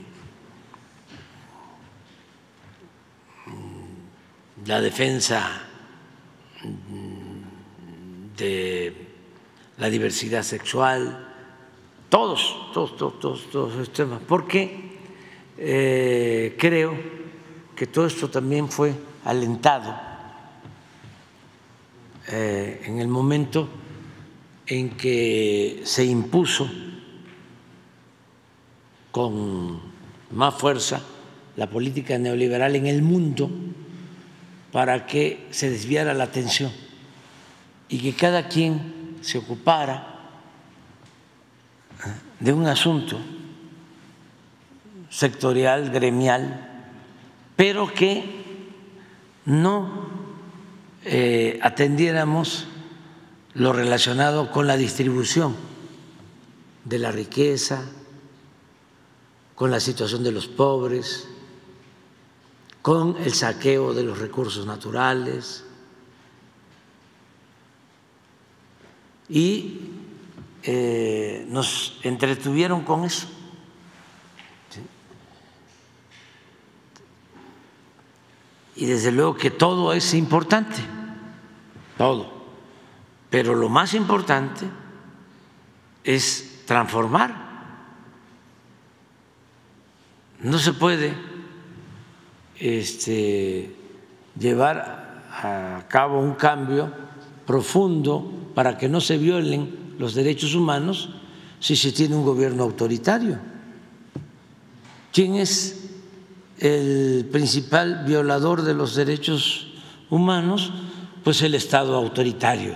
la defensa de la diversidad sexual, todos, todos, todos, todos, todos estos temas, porque eh, creo que todo esto también fue alentado eh, en el momento en que se impuso con más fuerza la política neoliberal en el mundo para que se desviara la atención y que cada quien se ocupara de un asunto sectorial, gremial, pero que no eh, atendiéramos lo relacionado con la distribución de la riqueza, con la situación de los pobres, con el saqueo de los recursos naturales y eh, nos entretuvieron con eso. ¿Sí? Y desde luego que todo es importante, todo. Pero lo más importante es transformar. No se puede este, llevar a cabo un cambio profundo para que no se violen los derechos humanos si se tiene un gobierno autoritario. ¿Quién es el principal violador de los derechos humanos? Pues el Estado autoritario.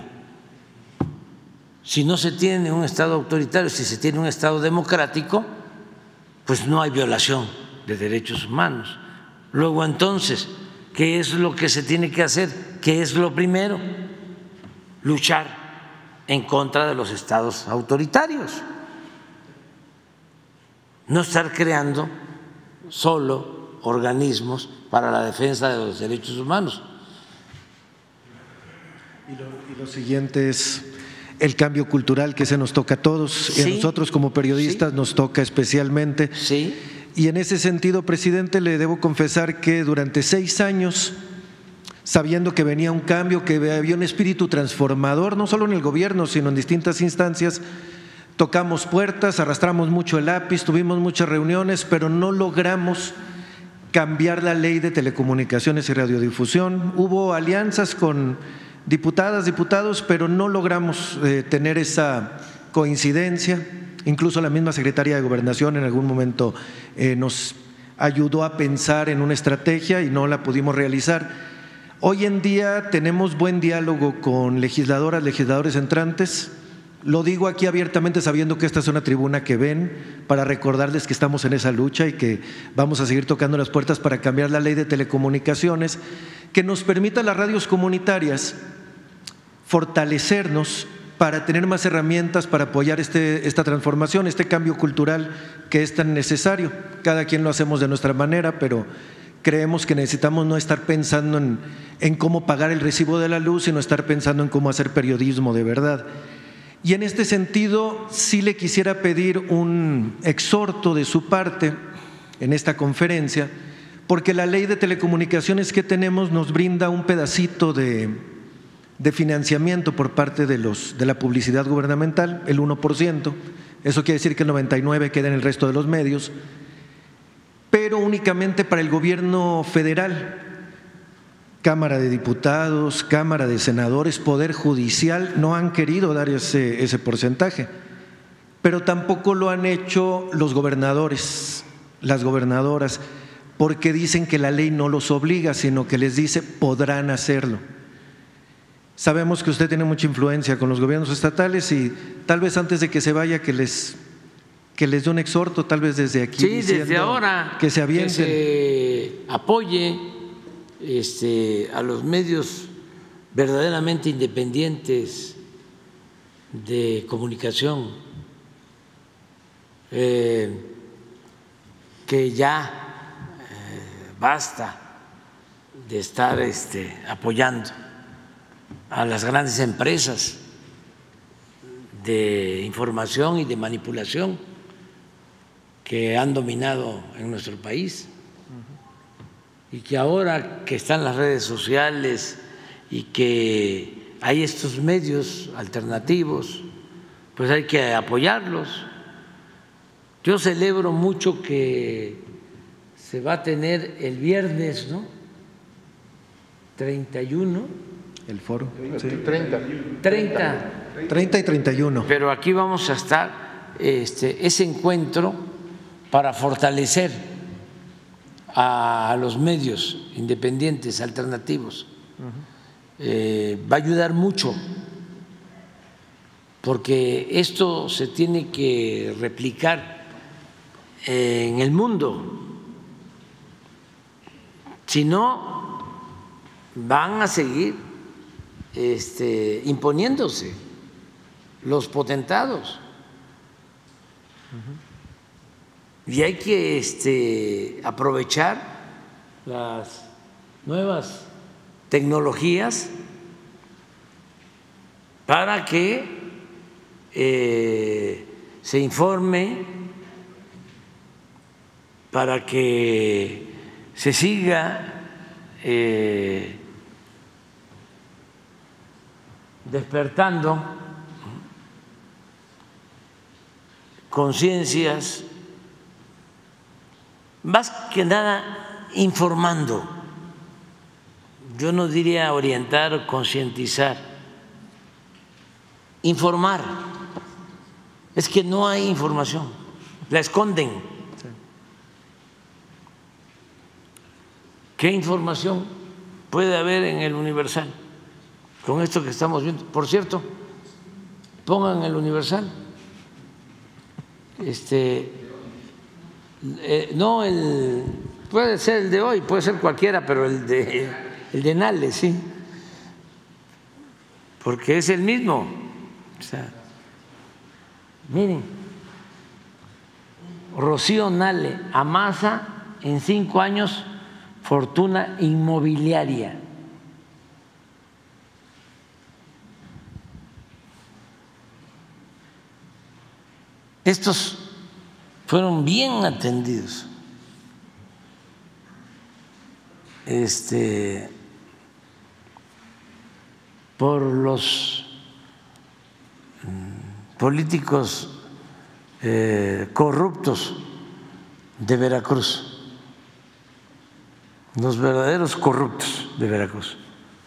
Si no se tiene un Estado autoritario, si se tiene un Estado democrático, pues no hay violación de derechos humanos. Luego, entonces, ¿qué es lo que se tiene que hacer? ¿Qué es lo primero? Luchar en contra de los estados autoritarios. No estar creando solo organismos para la defensa de los derechos humanos. Y lo, y lo siguiente es el cambio cultural que se nos toca a todos, sí, y a nosotros como periodistas sí. nos toca especialmente. Sí. Y en ese sentido, presidente, le debo confesar que durante seis años, sabiendo que venía un cambio, que había un espíritu transformador, no solo en el gobierno, sino en distintas instancias, tocamos puertas, arrastramos mucho el lápiz, tuvimos muchas reuniones, pero no logramos cambiar la ley de telecomunicaciones y radiodifusión. Hubo alianzas con diputadas, diputados, pero no logramos eh, tener esa coincidencia. Incluso la misma Secretaría de Gobernación en algún momento eh, nos ayudó a pensar en una estrategia y no la pudimos realizar. Hoy en día tenemos buen diálogo con legisladoras, legisladores entrantes. Lo digo aquí abiertamente sabiendo que esta es una tribuna que ven, para recordarles que estamos en esa lucha y que vamos a seguir tocando las puertas para cambiar la ley de telecomunicaciones, que nos permita a las radios comunitarias fortalecernos para tener más herramientas para apoyar este, esta transformación, este cambio cultural que es tan necesario. Cada quien lo hacemos de nuestra manera, pero creemos que necesitamos no estar pensando en, en cómo pagar el recibo de la luz, sino estar pensando en cómo hacer periodismo de verdad. Y en este sentido, sí le quisiera pedir un exhorto de su parte en esta conferencia, porque la ley de telecomunicaciones que tenemos nos brinda un pedacito de, de financiamiento por parte de, los, de la publicidad gubernamental, el uno por ciento. Eso quiere decir que el noventa y nueve por ciento queda en el resto de los medios, pero únicamente para el gobierno federal. Cámara de Diputados, Cámara de Senadores, Poder Judicial no han querido dar ese, ese porcentaje. pero tampoco lo han hecho los gobernadores, las gobernadoras, porque dicen que la ley no los obliga, sino que les dice podrán hacerlo. Sabemos que usted tiene mucha influencia con los gobiernos estatales y tal vez antes de que se vaya que les, que les dé un exhorto, tal vez desde aquí. Sí, desde ahora que se avienten. Que se apoye este, a los medios verdaderamente independientes de comunicación, eh, que ya eh, basta de estar este, apoyando a las grandes empresas de información y de manipulación que han dominado en nuestro país y que ahora que están las redes sociales y que hay estos medios alternativos, pues hay que apoyarlos. Yo celebro mucho que se va a tener el viernes, ¿no? treinta y uno. El foro. Sí. treinta. treinta. treinta y treinta y uno. Pero aquí vamos a estar este, ese encuentro para fortalecer a los medios independientes, alternativos. Eh, va a ayudar mucho, porque esto se tiene que replicar en el mundo. Si no, van a seguir este, imponiéndose los potentados. Y hay que este, aprovechar las nuevas tecnologías para que eh, se informe, para que se siga eh, despertando conciencias, más que nada informando. Yo no diría orientar o concientizar, informar. Es que no hay información, la esconden. ¿Qué información puede haber en el Universal con esto que estamos viendo? Por cierto, pongan el Universal. Este, eh, no el, puede ser el de hoy, puede ser cualquiera, pero el de, el de Nale, sí, porque es el mismo. O sea, miren, Rocío Nale amasa en cinco años fortuna inmobiliaria. Estos fueron bien atendidos. Este, por los políticos eh, corruptos de Veracruz, los verdaderos corruptos de Veracruz.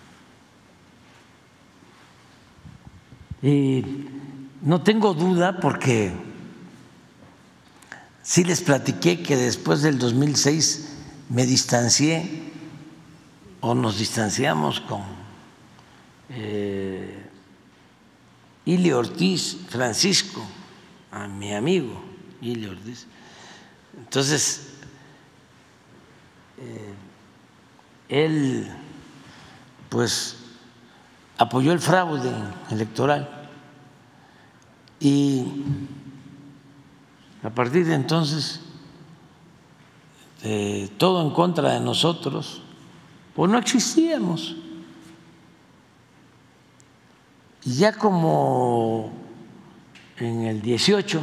Y no tengo duda, porque sí les platiqué que después del dos mil seis me distancié o nos distanciamos con eh, Ili Ortiz Francisco, a mi amigo Ili Ortiz. Entonces, eh, él pues apoyó el fraude electoral y a partir de entonces eh, todo en contra de nosotros, pues no existíamos. Y ya como en el dieciocho,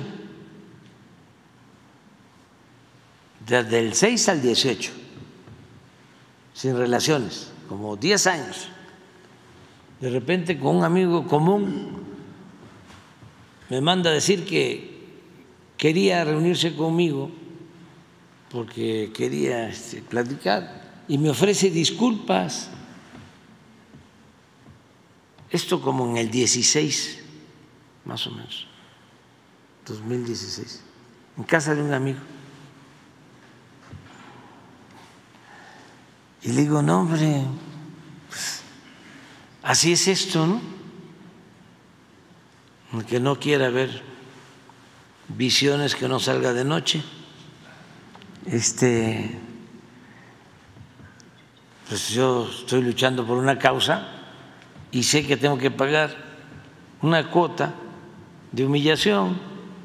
desde el seis al dieciocho, sin relaciones, como diez años, de repente con un amigo común me manda a decir que quería reunirse conmigo porque quería este, platicar y me ofrece disculpas. Esto como en el dieciséis, más o menos. dos mil dieciséis, en casa de un amigo. Y le digo, no, hombre, pues, así es esto, ¿no? El que no quiera ver visiones, que no salga de noche. Este, pues yo estoy luchando por una causa y sé que tengo que pagar una cuota de humillación,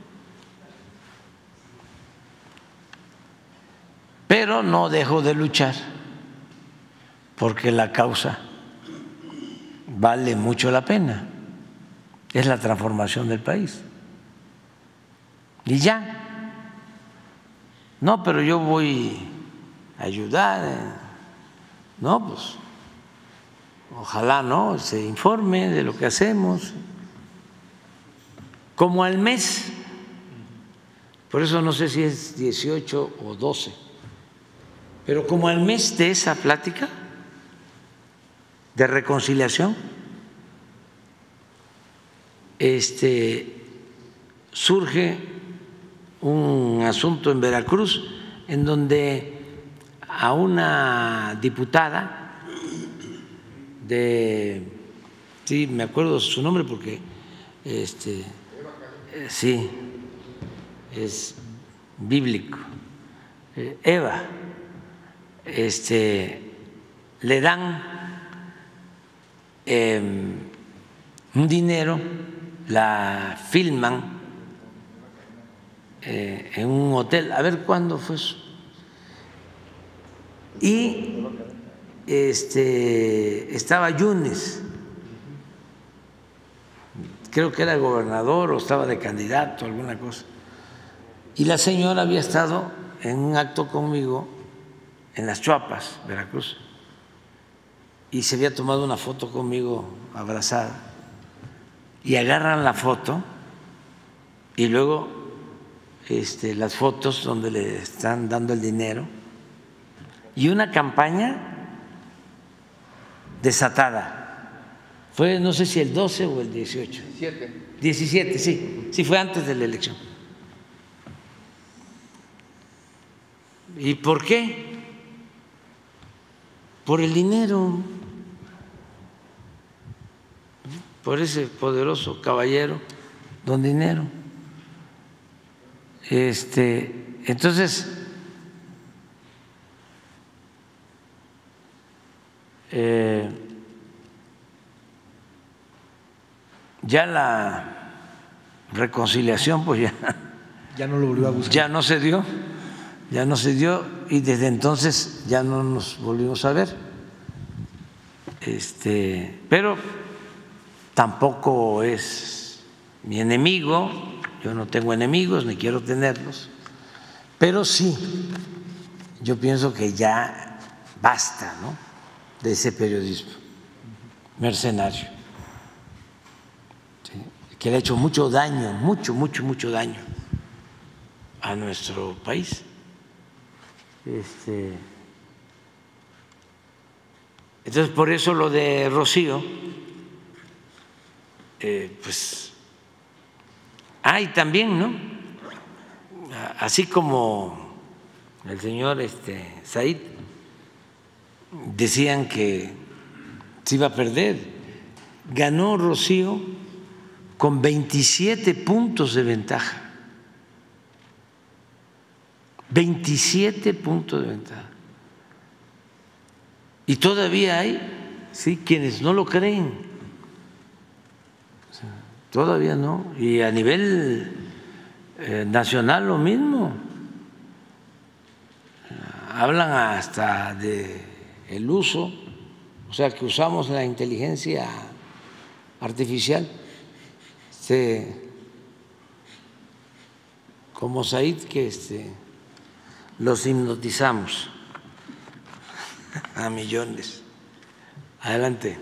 pero no dejo de luchar porque la causa vale mucho la pena, es la transformación del país. Y ya, no, pero yo voy a ayudar, no, pues ojalá no se informe de lo que hacemos, como al mes, por eso no sé si es dieciocho o doce, pero como al mes de esa plática de reconciliación, este, surge un asunto en Veracruz en donde a una diputada de, sí, me acuerdo su nombre porque este, sí, es bíblico, Eva, este, le dan eh, un dinero, la filman eh, en un hotel, a ver cuándo fue eso, y este, estaba Yunes, creo que era gobernador o estaba de candidato, alguna cosa, y la señora había estado en un acto conmigo en Las Chuapas, Veracruz, y se había tomado una foto conmigo abrazada, y agarran la foto y luego este, las fotos donde le están dando el dinero y una campaña desatada. Fue no sé si el doce o el dieciocho. diecisiete. diecisiete, sí, sí fue antes de la elección. ¿Y por qué? Por el dinero, por ese poderoso caballero don dinero. Este, entonces, eh, ya la reconciliación pues ya, ya no lo volvió a buscar. Ya no se dio, ya no se dio y desde entonces ya no nos volvimos a ver. Este, pero tampoco es mi enemigo, yo no tengo enemigos ni quiero tenerlos, pero sí, yo pienso que ya basta, ¿no?, de ese periodismo mercenario, ¿sí?, que le ha hecho mucho daño, mucho, mucho, mucho daño a nuestro país. Este, entonces, por eso lo de Rocío, eh, pues hay ah, también, ¿no?, así como el señor este, Said, decían que se iba a perder, ganó Rocío con veintisiete puntos de ventaja, veintisiete puntos de ventaja. Y todavía hay, sí, quienes no lo creen, o sea, todavía no, y a nivel eh, nacional lo mismo, hablan hasta de el uso, o sea, que usamos la inteligencia artificial, este, como Said, que este, los hipnotizamos a millones. Adelante.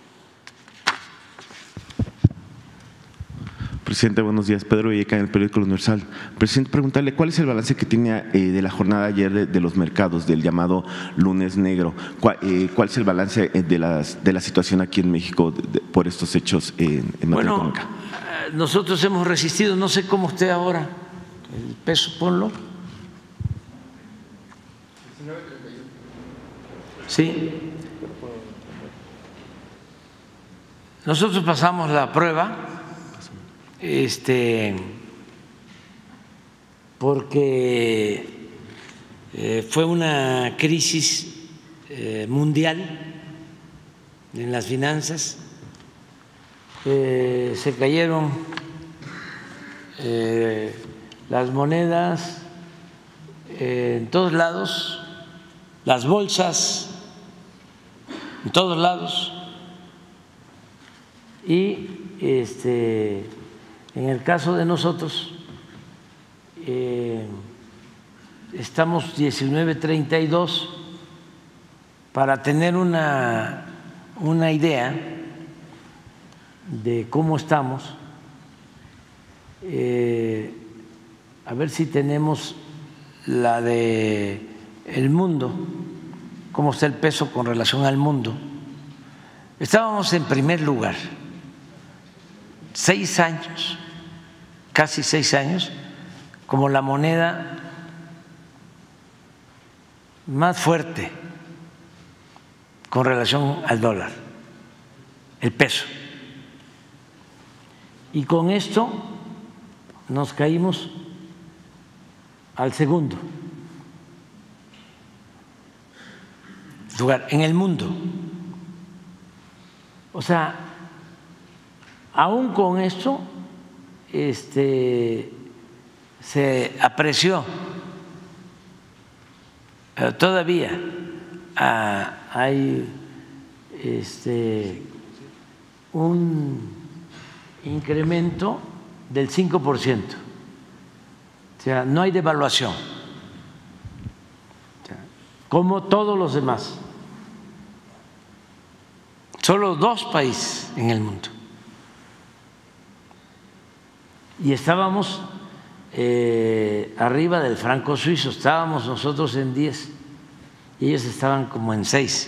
Presidente, buenos días. Pedro Villeca, en el periódico Universal. Presidente, preguntarle cuál es el balance que tiene eh, de la jornada de ayer de, de los mercados, del llamado lunes negro. ¿Cuál, eh, cuál es el balance de, las, de la situación aquí en México de, de, por estos hechos en, en materia bueno, económica? nosotros hemos resistido, no sé cómo esté ahora el peso, ponlo. Sí. Nosotros pasamos la prueba, este, porque eh, fue una crisis eh, mundial en las finanzas, eh, se cayeron eh, las monedas eh, en todos lados, las bolsas en todos lados, y este, en el caso de nosotros eh, estamos diecinueve treinta y dos para tener una, una idea de cómo estamos, eh, a ver si tenemos la de el mundo, cómo está el peso con relación al mundo. Estábamos en primer lugar, seis años, casi seis años, como la moneda más fuerte con relación al dólar, el peso. Y con esto nos caímos al segundo lugar en el mundo. O sea, aún con esto este, se apreció eh, todavía ah, hay este, un incremento del cinco por ciento. O sea, no hay devaluación, o sea, como todos los demás. Solo dos países en el mundo. Y estábamos eh, arriba del franco suizo, estábamos nosotros en diez y ellos estaban como en seis.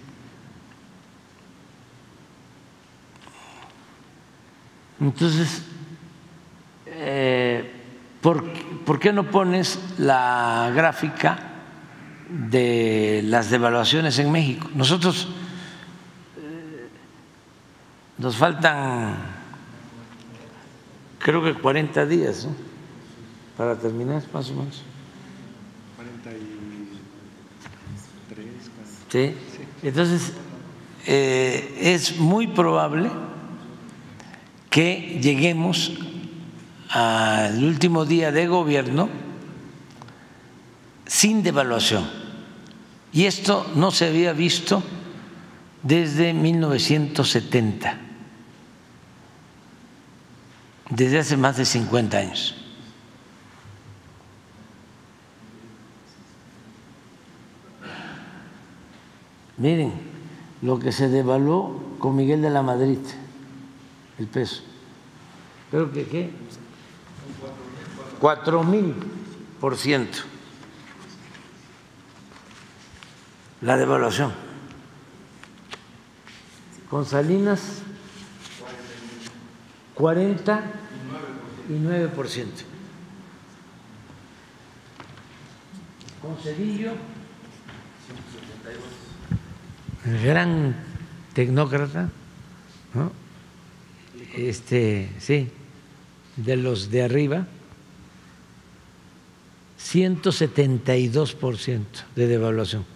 Entonces, eh, ¿por, ¿por qué no pones la gráfica de las devaluaciones en México? Nosotros eh, nos faltan, creo que cuarenta días, ¿no?, para terminar, más o menos. cuarenta y tres, Sí. Entonces, eh, es muy probable que lleguemos al último día de gobierno sin devaluación. Y esto no se había visto desde mil novecientos setenta, desde hace más de cincuenta años. Miren lo que se devaluó con Miguel de la Madrid, el peso. Creo que ¿qué? Cuatro mil por ciento la devaluación. Con Salinas, cuarenta y nueve por ciento. Con Cedillo, el gran tecnócrata, ¿no?, este, sí, de los de arriba, ciento setenta y dos por ciento de devaluación.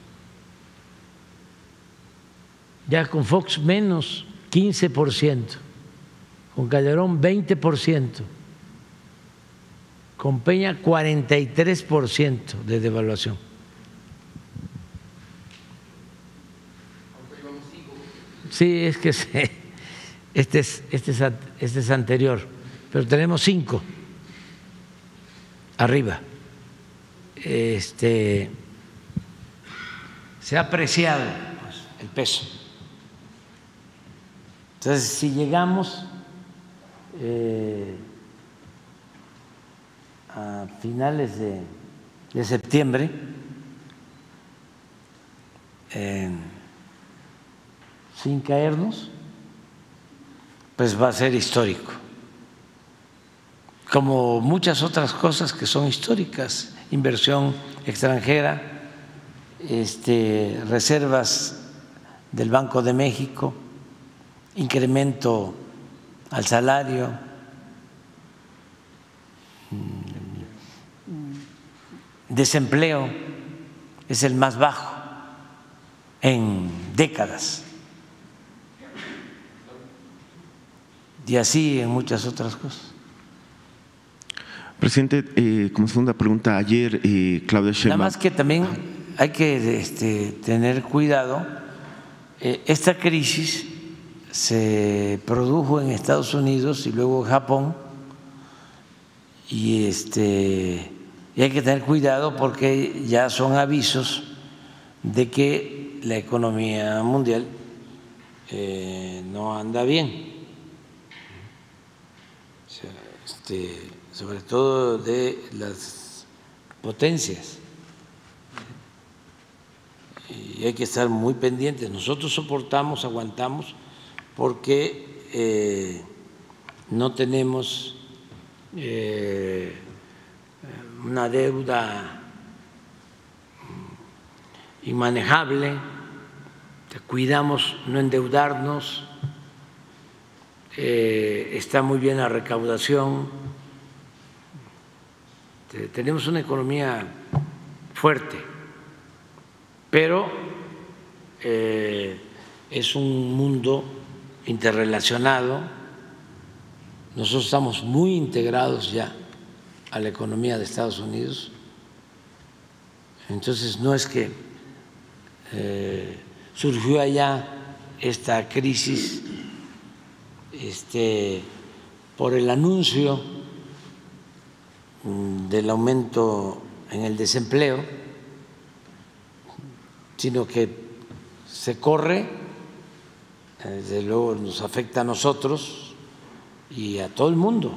Ya con Fox menos quince por ciento, con Calderón veinte por ciento, con Peña cuarenta y tres por ciento de devaluación. Sí, es que este es, este es, este es anterior, pero tenemos cinco arriba. Este, se ha apreciado, pues, el peso. Entonces, si llegamos eh, a finales de, de septiembre, eh, sin caernos, pues va a ser histórico. como muchas otras cosas que son históricas, inversión extranjera, este, reservas del Banco de México, incremento al salario, desempleo es el más bajo en décadas, y así en muchas otras cosas. Presidente, eh, como segunda pregunta, ayer eh, Claudia Sheinbaum… Nada más que también hay que este, tener cuidado, eh, esta crisis se produjo en Estados Unidos y luego en Japón, y, este, y hay que tener cuidado porque ya son avisos de que la economía mundial eh, no anda bien, o sea, este, sobre todo de las potencias, y hay que estar muy pendientes. Nosotros soportamos, aguantamos, porque eh, no tenemos eh, una deuda inmanejable, cuidamos no endeudarnos, eh, está muy bien la recaudación, tenemos una economía fuerte, pero eh, es un mundo interrelacionado. Nosotros estamos muy integrados ya a la economía de Estados Unidos, entonces no es que eh, surgió allá esta crisis este, por el anuncio del aumento en el desempleo, sino que se corre, desde luego nos afecta a nosotros y a todo el mundo.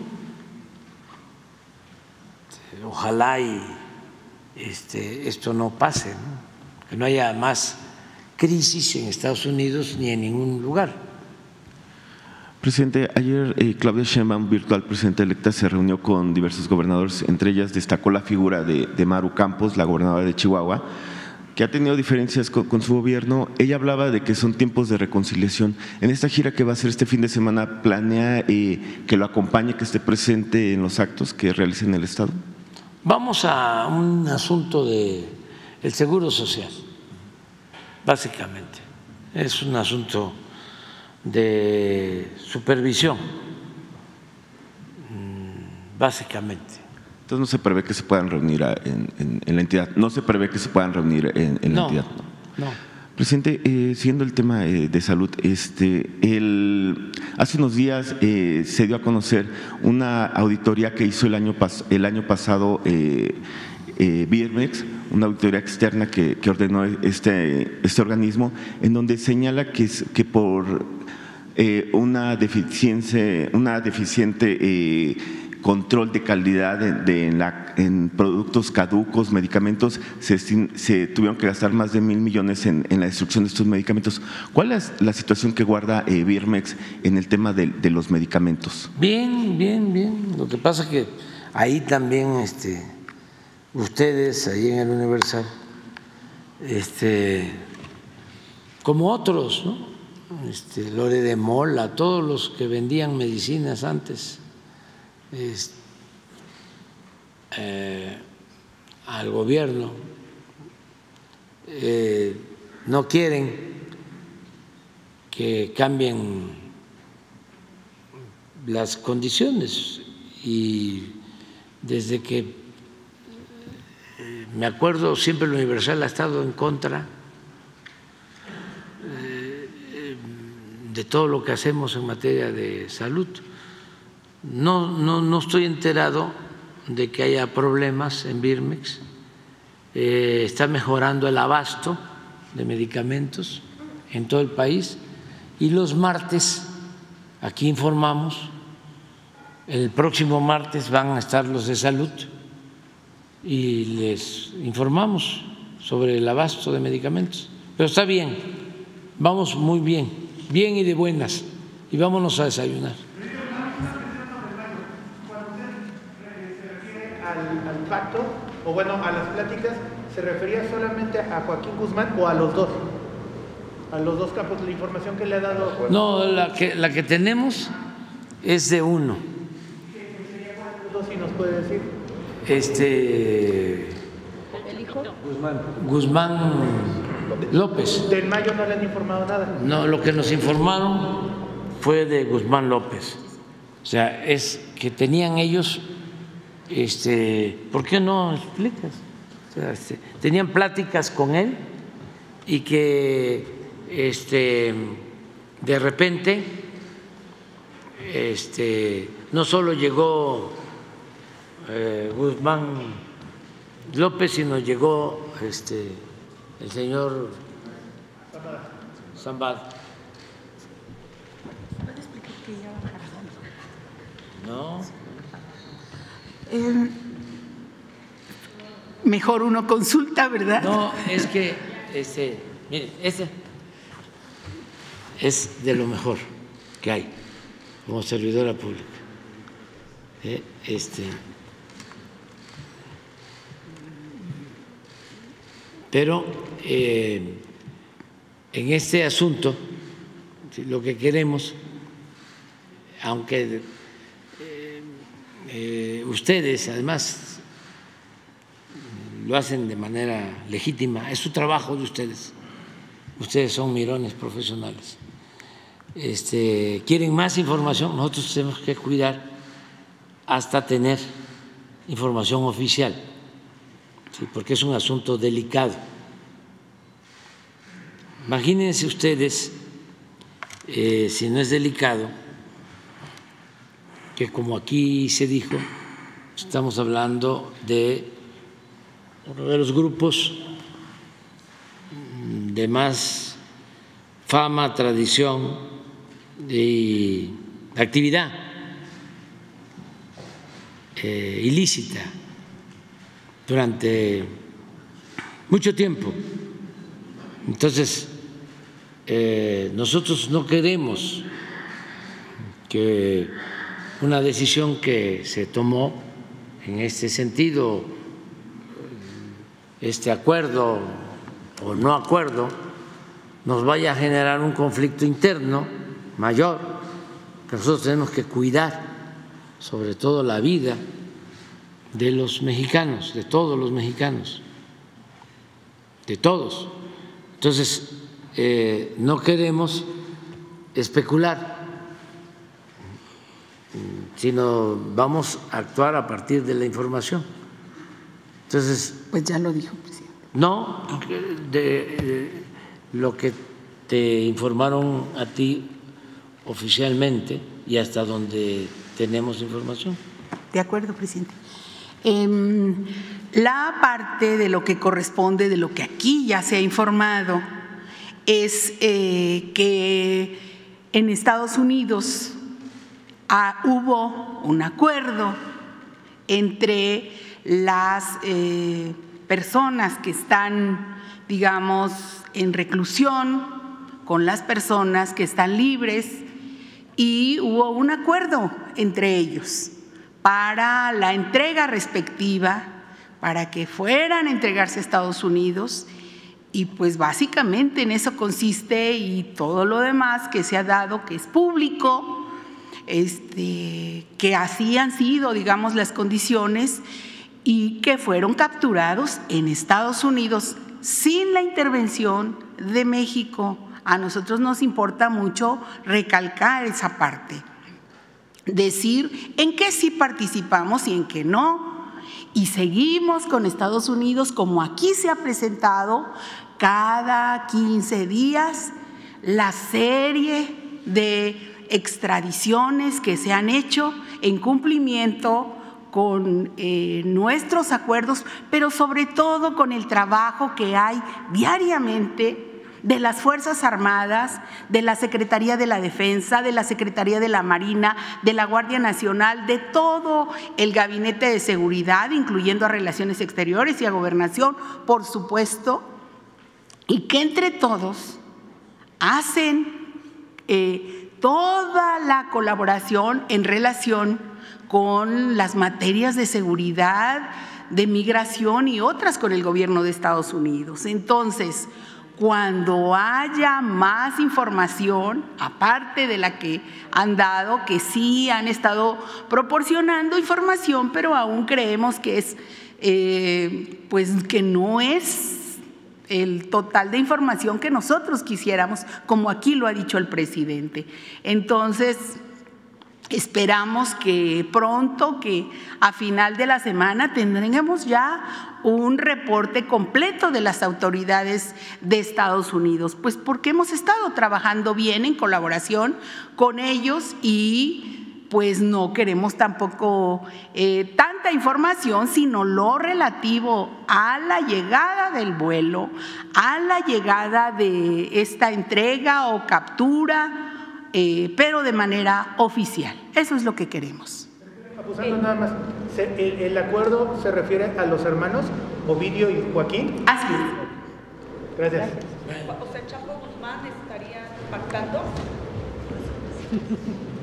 Ojalá y este, esto no pase, ¿no? Que no haya más crisis en Estados Unidos ni en ningún lugar. Presidente, ayer eh, Claudia Sheinbaum, virtual presidenta electa, se reunió con diversos gobernadores, entre ellas destacó la figura de, de Maru Campos, la gobernadora de Chihuahua, que ha tenido diferencias con, con su gobierno. Ella hablaba de que son tiempos de reconciliación. En esta gira que va a hacer este fin de semana, ¿planea eh, que lo acompañe, que esté presente en los actos que realice en el Estado? Vamos a un asunto de el seguro social, básicamente. Es un asunto de supervisión, básicamente. Entonces no se prevé que se puedan reunir en, en, en la entidad, no se prevé que se puedan reunir en, en la no, entidad. No. no. Presidente, eh, siguiendo el tema eh, de salud, este, el, hace unos días eh, se dio a conocer una auditoría que hizo el año, pas, el año pasado eh, eh, Birmex, una auditoría externa que, que ordenó este, este organismo, en donde señala que, que por eh, una deficiencia, una deficiente eh, control de calidad de, de en, la, en productos caducos, medicamentos, se, se tuvieron que gastar más de mil millones en, en la destrucción de estos medicamentos. ¿Cuál es la situación que guarda eh, Birmex en el tema de, de los medicamentos? Bien, bien, bien. Lo que pasa es que ahí también este, ustedes, ahí en el Universal, este, como otros, ¿no? Este, Lore de Mola, todos los que vendían medicinas antes, Es, eh, al gobierno eh, no quieren que cambien las condiciones, y desde que eh, me acuerdo siempre el Universal ha estado en contra eh, de todo lo que hacemos en materia de salud. No, no, no estoy enterado de que haya problemas en Birmex, eh, está mejorando el abasto de medicamentos en todo el país, y los martes aquí informamos, el próximo martes van a estar los de salud y les informamos sobre el abasto de medicamentos. Pero está bien, vamos muy bien, bien y de buenas, y vámonos a desayunar. pacto, o bueno, a las pláticas, ¿se refería solamente a Joaquín Guzmán o a los dos? A los dos campos, la información que le ha dado. No, la que, la que tenemos es de uno. ¿Qué sería cuál de los dos, si nos puede decir? Este. ¿El hijo? Guzmán. Guzmán López. Del Mayo no le han informado nada. No, lo que nos informaron fue de Guzmán López. O sea, es que tenían ellos, este, ¿por qué no explicas? O sea, este, tenían pláticas con él y que este, de repente este, no solo llegó eh, Guzmán López, sino llegó este, el señor Zambada. ¿Puede explicar que ya va No. eh, Mejor uno consulta, ¿verdad? No, es que, este, mire, este es de lo mejor que hay como servidora pública. Eh, este, pero eh, en este asunto, lo que queremos, aunque eh, eh, ustedes además lo hacen de manera legítima, es su trabajo de ustedes, ustedes son mirones profesionales, este, quieren más información, nosotros tenemos que cuidar hasta tener información oficial, ¿sí? Porque es un asunto delicado. Imagínense ustedes, eh, si no es delicado, que como aquí se dijo, estamos hablando de uno de los grupos de más fama, tradición y actividad eh, ilícita durante mucho tiempo. Entonces, eh, nosotros no queremos que una decisión que se tomó en este sentido, este acuerdo o no acuerdo, nos vaya a generar un conflicto interno mayor, que nosotros tenemos que cuidar, sobre todo la vida de los mexicanos, de todos los mexicanos, de todos. Entonces, eh, no queremos especular, sino vamos a actuar a partir de la información. Entonces, pues ya lo dijo, presidente. No, de, de lo que te informaron a ti oficialmente y hasta donde tenemos información. De acuerdo, presidente. Eh, la parte de lo que corresponde, de lo que aquí ya se ha informado, es eh, que en Estados Unidos ah, hubo un acuerdo entre las eh, personas que están, digamos, en reclusión con las personas que están libres, y hubo un acuerdo entre ellos para la entrega respectiva, para que fueran a entregarse a Estados Unidos, y pues básicamente en eso consiste, y todo lo demás que se ha dado, que es público, este, que así han sido, digamos, las condiciones, y que fueron capturados en Estados Unidos sin la intervención de México. A nosotros nos importa mucho recalcar esa parte, decir en qué sí participamos y en qué no, y seguimos con Estados Unidos como aquí se ha presentado cada quince días la serie de extradiciones que se han hecho en cumplimiento con eh, nuestros acuerdos, pero sobre todo con el trabajo que hay diariamente de las Fuerzas Armadas, de la Secretaría de la Defensa, de la Secretaría de la Marina, de la Guardia Nacional, de todo el Gabinete de Seguridad, incluyendo a Relaciones Exteriores y a Gobernación, por supuesto, y que entre todos hacen eh, toda la colaboración en relación con las materias de seguridad de Migración y otras con el gobierno de Estados Unidos. Entonces, cuando haya más información, aparte de la que han dado, que sí han estado proporcionando información, pero aún creemos que es, eh, pues que no es el total de información que nosotros quisiéramos, como aquí lo ha dicho el presidente. Entonces, esperamos que pronto, que a final de la semana tendremos ya un reporte completo de las autoridades de Estados Unidos, pues porque hemos estado trabajando bien en colaboración con ellos y pues no queremos tampoco eh, tanta información, sino lo relativo a la llegada del vuelo, a la llegada de esta entrega o captura, Eh, pero de manera oficial. Eso es lo que queremos. Abusando nada más, ¿el, el acuerdo se refiere a los hermanos Ovidio y Joaquín? Así es. Gracias. O sea, Chapo Guzmán estaría pactando.